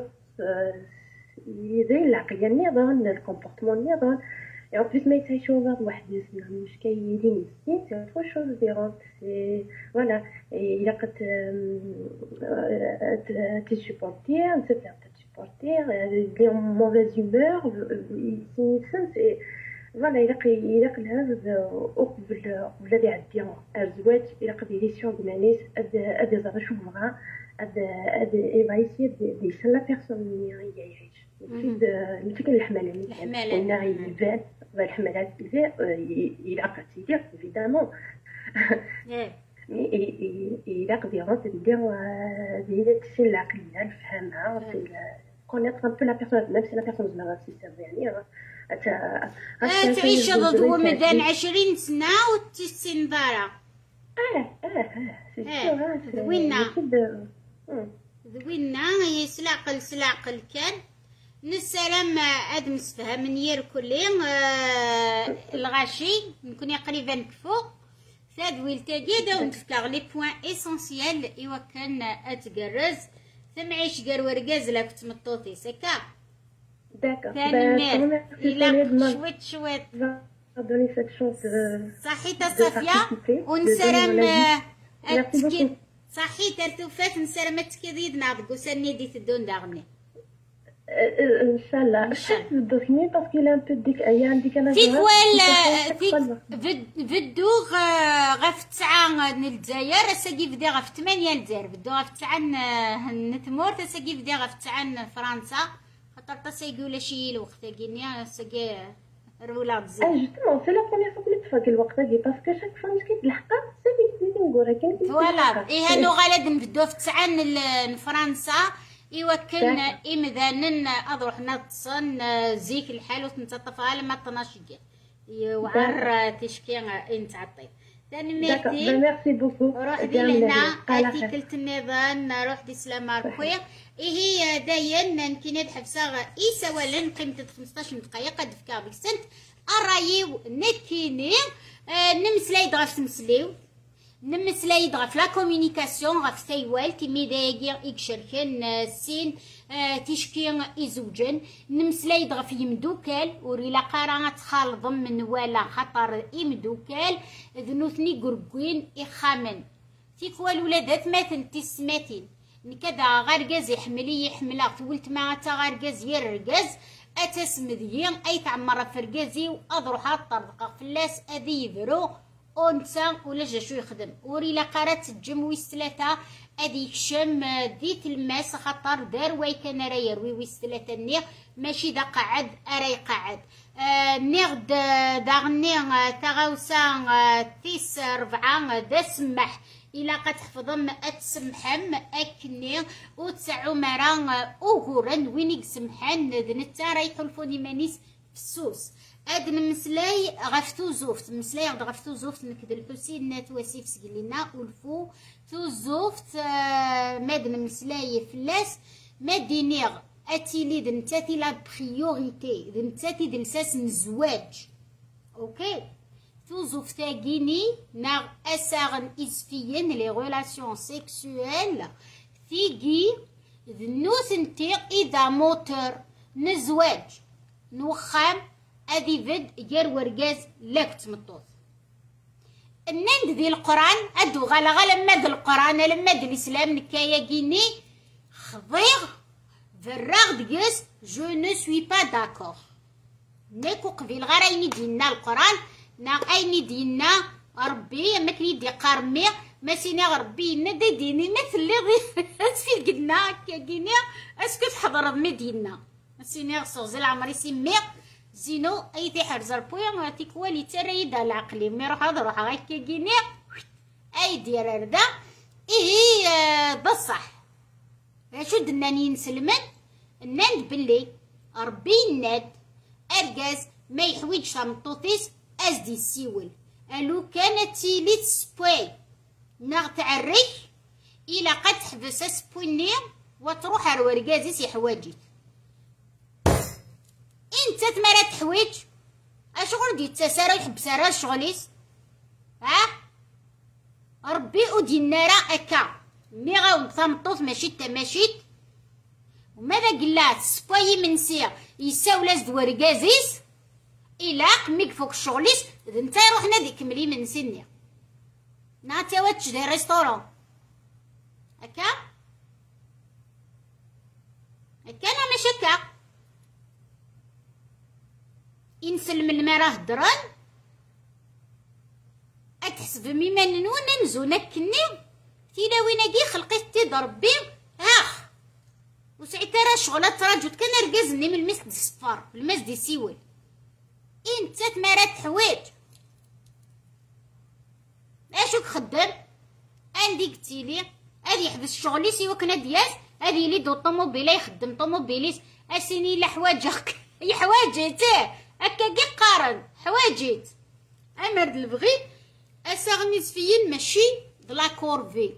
يزين العقليه النظام الكومبورتمون النظام et en plus ما يتعيشوا بعض وحدهم مش كاينين مسكين سي اوتر شوز ديرونت سي فوالا الا قد تسبورتير نسيتها تسبورتير لي موفيز هومور سي سي فوالا الا الا هذا قبل قبل اللي عدي الزواج الا قد يليسيون بنانيس اد اد شو بغا اد اد ايفايسي دي سلا لا بيرسون اللي يعيش ماشي كاين الحمله الحمله قلنا يبان الحملات الى قتيله ايفيدامون الا قدرت دير ديال السن العقليه نفهمها كونيتر ان بو لا بيرسون ميم سي لا بيرسون زعما سيستم يعني تعيش ضو مدان عشرين سنة وتسين دارا. اه اه اه زوينة زوينة هي سلاقل سلاقل كان نسلام اد مسفهم من ير كلين آه الغاشي نكون قريبا كفو ثاد ويلتاقي ونتفكر لي بوين اسونسيال ايوا كان اتقرز ثم عيش قار ورقاز لا كنت مطوطي سكا داكا ثاني مير الى شويت شويت دوني سيت شونس صحيت صافيه ونسلام اتكيد صحيت ارتوفات نسلام اتكيد ناض وسني ديت الدون داغني ان شاء الله شفت الدوكيمي باسكو لا بو ديك ايام عندي كان فيك وال فيك فدوغ غف تسعة الجزائر ساقي بدي غف ثمانية الجزائر بدو غف تسعة نتمور تساقي بدي غف تسعة فرنسا خاطر تساقي شي الوقت كينيا ساقي رولا بزاف. اه جوستومون سي لا بروميير فوا كنت تفاك الوقت هادي باسكو شاك فوا مسكين الحقا ساقي كنقول كاين فوالا اي هانو غالد نبدو في تسعة لفرنسا ايوا كان امذانن اضرح نتصن زيك الحال وتنتطفها لما طناشيه وعر تشكي انت عطي ثاني ميرتي ميرسي بوكو روح دي لهنا ارتيكلت النظام روح دي سلامة ركويا اي هي داين كي ندحف صاغ اي سوالن قيمه خمسطاش دقيقه قد فكا بك سنت ارايو نكيني نمسلاي دغاف تمسليو نمسلاي دغاف لا كومونيكاسيون غاف سايوال كيمي داير يكشركن سين تيشكي يزوجن نمسلاي دغاف يمدوكال وريلا قرا تخالض من ولا خطر يمدوكال ذنوثني قرقوين يخامن تيكوا الولادات مثل تسماتين نكدا غارقاز يحملي يحملها ولت ما تا غارقاز يرقاز اتسمديين اي تعمر فرقازي واضروح الطرقه فلاس اذي يبرو أنثى ولا جا شو يخدم وري لا قرات تجم ويس ثلاثة أدي يكشم ديت الماس خاطر دار واي كان راه يروي ويس ثلاثة نيغ ماشي دا قعد أرا يقعد آه نيغ داغني تغاوسا تيس ربعة دا سمح إلا قد حفظم أتسمحم أكني وتسعو مرا أوغورن وينيك سمحان دنتا رايحو الفوني مانيس فسوس هاد المسلاي غفتو زوفت مسلاي غد غفتو زوفت نكد الحسين نات واسيف سقلينا والفو تو زوفت آه ماد المسلاي فلاس مادينيغ اتيلي دنتاتي لا بريوريتي دنتاتي دنساس الزواج اوكي تو زوفتا كيني ناغ اساغن اسفيين لي غولاسيون سيكسويل تيجي ذنوثنتي اذا موتر نزواج نوخام أدي فد جر ورجاز لك تمطوط النند ذي القرآن أدو غلا غلا مد القرآن لما د الإسلام نكايا جيني خضيغ فراغ ديس جو نو سوي با داكور نيكو قبيل غير أيني دينا القرآن نا أيني دينا ربي ما كني دي قارمي ما سينا ربي ندي ديني مثل اللي غي اسفي قدنا كاكيني اسكو تحضر مدينة سينا غصوزي العمري سيميق زينو اي تحرز البويا غاتي كوالي تريدا العقلي مي روح هذا روح غاكا كيني اي دير هذا ايه بصح شو دناني نسلمن الناد بلي ربي الناد ارجاز ما يحويجش مطوطيس ازدي السيول الو كانت تيلي تسبوي ناغ تعريك الى قد حبس سبويني وتروح على ورقازيس يحواجي انت تمرات حوايج اشغل دي تسارا يحب سارا شغليس ها ربي ودي النارا اكا مي غاو ثمطوط ماشي تماشيت وماذا قلات سبايي من سير يساولاز دوركازيس إلاق ميك فوق الشغليس نتا روحنا ديك ملي من سني ناتا واتش دي ريستورون هكا هكا انا ماشي هكا ينسلم المراه دران اتحسب ميما ننون نمزو نكني تيلا ويناكي خلقيت تضرب بي اخ وسعيتا راه شغلات راجل كان رقزني من المسد الصفار المسد يسيول انت تمارات حوايج اشوك خدام عندي قلتيلي هادي يحبس شغلي سيوا كنا دياز هادي يلي دو طوموبيله يخدم طوموبيليس اسيني لا حوايجك هي حوايجي تاه هكا كي قارن حوايجيت امرد البغي اساغنيز فيين ماشي دلا كورفي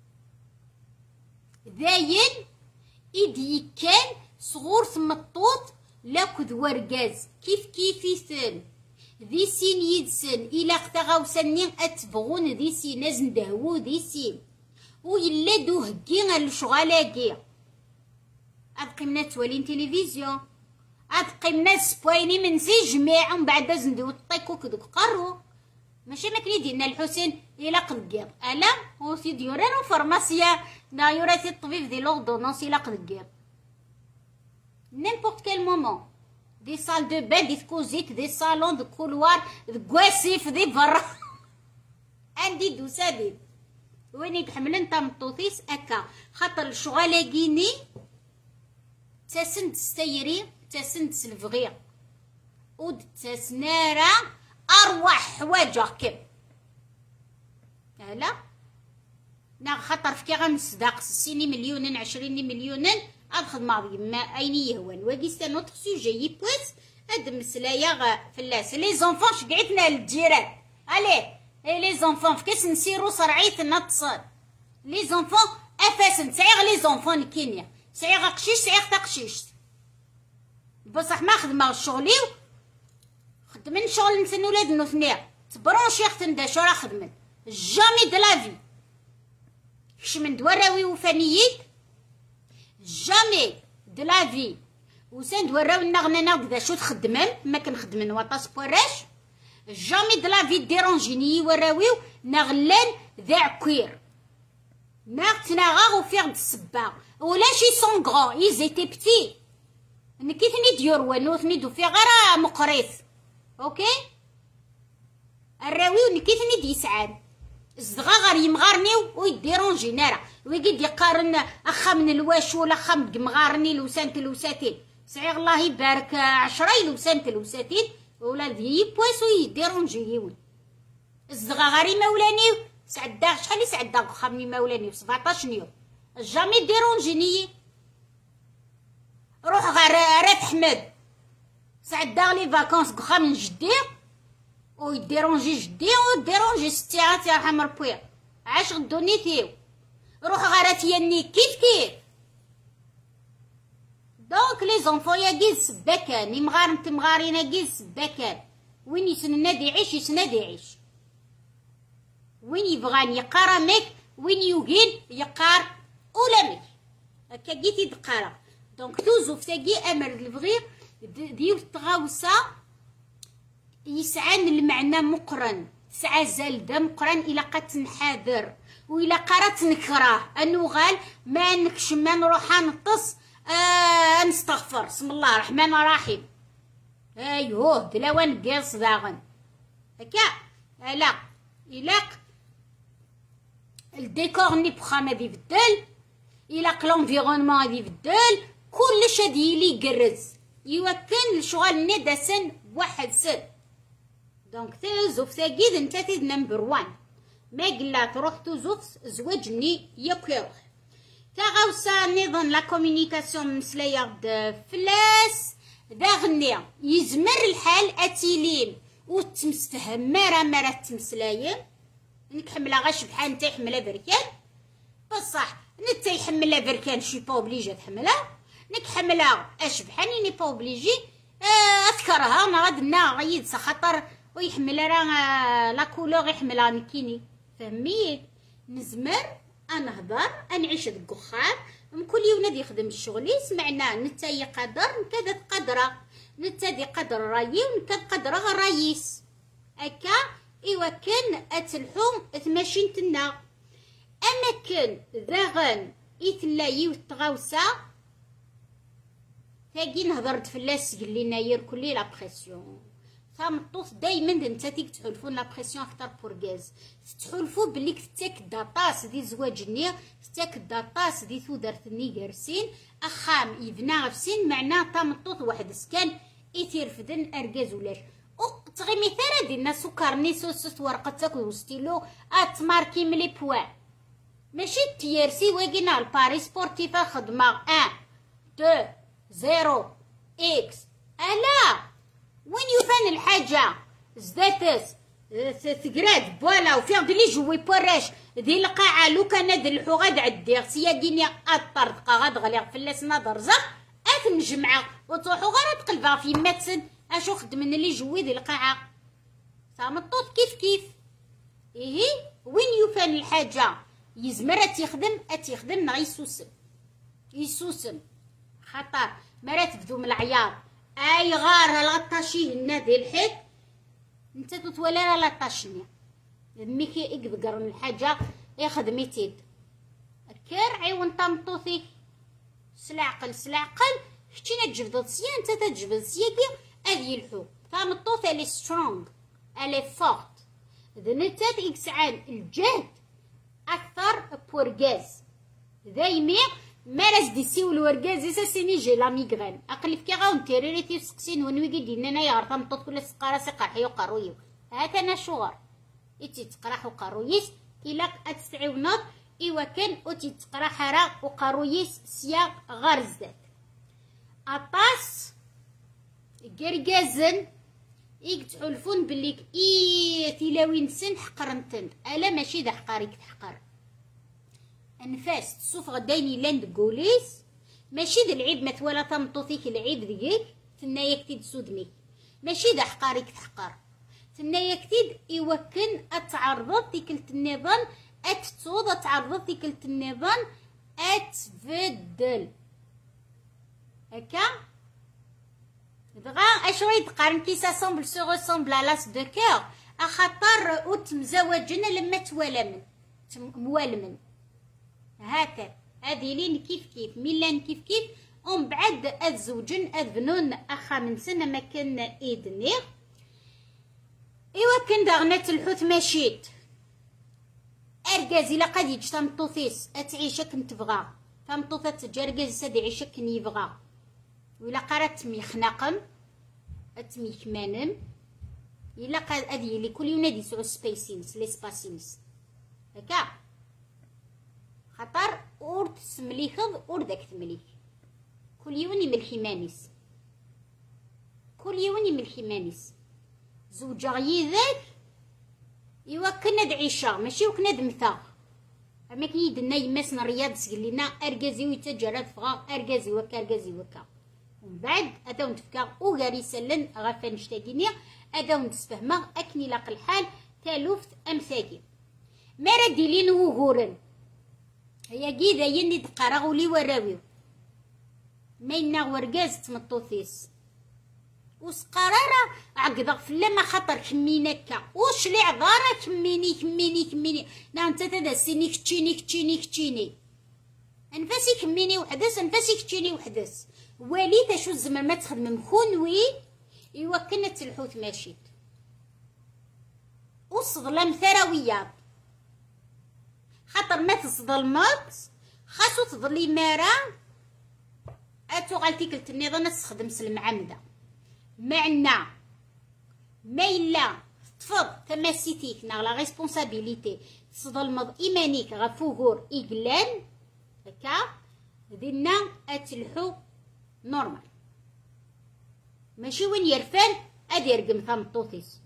داين ايدي كان صغور ثمطوط لاكد ورقاز كيف كيفيثن ذي سين يدسن الى اختغاوسني اتبغون ذي سين ازن دهوو ذي سين ويلا دو هكي الشغالاكي ابقيمنا توالين تلفزيون ابقيمنا سبويني من سي جميع ومن بعد زندو طيكو كدوك قرو ماشي ماكلي ديالنا الحسين الى قدقير الا هو سي ديورانو فارماسيا نا يوراتي الطبيب دي لوردونونس الى قدقير n'importe quel moment des salles de bain des cosites des salons de couloir de كواسيف دي برا عندي دوسابيب وين يتحملن تمطوطيس اكا خاطر الشغالاكيني تاسند السيري تاسند الفغير ود تاسنارا ارواح حوايج كم لا نا خاطر فكي غنصدق ستين مليون عشرين مليون ادخل ماضي ما اين يهون واكيستا نوتر سوجي يبوس هاد مسلايا فلاس لي زونفون شقعتنا للجيران الي لي زونفون فكاس نسيرو صرعيت نتصل لي زونفون افاس نسعيغ لي زونفون كينيا سعيغ قشيش سعيغ تقشيش بصح ما خدمه شغلي خدمن شغل نسن ولاد نوثنيا تبرونش يختن دا شو راه خدمن جامي دو لافي كش من دوراوي وفانيين جامي دو لافي وسان دوراو النغنى ناض شو تخدمن ما كنخدمن واطاس بوراش جامي دو لافي ديرونجيني وراويو نغلان ذا عكوير ناغ تناغاغ وفيغ د السبا ولا شي سون غران اي زيتي بتي نكيثني ديور ونوثني دو في غير مقريث اوكي الراوي نكيثني دي يسعان الزغا غير يمغارنيو ويديرونجي نارا ويقد يقارن اخا من الواش ولا اخا من مغارني لوسان تلوساتين سعي الله يبارك عشرة لوسان تلوساتين ولا ذي بويسو يديرونجي يون الزغا غير مولانيو سعدا شحال يسعدا اخا من مولانيو سبعطاش يوم جامي ديرونجيني روح غير رات حمد سعدا لي فاكونس اخا من جدي ويديرونجي جدي وديرونجي ستي عاد يرحم ربي عاش غدوني تيو روح غارات ياني كيف كيف دونك لي زونفون يا كيز سباكان يمغار نت مغارينا كيز سباكان وين يسناد يعيش يسناد يعيش وين يبغان يقرا ميك وين يوغين يقار ولا ميك هكا كيتي دقارا دونك توزوف تاكي امر البغير ديو تغاوسا يسعان المعنى مقرن سعى زلدة مقرن إلا قد تنحاذر وإلا قرات نكراه أنو غال ما نكش ما نروح نطس آه نستغفر بسم الله الرحمن الرحيم أيوه دلاوان قيص داغن هكا لا إلاق الديكور ني بخام هادي يبدل إلاق لونفيرونمون هادي يبدل كلش هادي يلي يقرز يوكن الشغل ني داسن واحد سن دونك توزوف تاكيد نتا تيد نمبر وان ما قلا تروح توزوف زواجني ياك يروح كغاوسا نظن لا كومونيكاسيون مسلايا فلاس داغني يزمر الحال اتيلين وتمستهم مرا مرا تمسلايين انك حملا غا شبحان نتا يحملها بركان بصح نتا يحملها بركان شي با اوبليجي تحملها نك حملها اشبحان ني با اوبليجي اذكرها ما غادنا غيد خاطر ويحمل راه لا كولور يحملها نكيني فهميت نزمر انهضر انعيش دك خام كل يوم نادي يخدم الشغل سمعنا نتا يقدر نتا قدره نتا دي قدر رايي ونتا قدره الرئيس هكا ايوا كان اتلحوم تماشين تنا اما كان ذاغن يتلايي وتغاوسا تاقي نهضرت فلاس قال لنا يركل لي لا بريسيون فمطوط دايما نتا تيك تحلفون لا بريسيون اكثر بورغاز تحلفوا بلي كتاك داطاس دي زواجني كتاك داطاس دي ثودرتني جارسين اخام يبنى غفسين معناه تمطوط واحد سكان يتيرفدن اركاز ولاش او تغيمي ثرا ديالنا سكرني سوسس ورقتك وستيلو اتماركي ملي بوان ماشي تيرسي واقينا الباري سبورتيف خدمه واحد اثنين زيرو اكس الا وين يفان الحاجه زداتس تقراد بوالا وفيغ دلي جوي بوراش دي القاعه لو كان هاد الحو غاد عدي سياقيني اطردقه غاد غلي فلاس ناظر زق ات نجمعه وتروحو غير تقلبها في ماتسن اشو خدمنا لي جوي دي القاعه صامطوط كيف كيف ايه وين يفان الحاجه يزمر تيخدم اتيخدم نغ يسوسم يسوسم خطر مرات تبدو من العيار اي غار لطاشي لنا ديال الحيط انت تتولى لا طاشني ميكي يقدر من الحاجه يخدم يتيد كير عيون طمطوثي سلعقل سلعقل حتينا تجبد صيا انت تجبد صياكي هذه الحو طمطوث لي سترونغ الي فورت اذا انت تيكسعان الجهد اكثر بورغاز دايما مارس دي سيول وركاز ساسيني جي لا ميغرين اقل في كيغا ونتيري تي سقسين ونوي قدينا انا يا رطم طط ولا سقارا سقار حيو قرويو هاك انا شغر ايتي تقراح وقرويس الا اتستعيونات ايوا كان اوتي تقرا حرا وقرويس سيا غرزات اطاس كركازن ايك تحلفون بليك اي تيلاوين سن حقرنتن الا ماشي دا حقاريك تحقر انفاس تسوف غدايني لاند كوليس ماشي د العيب ما تولا تمطوثيك العيب ديك تنايا كتيد سودميك ماشي دا حقاريك تحقر تنايا كتيد يوكن اتعرض ديك النظام اتتصود اتعرض ديك النظام اتفدل هكا دغا اشوي تقارن كي ساسومبل سو ريسومبل على لاس دو كور اخاطر اوت مزواجنا لما توالمن موالمن هكا هادي لين كيف كيف ميلان كيف كيف ومن بعد الزوجن اذنون اخا من سنه ما كان ايدني ايوا كان داغنات الحوت ماشيت اركاز الا قد يجي تمطوطيس اتعيش كن تبغى تمطوطه تجركز سد يعيش كن يبغى ولا قرات مي خناقم اتمي كمانم الا قاد ادي لي كل يوم نادي سعو سبيسينس لي سباسينس هكا خطر اور تسمليخض اور داك تمليك كل يوم يملحي مانيس كل يوم يملحي مانيس زوجا غيذاك ايوا كنا دعيشة ماشي وكنا دمثا اما كي يدنا يماسنا رياض سقلينا اركازي ويتجرد فغا اركازي وكا اركازي وكا ومن بعد ادا نتفكا وغاري سلن غافا نشتاقيني ادا نتفهما اكني لاق الحال تالوفت امثاكي ما ردي لين وغورن هي كيدا يني دقارا ولي وراويو ما ينا ورقاز تمطوثيس وسقرارة عقد غفلة ما خطر كمينكا وش لي عذارة كميني كميني كميني نعم تاتا سيني كتشيني كتشيني كتشيني انفاسي كميني وحدث انفاسي كتشيني وحدث والي تشو الزمن ما تخدم مخونوي ايوا كنت الحوت ماشيت وصظلم ثرويات خاطر ما تصظلمات خاصو تظلي مارا اتو غالتيك التنيضة نستخدم سلم عمدا معنا ما إلا تفض تماسيتيك نا لا ريسبونسابيليتي تصظلمض إيمانيك غفوغور إقلان هكا دينا أتلحو نورمال ماشي وين يرفان أدي يرقم ثمطوطيس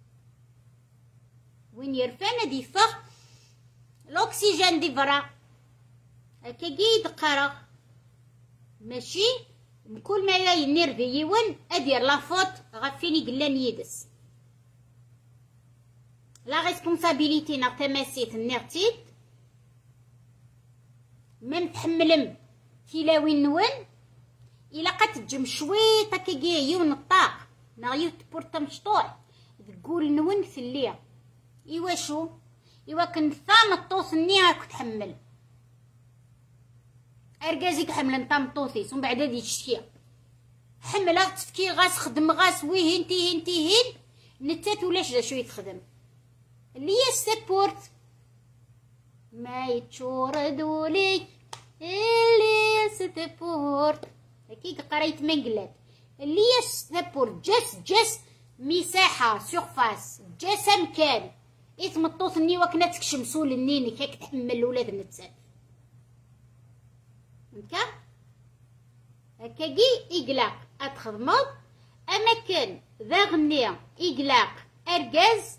وين يرفان أدي يفخ الأكسجين دي فرا هكا قيد قرا ماشي كل ما لا ينيرفي يون ادير لافوت غفيني قلان يدس لا ريسبونسابيليتي نا تماسيت نيرتيت ميم تحملم كيلاوين نون الا قد تجم شويطه كي يون الطاق نا يوت بورتا مشطوع تقول نون في الليل ايوا شو ايوا كن ثام الطوس ني راك تحمل اركازيك حمل نتا مطوثيس ومن بعد هادي تشتكي حملها تفكي غاس خدم غاس ويه انتي انتي هين نتات ولاش دا شو يتخدم اللي هي السبورت ما يتشوردو ليك اللي هي سبورت هكيك قريت منقلات اللي هي السبورت جاس جاس مساحة سورفاس جاس مكان يتمطوث ني وكنا تكشم سول النينك هاك تحمل ولاد النتسات هكا هكا كي إقلاق أتخدمض أما كان ذا غني إقلاق أركاز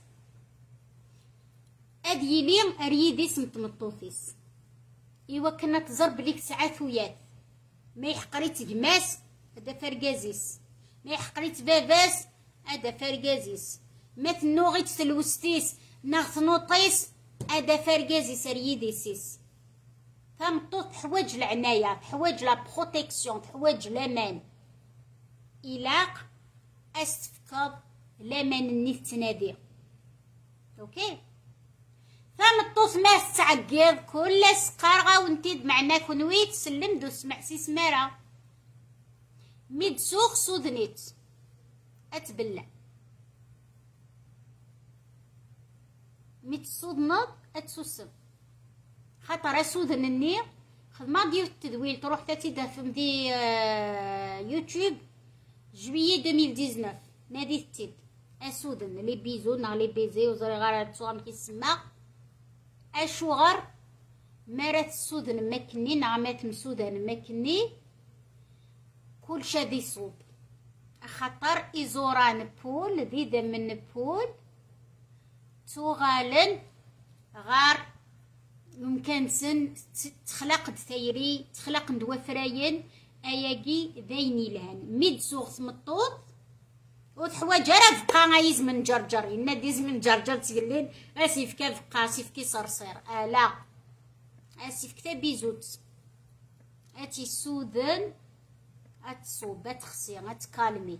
أديلي أريدي سمت مطوثيس إوا كنا تزرب ليك ساعات ويات ما يحقريت جماس هدا فرقازيس ما يحقريت باباس هدا فرقازيس ما تنوغيت سلوستيس ناغ نوطيس هدا فرقازيس أريديسيس تمطوط تحواج العناية تحواج لا بروتيكسيون تحواج الامان إلاق استفقد الامان النيت تنادي اوكي تمطوط ما استعقيض كل سقارغة ونتيد معنا كنوي تسلم دو سمع سي سمارة ميد سوخ سودنيت اتبلع ميد سودنض اتسوسم خاطر اسودن النير خدمة ديال التدويل تروح تاتي دافم دي آه يوتيوب جويي ألفين وتسعطاش نادي التيد اسودن لي بيزو نا لي بيزي وزري غار تصوام كيسمى اشوغر مرات السودن مكني نعمات مسودن مكني كل شادي صوب خاطر ازوران بول ذي من بول توغالن غار ممكن سن تخلق دثيري تخلق ندوا فراين اياكي دايني لهن ميد سوغ مطوط وتحواج راه بقى غايز من جرجر ينا ديز من جرجر تقلين اسيف كاف بقى اسيف كي صرصير آه لا اسيف كتا بيزوت اتي سودن اتصوب اتخسي اتكالمي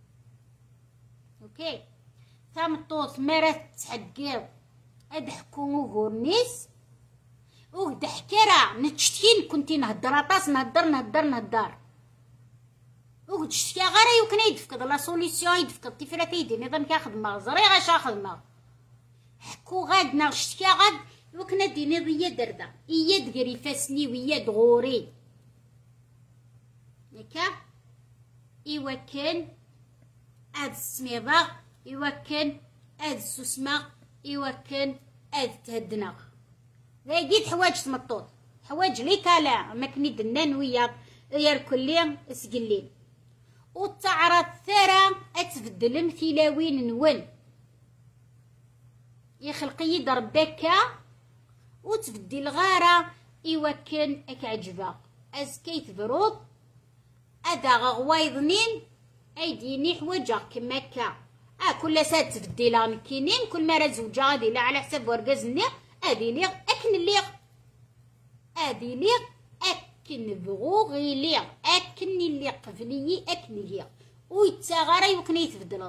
اوكي تمطوط مرات تحقيض ادحكو غورنيس وقد حكيرا نتشتين كنتي نهدر عطاس نهدر نهدر نهدر وقد شتيا غير يمكن يدفقد لا سوليسيون يدفقد تيفرا تيدي نظام كيخدم زري غاش خدمه حكو غادنا شتيا غاد وكنا ديني ضيا دردا إيا دقري فاسني ويا دغوري ياكا إوا كان هاد السميضة إوا كان هاد السوسمة إوا كان هاد تهدنا ذاكيد حوايج تمطوط حوايج لي كالا ماكني دنان ويا يركلين اسقلين وتعرض ثرى اتبدل مثلاوين نون يخلقي يضرب دكا وتبدل غارة إوا كان اك عجبا اسكيت برود ادا غوايضنين ايديني حوايجا كما كا اه كل ساعه تبديلا مكينين كل مره زوجه غادي لا على حساب ورقازني ادي لي اكن لي ادي لي اكن بغو غي لي اكن لي قبلي اكن لي ويتا غاري يمكن يتبدل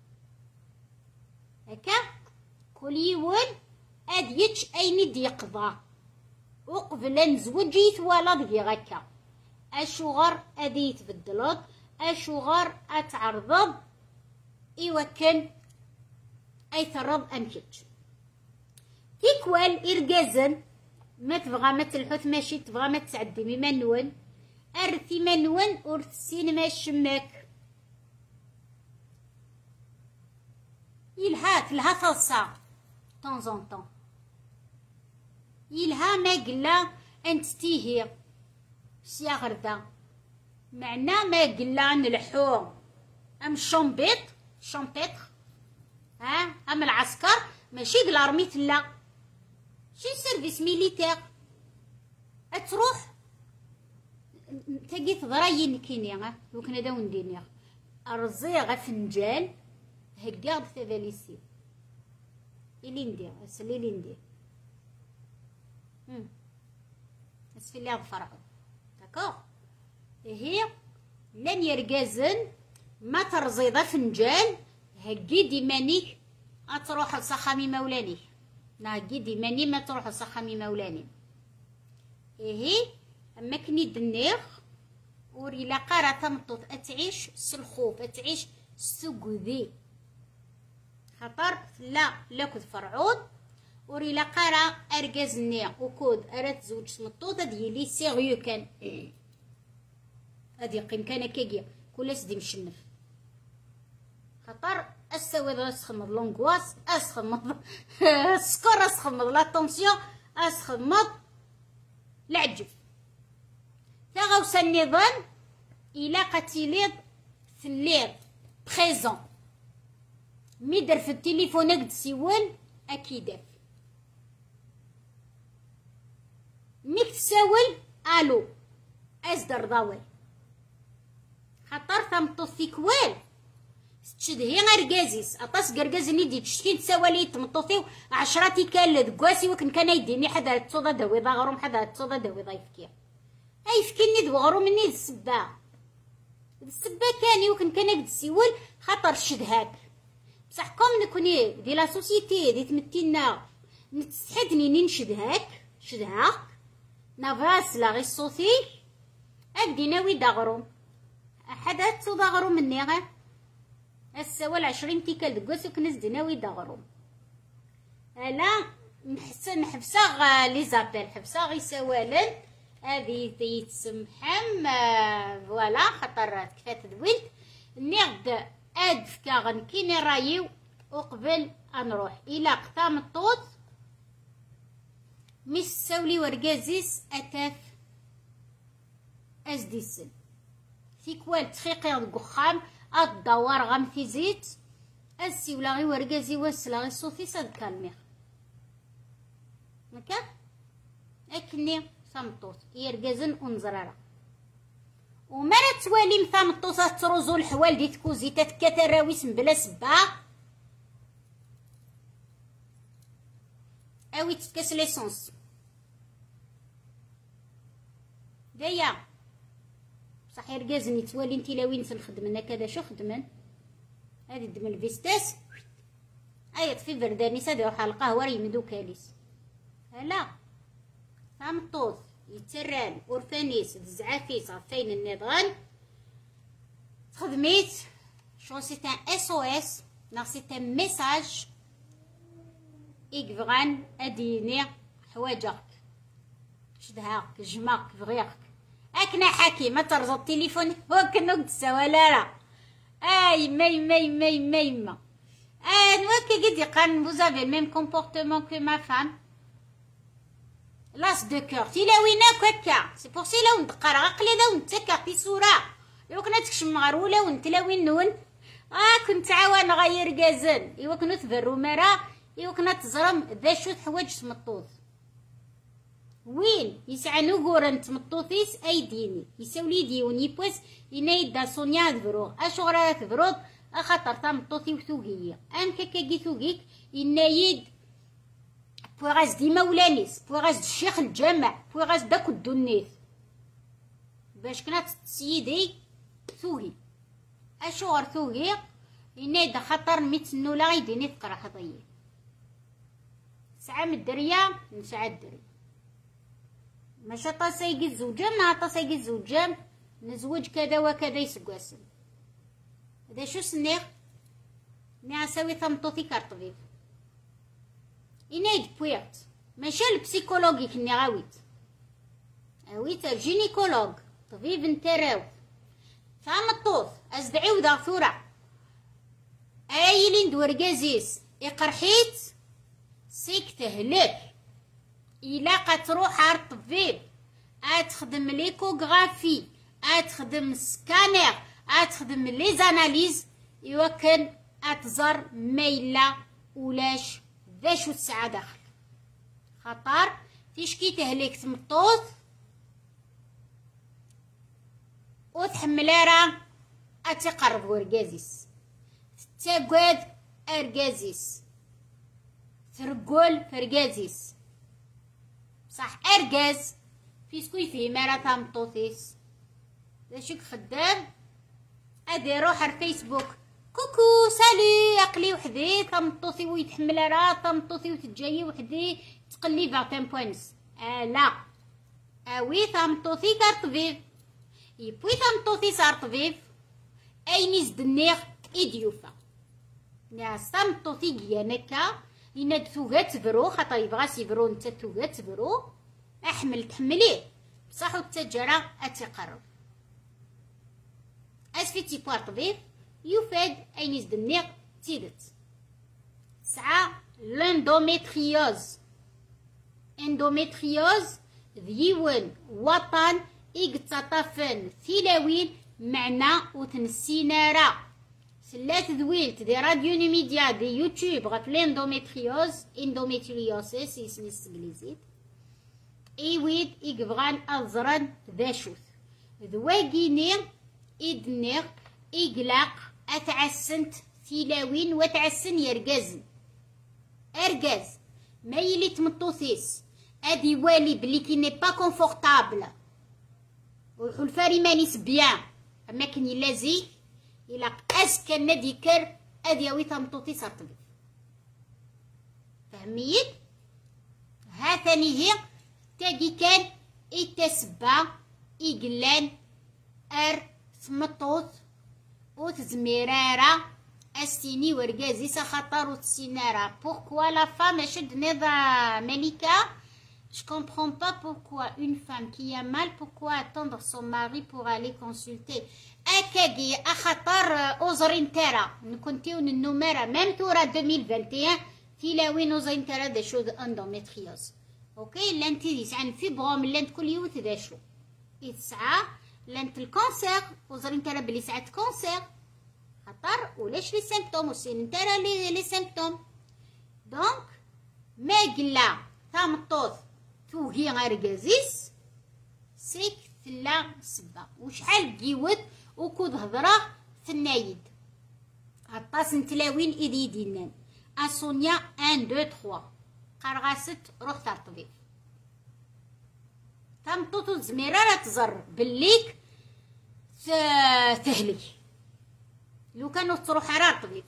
هكا كل يوم اديتش ايني ديقضى وقبل نزوج يتوالد غي غكا اشغر ادي يتبدل اشغر اتعرض إوا كان أي ثرض أنكج تيكوال إرجازن ما تبغى ما تلحث ماشي تبغى ما تعدي مما نون أرثي ما نون ورثسين ما شماك يلها تلها ثلصة طون زون طون يلها ما قلا أنت تيهي سيا غردا معنا ما قلا نلحو أم شومبيط شومبيتر ها أم العسكر ماشي لارميت لا شي سيرفيس ميليتير تروح تجي تضرين كيني ها وكنا دا ونديني ارزي غا فنجان هكا ثاليسي اللي ندير اسلي اللي ندير هم اسفي لي فرعون داكوغ هي لن يرجازن ما ترزيض فنجان هكي ديمانيك اتروح لصخامي مولاني نهكي ديماني ما تروح لصخامي مولاني ايه اما كني دنيغ وري لا قارة تمطط اتعيش سلخوف اتعيش سقذي خطر لا لكد فرعون وري لا قارة ارجازني وكود ارات زوج سمطوطة ديالي سيغيو كان هادي قيم كان كيجي كل سدي مشنف خطر السواد اسخمض لونغواس اسخمض السكر اسخمض لا طونسيون اسخمض العجب تغوس النظام الى قتيليض ثليض بريزون ميدر في التليفون قد سيوان اكيد ميك تساول الو ازدر ضوي خطر ثمطو ثيكوال تشدهي غير قازيس اطاس قرقاز اللي دي تشكي تساوالي تمطوثيو عشراتي كان دكواسي وكن كان يديني حدا تصودا داوي ضاغروم حدا تصودا داوي ضيفكي اي فكني دوغرو مني السبا السبا كاني وكن كان قد سيول خاطر شدهاك بصح كوم نكوني دي لا سوسيتي دي تمتينا نتسحدني ننشدهاك شدهاك نافاس لا غي صوتي اكدي ناوي داغروم حدا تصودا مني غير السوال عشرين تيكال دكوس وكنز ديناوي داغروم انا نحسن نحبسا لي زابيل حبسا غي سوالن هذه تيتسمحم فوالا خاطر كفات دوينت نغد ادفكا غنكيني رايو وقبل نروح الى قطام الطوط مس سولي ورقازيس اتاف ازديسن تيكوال تخيقي القخام الدوار غام في زيت السي ولا غي ورقازي واسلا غي صوفي صاد كالميغ هكا اكني ثمطوط يرقازن ونزرارا وما توالي مثامطوطة تروزو الحوال دي تكوزي تتكتراويس بلا سبا اوي تتكاس ليسونس دايا صح يرقازني توالي نتي لاوين تنخدمن هكذا شو خدمن هادي دم الفيستاس ايا طفي برداني سادي روح على القهوه يمدو كاليس لا ثامطوط يتران ورفانيس الزعافيس غفين النضغان تخدميت شو سي ان اس او اس نا سي ان ميساج إيكفغان أديني حواجك شدهاك جماك بغيك أكنا حكي ما ترزو التليفون وكنو تسوى لا لا أي مي مي مي مي ما أه نوكي قد يقان vous avez le même comportement que ma femme لاس دو كور تيلاويناك هكا سي بور سي لو ندقر عقلي دا ونتكا في صورة لو كنا تكشم مغرولة ونتلاوي نون اه كنت عاون غير كازن ايوا كنو تبرو مرا ايوا كنا تزرم ذا شو حوايج تمطوط وين يسعى نقور تمطوطيس ايديني يساولي ديوني بوس ينايد دا سونيا تبرو اشو راه تبرو اخاطر تمطوطي وثوقية ام كاكا ثوقيك ينايد بوغاز ديما ولانيس بوغاز الشيخ الجامع بوغاز داك الدنيث باش كنا تسيدي ثوقي اشو غير ثوقي ينايد خاطر ميتنو لا غيديني تقرا ضيق ساعة من الدريا نسعى الدري ماشي طاسيقي الزوجة مع طاسيقي الزوجة نزوج كذا وكذا يسقاسن هذا شو سنيغ ني ساوي ثمطوطي كارطبيب إنايد بويرت ماشي البسيكولوجي كني غاويت اويت الجينيكولوج طبيب نتراو ثامطوط ازدعيو ذا ثورة ايلين دور قازيس اقرحيت سيك تهلك إلا قتروح على الطبيب اتخدم ليكوغرافي اتخدم سكانير اتخدم لي زاناليز يوكن اتزر ميلا ولاش ذا شو الساعة داخل خطر تشكي تهلك تمطوط وتحملارا اتقرب ورقازيس تتاقود ارقازيس ترقول فرقازيس صح ارقاز فيسكو يفهم راه تمطوطيس داشوك خدام ادي روح على الفيسبوك كوكو سالي عقلي وحدي تمطوطي ويتحمل راه تمطوطي وتجاي وحدي تقلي فاغتان بوينس آه لا اوي تمطوطي كارطبيب يبوي تمطوطي صار طبيب اين يزدنيغ ايديوفا ناس تمطوطي كيانكا يناد ثوغات تبرو خاطر يبغى سيبرو نتا ثوغات تبرو احمل تحمليه بصح التجارة اتقرب اسفيتي بوار طبيب يفاد اين يزدنيغ تيدت سعى لاندوميتريوز اندوميتريوز ذيون وطن إقتطفن ثلاوين معنا وتنسينارا سلات ذويلت دي راديو نيميديا دي يوتيوب غف الاندوميتريوز اندوميتريوسيس يسمي السنجليزيت ايويد إقبغان أزران ذا شوث ذواقيني إدنيغ إقلاق أتعسنت ثلاوين وتعسن يرقازن أرقاز ما يلي تمطوثيس أدي والي بلي كي ني با كونفورتابل والفاري مانيس بيان اما كني لازي الى اسكا ناديكر ادي وي تمطوطي صارتبي فهميت ها ثاني هي تاقي كان التسبة إقلان ار ثمطوط وتزميرارا السيني ورقازي سخطر وتسينارا بوركوا لا فام شد نظا ملكة. Je comprends pas pourquoi une femme qui a mal, pourquoi attendre son mari pour aller consulter. أكاجي أخطر أوزرين ترى نكونتيون النمرة ميم تورا ألفين وواحد وعشرين تلاوين أوزرين ترى دا شو اندوميتريوز. أوكي لانت يسعن فيبروم لانت كل يوم دا شو يسعى لانت الكونسير أوزرين ترى بلي ساعات كونسير خطر وليش لي سيمبتوم وسين ترى لي لي سيمبتوم دونك ما قلا تامطوط توهي غير قازيس سيك ثلا سبا وشحال قيوت وكود هضره ثنايد غطاس نتلاوين ايدي دينان اسونيا واحد اثنين ثلاثة قرغاست روح ترطبيب تمطوط الزميره راه تزر بليك تهلك لو كانوا تروح على الطبيب.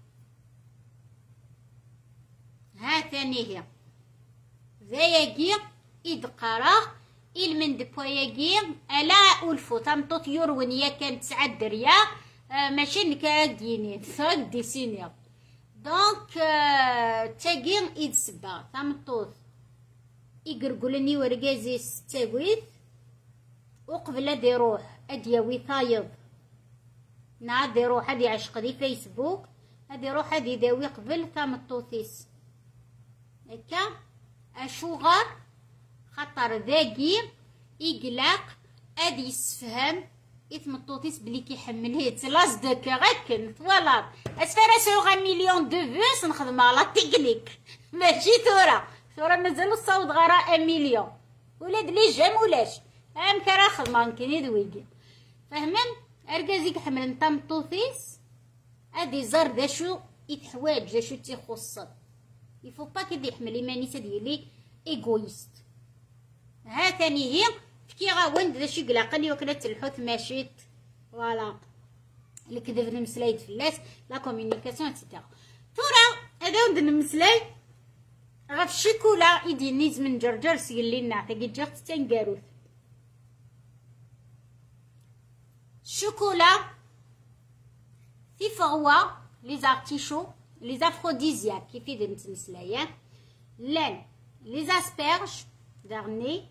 ها ثاني هي ذاياكي إدقارا إلمن دبوياكي ألا ألفو تمطوط يورون يا كان تسعة دريا آه ماشي نكاكيني ثاك ديسينيا دونك آه تاقين إيد سبا ثامطوث يقرقلني ورقازي ستاويث وقبل هاد يروح هاد ياوي ثايض نعاد يروح هاد يعشق دي فيسبوك هاد يروح هاد يداوي قبل ثامطوثيس هكا اشوغر خطر ذاكي يقلق ادي يسفهم إثم الطوطيس بلي كيحمل هيت لاص دو كاغاكن فوالا اسفارا سوغا مليون دو فيوس نخدم على تكنيك ماشي ثورة ثورة مازالو الصوت غرا ان مليون ولاد لي جام ولاش ام كرا خدمة كيني دويكي فهمن اركازيك حمل نتا الطوطيس ادي زار داشو يتحواج داشو تيخص يفو با كي يحمل ايمانيسا ديالي ايغويست ها ثاني هي كي غاوند داشي قلاقني وكلات الحوت ماشيت فوالا الكذب نمسلايد فلاس لا كومونيكاسيون ايتترا تورا هذا ود نمسلاي غاف الشيكولا يدي نيز من جرجر سيلي نعطي جات تنقاروث الشوكولا في فغوا لي زارتيشو لي زافروديزياك كيف يدير نتمسلايا لان لي زاسبيرج دارني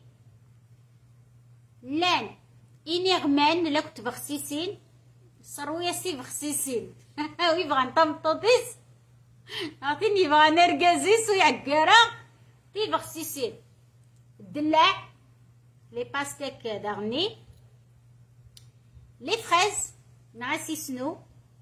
لان إنيغمان لا كنت بخسيسين صرويا سي بخسيسين وي بغا نطمطوطيس عطيني بغا نركازيس ويعكارا في بخسيسين الدلاع لي باستيك دارني لي فريز نعسي سنو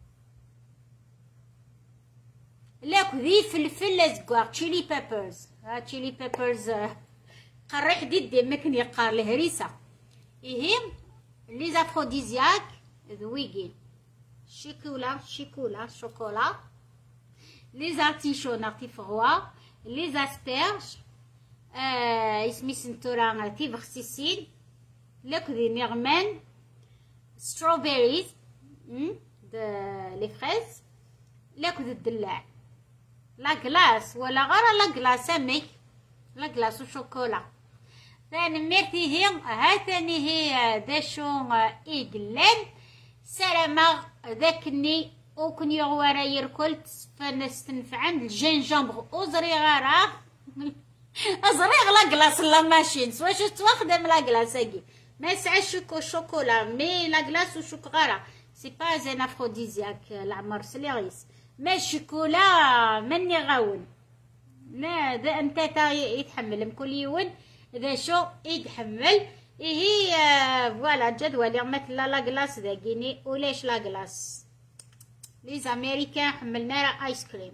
لاك ذي فلفل لازكوار تشيلي بيبرز ها تشيلي بيبرز قريح ديدي مكن يقار الهريسه إيه لي زافروديزياك ذويكين شيكولا شيكولا شوكولا لي زارتيشو نعطي فغوا لي زاسبيرج آه اسمي سنتورا نعطي بخسيسين لك ذي نغمان ستروبيريز لي فريز لك ذي الدلاع لا كلاس ولا غير لا كلاس سمك لا كلاس وشوكولا ثاني ميرتي هي ها ثاني هي داشو إيقلان سلامة ذاكني وكن يغوارا يركل فنستنفعن الجنجامبغ أزري غارا أزري غلا كلاس لا ماشين سوا شو تواخدم لا كلاس هاكي ما يسعى شوكو شوكولا مي لا كلاس وشوك غارا سي با زين افروديزياك العمر سليغيس ما شوكولا مني غاون لا ذا انت تا يتحمل كل يوم ذا شو يتحمل هي فوالا جدول مثل لا كلاس ذاكيني وليش لا كلاس لي زاميريكان حملنا راه ايس كريم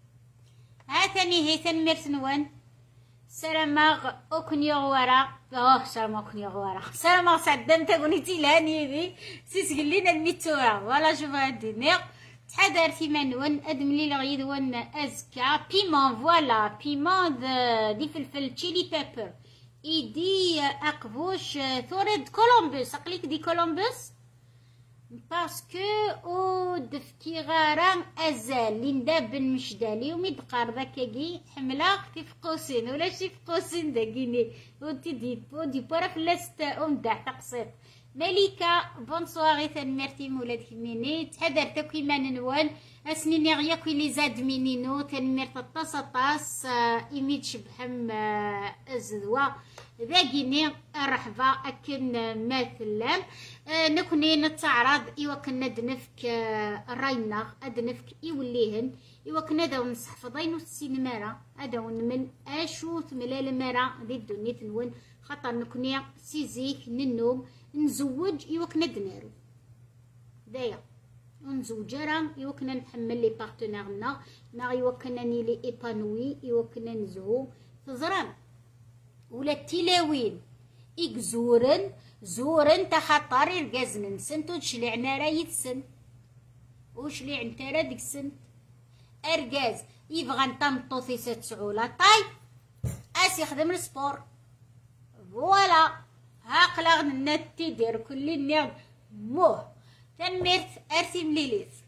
ها ثاني هي ثاني مرتنوان سلاماغ اوكنيو ورا اوه سلام اوكنيو ورا سلام سعدان تقوليتي لاني دي سيسقلينا الميتورا فوالا شوف هادي نيق تحضر في منون ادملي لغيد ون ازكا بيمون فوالا بيمون دي فلفل تشيلي بيبر ايدي اقبوش ثورد كولومبوس اقليك دي كولومبوس باسكو او دفكي غارا ازال ليندا بن مشدالي وميدقار ذاكاكي حملا في فقوسين ولا شي فقوسين داكيني ودي دي ودي بورا فلاست امدع تقصير ملكه بونسواري ثان ميرتي مولاد كميني تحضر تاكي ما ننوان اسنيني غيا كي لي زاد مينينو ثان ميرتا طاس طاس ايميد شبحم الزدوا ذاكيني الرحبه اكن مثلا نكوني نتعرض ايوا كنا دنفك الراينا ادنفك يوليهن ايوا كنا داو نصحفضين السينمارا اداو من اشو ثملا المرا دي الدنيا تنون خاطر نكوني سيزيك ننوم نزوج ايوا كنا دنارو دايا نزوج راه ايوا كنا نحمل لي بارتنيرنا نا ايوا كنا نيلي ايبانوي ايوا كنا نزهو تزران ولا التلاوين إكزورن زورن تخطر الجزن سنتو تشلعنا راه يتسن وشلي عنترا ديك السن ارجاز يبغى نطمطوطي تسعولا طاي اس يخدم السبور فوالا هاقلا النت تيدير كل النير موه تنميرت ارسم ليليث